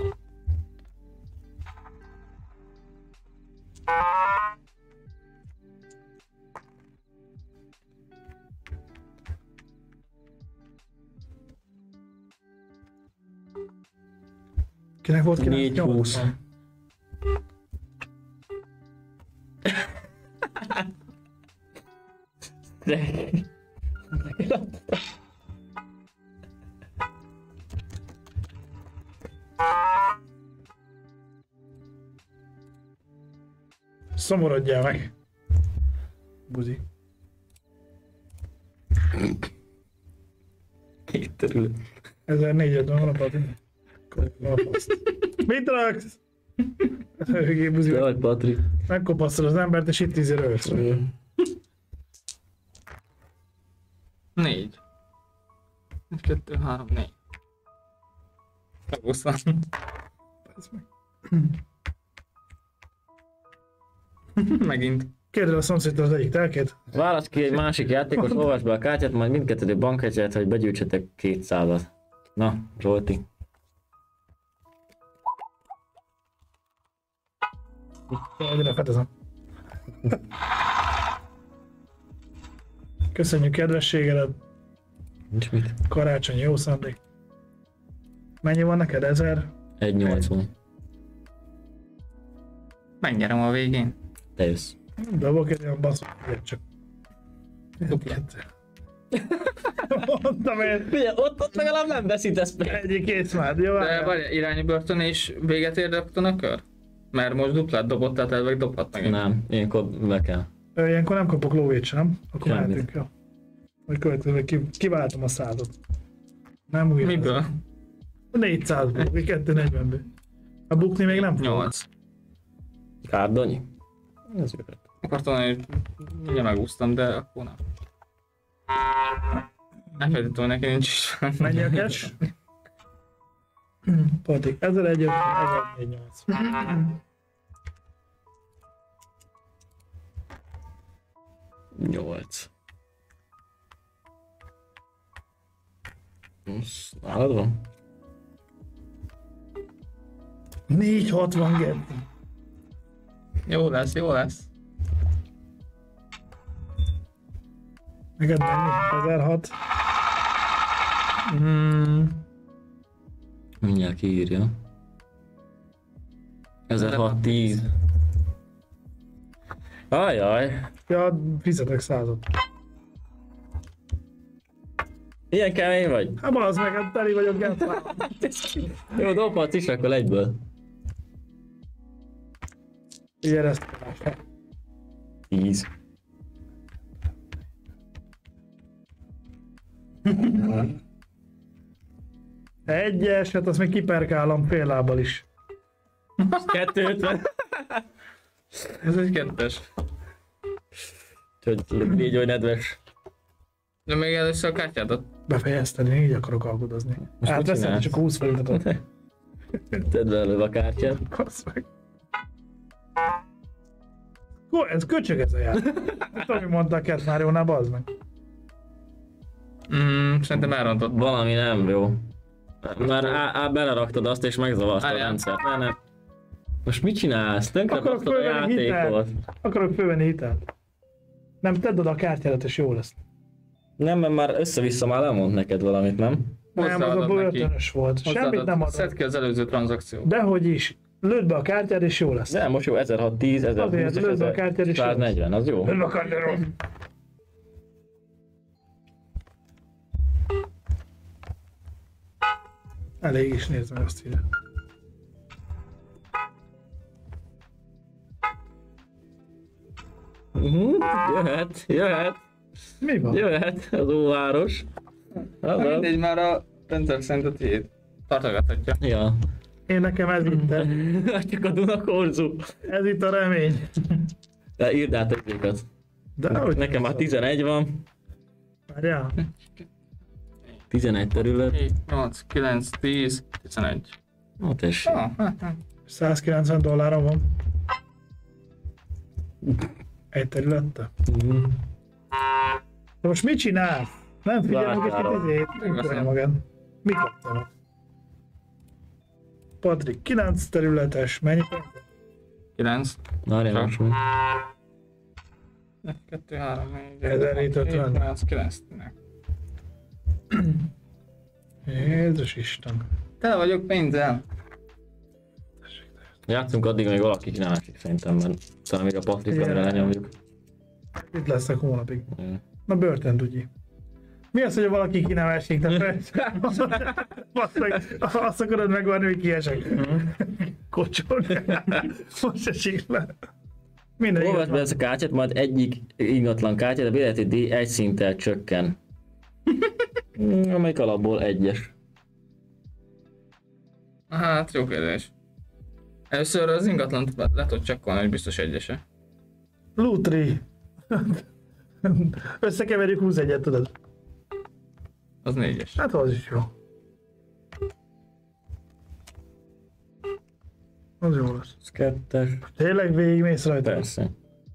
C: Kinek volt kilenc?
D: négy húsz. De...
C: Szomorodjál meg. Buzi.
D: Két terület.
C: ezernégyszázötven van a Patrik. Mit raksz? Hőgé, buzi.
D: De vagy Patrik.
C: Megkopasztod az embert, és itt tízre ölsz.
E: Négy. Egy, kettő, három, négy. Megúszva. Megint.
C: Kérdez a szomszédtól az egyik telkét.
D: Válasz ki egy másik játékos, olvasd be a kártyát, majd mindkettő bankkártyát, hogy begyűjtsetek kétszázat. Na, Zsolti.
C: Egyre fedezem. Köszönjük kedvességedet,
D: Nincs mit.
C: karácsonyi jó szándék. Mennyi van neked? Ezer?
D: egy nyolcvan.
E: Megnyerem a végén.
D: Te jössz.
C: Dobok egy olyan baszó, ilyet csak.
E: Dupla.
C: Mondtam én.
D: Ugye, ott, ott legalább nem veszítesz be.
C: Egyik készmád, jó?
E: De várj, irányi börtön és véget ér rögtön a kör? Mert most duplát dobott, tehát elveg dobhat meg.
D: Nem, ilyenkor be kell.
C: Ö, Ilyenkor nem kapok lóvét sem, akkor
D: Semmit.
C: mehetünk, jó. Vagy következő, ki, kiváltom a százat. Nem úgy.
E: Miből?
C: négyszázból, kettőszáznegyvenből. A bukni még nem fog.
E: Nyolc.
D: Kárdonyi? Ez jöhet.
E: Akartam, hogy mindjárt megúsztam, de akkor nem. Elfelejtettem, neki nincs is.
C: Mennyi a cash? Patrik, ezeregyötven, ezernégyszáz.
D: nyolc. Most nálad van?
C: négyszázhatvan Getti.
E: Jó lesz, jó lesz.
C: Neked mennyi? ezerhat. Hmm.
D: Mindjárt kiírja. ezerhatszáztíz. Ajaj.
C: Ja, fizetek százat.
D: Ilyen kemény vagy?
C: Hát bazd meg, hát teli vagyok Gettvel.
D: Jó, dobhatsz is akkor egyből.
C: Igen, ezt
D: tíz.
C: egyes, hát azt még kiperkálom fél lábbal is.
D: kettőötven.
E: Ez egy kettes.
D: Hogy légy olyan nedves.
E: De még először a kártyádat.
C: Befejezteni, én így akarok alkudozni.
D: mit
C: Hát veszem,
D: csinálsz?
C: csak húsz feliratot.
D: Tedd be előbb a kártyát.
C: Bassz meg. Hú, ez köcsög ez a játék. Hát, ami mondta a Cat Mario-nál, bazd meg.
E: Mm, szerintem elrontott.
D: Valami nem jó. Már á, á, beleraktad azt és megzavartad a
E: Várjál.
D: rendszert. Ne, ne. Most mit csinálsz? Tönkre
C: Akarok
D: basztad a
C: fölvenni
D: játékot.
C: hitelt. Akarok fölvenni hitelt. Nem, tedd oda a kártyádat és jó lesz.
D: Nem, mert már össze-vissza már lemond neked valamit, nem?
C: Nem, az a
E: Hozzáadod neki.
C: börtönös volt. Semmit nem
E: Szedd
C: adott.
E: ki az előző tranzakciót.
C: Dehogy is. Lőd be a kártyád és jó lesz.
D: De most jó, ezerhatszáztíz, ezerhúsz
C: Azért,
D: és
C: lőd be a kártyád és jó lesz.
D: ezernegyven, az jó.
C: Lőd be a kártyád. Elég is nézd meg azt ide.
D: Uh-huh. Jöhet, jöhet,
C: Mi van?
D: jöhet az óváros.
E: Na
D: Az az.
E: mindegy, már a rendszer szerint a tiéd. Tartogathatja.
D: Ja.
C: Én nekem ez itt,
D: Csak a Dunakorzú.
C: ez itt a remény.
D: De írd át ezeket.
C: De hogy
D: Nekem már tizenegy van.
C: Várjál.
D: tizenegy terület.
E: hét, nyolc, kilenc, tíz, tizenegy.
D: Na tessék.
E: Ah, hát, hát.
C: százkilencven dollárom van. Egy területe.
D: Mhm.
C: De most mit csinálsz? Nem figyelj meg
D: Vásárom.
C: egy izét. Tudja magad. Mit kaptam? Patrik, kilenc területes. Mennyi?
E: kilenc.
D: Várjál most már.
E: egy, kettő, három, négy,
C: ezerhétszázötven.
E: nyolc, kilenc.
C: Jézus Isten.
E: Tele vagyok pénzzel.
D: Játszunk addig, még valaki csinálásik szerintem, mert talán még a Patrik
C: Igen.
D: amire lenyomjuk.
C: Itt leszek hónapig.
D: Igen.
C: Na börtön tudji. Mi az, hogy valaki ki nem esik, de azt, meg, azt akarod megvárni, hogy kiesek. Kocsog. Most esik le. Minden
D: Olvasd
C: igaz
D: be
C: van.
D: ezt a kártyát, majd egyik ingatlan kártyát, a bérleti díj egy szinttel csökken. Mm, Amelyik alapból egyes.
E: Hát, jó kérdés. Először az ingatlant le tudod csekkolni, hogy biztos egyese.
C: Lutri. Összekeverjük húsz egyet, tudod?
E: Az négyes.
C: Hát az is jó. Az jó lesz.
D: Ez kettes.
C: Tényleg végigmész rajta?
D: Persze.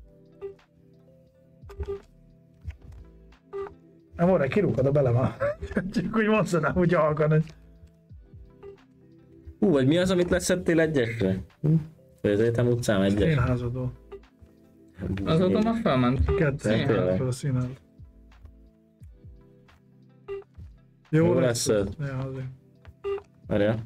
C: Nem, orra, kirúgod a bele már. Csak úgy mondanám, hogy halkan, hogy
D: Hú, vagy mi az, amit leszettél egyesre? Hm? Főzétem utcám egyes.
C: színházadó.
E: Azóta már felment.
C: Kettő.
E: Színház.
C: A színház. Jó,
D: Jó
C: lesz.
D: lesz ez.
C: Ja, azért.
D: Várjál.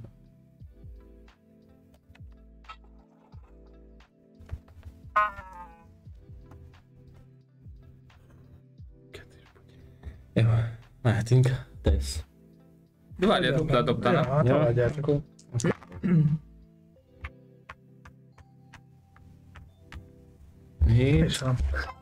D: Jó, mehetünk. Tesz.
E: De várjál, duplát dobtál,
C: Ja,
E: nem?
C: hát
D: Ja.
C: haladjátok.
D: Hét.
C: És van.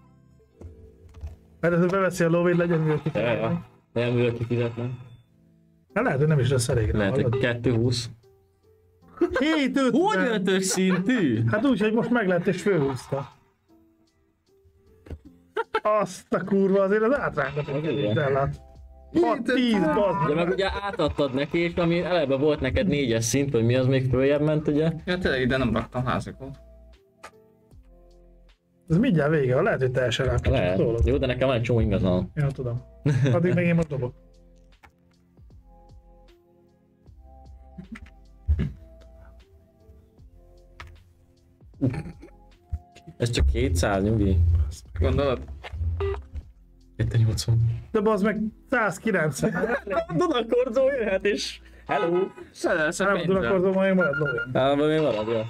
C: Mert ez beveszi a lóvét, legyen mivel
D: Ja,
C: kifizetni.
D: ja. Nem ül kifizetnem.
C: Hát lehet, hogy nem is lesz elég rá.
D: Lehet, hogy
C: hallod?
D: kettő húsz.
C: Hét ötven.
D: Hogy ötös szintű?
C: Hát úgy, hogy most meglett és fölhúzta. Azt a kurva, azért az átrángatott
D: igen.
C: ellát. hat tíz
D: De
C: bazd.
D: meg ugye átadtad neki, és ami eleve volt neked négyes szint, vagy mi az még följebb ment, ugye?
E: Ja, tényleg ide nem raktam házikot.
C: Ez mindjárt vége, lehet, hogy teljesen rákapcsolod.
D: Lehet.
C: Szólod.
D: Jó, de nekem van egy csomó igazán.
C: Ja, tudom. Addig meg én most dobok.
D: Ez csak kétszáz, nyugi.
E: Gondolod?
D: kétszáznyolcvan.
C: De bazd meg száz kilencven.
D: Dunakorzó jöhet is. Hello!
E: Szelelsz a
C: Nem
E: pénzre.
C: tudakorzom, majd marad lóján.
D: Államban még marad, ja.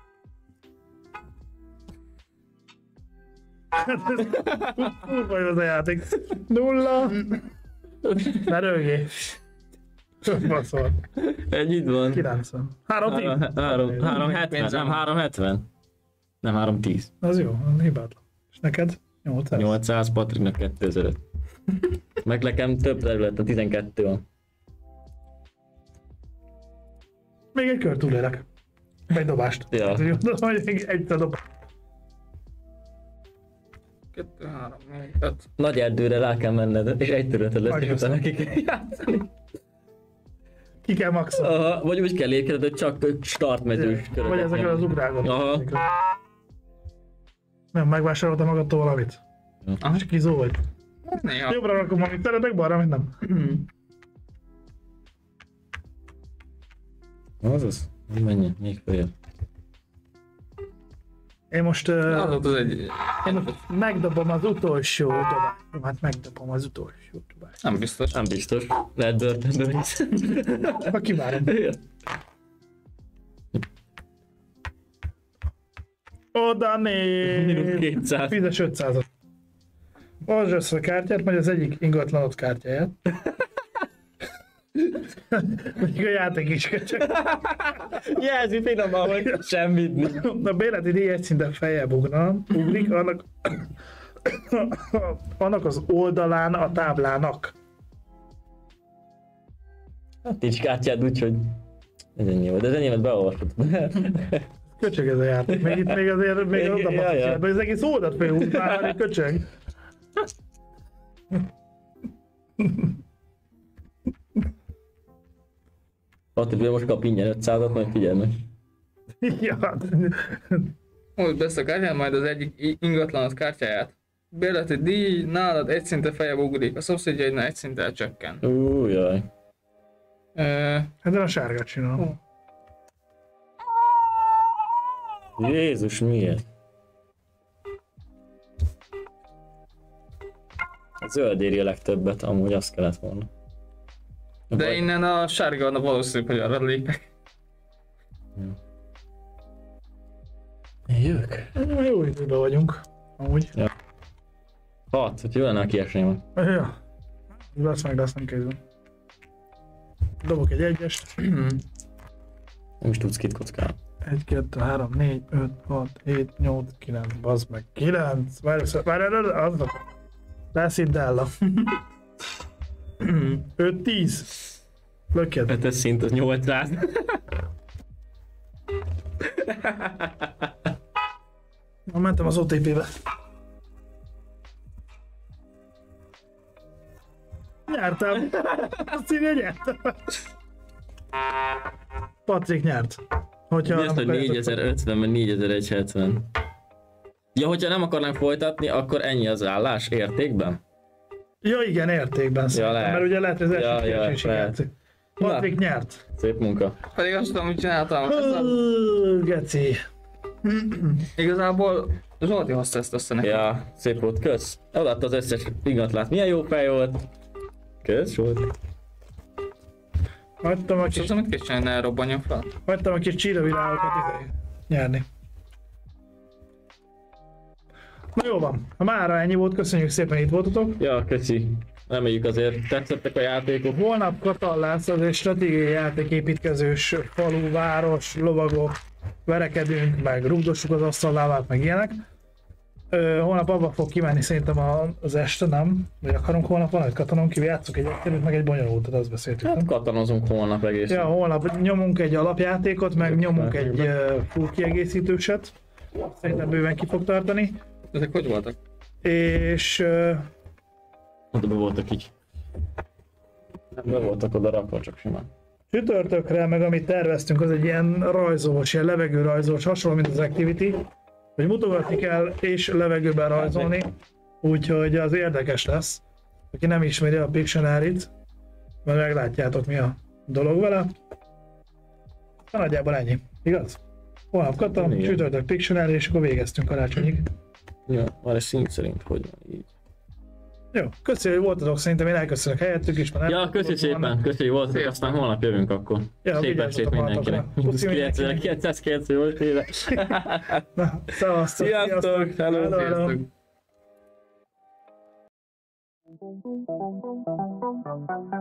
C: Kurva jó az a játék. Nulla. Ne rögjé. Baszol.
D: Együtt van.
C: kilencven. három tíz.
D: Három, három hetven, nem három hetven. Nem három tíz.
C: Az jó, az hibátlan. És neked? nyolcszáz.
D: nyolcszáz, Patriknak kétezer-öt. Meg nekem több terület, a tizenkettő van.
C: Még egy kör túlélek. Egy dobást.
D: Ja.
C: Hát, hogy mondom, hogy egy egy dob.
E: Kettő, három, négy, öt.
D: Nagy erdőre rá kell menned, és egy területed lesz, és
C: Nagyon
D: utána ki kell játszani.
C: Ki kell maxolni.
D: Aha, vagy úgy kell lépkeded, hogy csak startmezős köröket.
C: Vagy ezekkel az
D: nyomni.
C: ugrágot.
D: Aha.
C: Nem, megvásároltam magadtól valamit.
E: Aha.
C: És kizó vagy.
E: Néha.
C: Jobbra rakom, amit szeretek, balra, amit nem.
D: Az az? Menjen, még följebb.
C: Én most, uh,
E: Az volt az egy...
C: én most megdobom az utolsó dobást. Hát megdobom az utolsó dobást.
E: Nem biztos.
D: Nem biztos. Lehet börtönből is.
C: Ha kivárom. Oda
D: Minusz
C: néz!
D: kétszáz.
C: Fizes ötszázat. Old össze a kártyát, majd az egyik ingatlanod kártyáját. Mondjuk a játék is köcsög.
D: Jelzi finoman, hogy semmit nincs.
C: A bérleti díj egy szinten feljebb ugrana, ugrik, annak, annak az oldalán a táblának.
D: Hát nincs kártyád, úgyhogy... Ez ennyi volt, ez ennyimet beolvasod.
C: Köcsög ez a játék. Még itt még azért még
D: Ja,
C: oda
D: ja, ja.
C: ja, az egész oldalt felhúz már, hogy köcsög.
D: Patrik, most kap ingyen ötszázat, majd figyelj meg.
C: Ja,
E: Úgy vesz a kártyán, majd az egyik ingatlanod kártyáját. Bérleti díj nálad egy szinte feljebb ugrik, a szomszédjaidnál egy szinttel csökken.
D: Ú, jaj.
E: Ö,
C: hát én a sárgát csinálom.
D: Jézus, mi ez? A zöld éri a legtöbbet, amúgy azt kellett volna.
E: de
D: Vagy-
E: innen a sárga a valószínű, hogy arra lépek.
D: Jövök.
C: Jó időben vagyunk. Amúgy.
D: Hat, hogy jó lenne, ha kiesném.
C: Ja. Lesz meg, lesz nem kézben. Dobok egy egyest.
D: Nem is tudsz két kockát.
C: egy, kettő, három, négy, öt, hat, hét, nyolc, kilenc, bazd meg. kilenc! Várj, várj, várj, az lesz itt Della. öt, tíz. Lökjed.
D: Ötös szint, az nyolcszáz.
C: Na, mentem az o té pé-be. Nyertem. Azt írja, nyertem. Patrik nyert. Hogyha
D: Mi ezt, hogy
C: nem akarjátok-
D: négyezer-ötven, mert négyezer-százhetven. Ja, hogyha nem akarnánk folytatni, akkor ennyi az állás értékben?
C: Ja igen, értékben szerintem,
D: lehet.
C: mert ugye lehet, hogy az
D: Ja,
C: első
D: ja,
C: kérdésig
D: lehet.
C: játszik. Patrik nyert.
D: Szép munka.
E: Pedig azt tudom, hogy csináltam. Ez a...
C: Hú, Geci.
E: Igazából Zsolti hozta ezt össze nekem.
D: Ja, szép volt, kösz. Odaadta az összes ingatlát, milyen jó fej volt. Kösz, volt.
C: Hagytam a
E: És
C: kis,
E: az, amit kell csinálni, ne robbanjon fel.
C: hagytam a kis csíravilágokat izé, nyerni. Na jó van, ha mára ennyi volt, köszönjük szépen, itt voltatok.
D: Ja, köszi. Reméljük azért tetszettek a játékok.
C: Holnap Katan lesz, az egy stratégiai játéképítkezős falu, város, lovagok, verekedünk, meg rugdossuk az asztallábát, meg ilyenek. Ö, holnap abba fog kimenni szerintem a- az este, nem? Vagy akarunk holnap valamit katonon kívül, játszunk egy egyszerűt, meg egy bonyolultat, azt beszéltük.
D: Hát
C: nem?
D: katonozunk holnap egész.
C: Ja, holnap nyomunk egy alapjátékot, meg nyomunk egy uh, full kiegészítőset. Szerintem bőven ki fog tartani.
E: Ezek hogy voltak?
C: és ö,
D: Oda be voltak így. Nem be voltak oda rakva, csak simán.
C: csütörtökre, meg amit terveztünk, az egy ilyen rajzolós, ilyen levegőrajzolós, hasonló, mint az Activity, hogy mutogatni kell és levegőben rajzolni, úgyhogy az érdekes lesz. Aki nem ismeri a Pictionary-t, majd meglátjátok, mi a dolog vele. Nagyjából ennyi, igaz? Holnap Kata,
D: Igen.
C: csütörtök Pictionary, és akkor végeztünk karácsonyig.
D: Ja, már egy szint szerint, hogy van így.
C: Jó, köszönjük, hogy voltatok, szerintem én elköszönök helyettük is. Már
D: Ja, köszi szépen, köszi, hogy voltatok,
E: Szépen.
D: aztán holnap jövünk akkor.
C: Ja,
D: Szép
C: vigyázzatok
D: estét
C: magatokra.
D: mindenkinek.
C: Puszi mindenkinek.
D: kilencezerkilencszázkilencven éve.
C: Na, szevasztok!
D: Sziasztok, hello.
C: Hello, hello.
E: Sziasztok.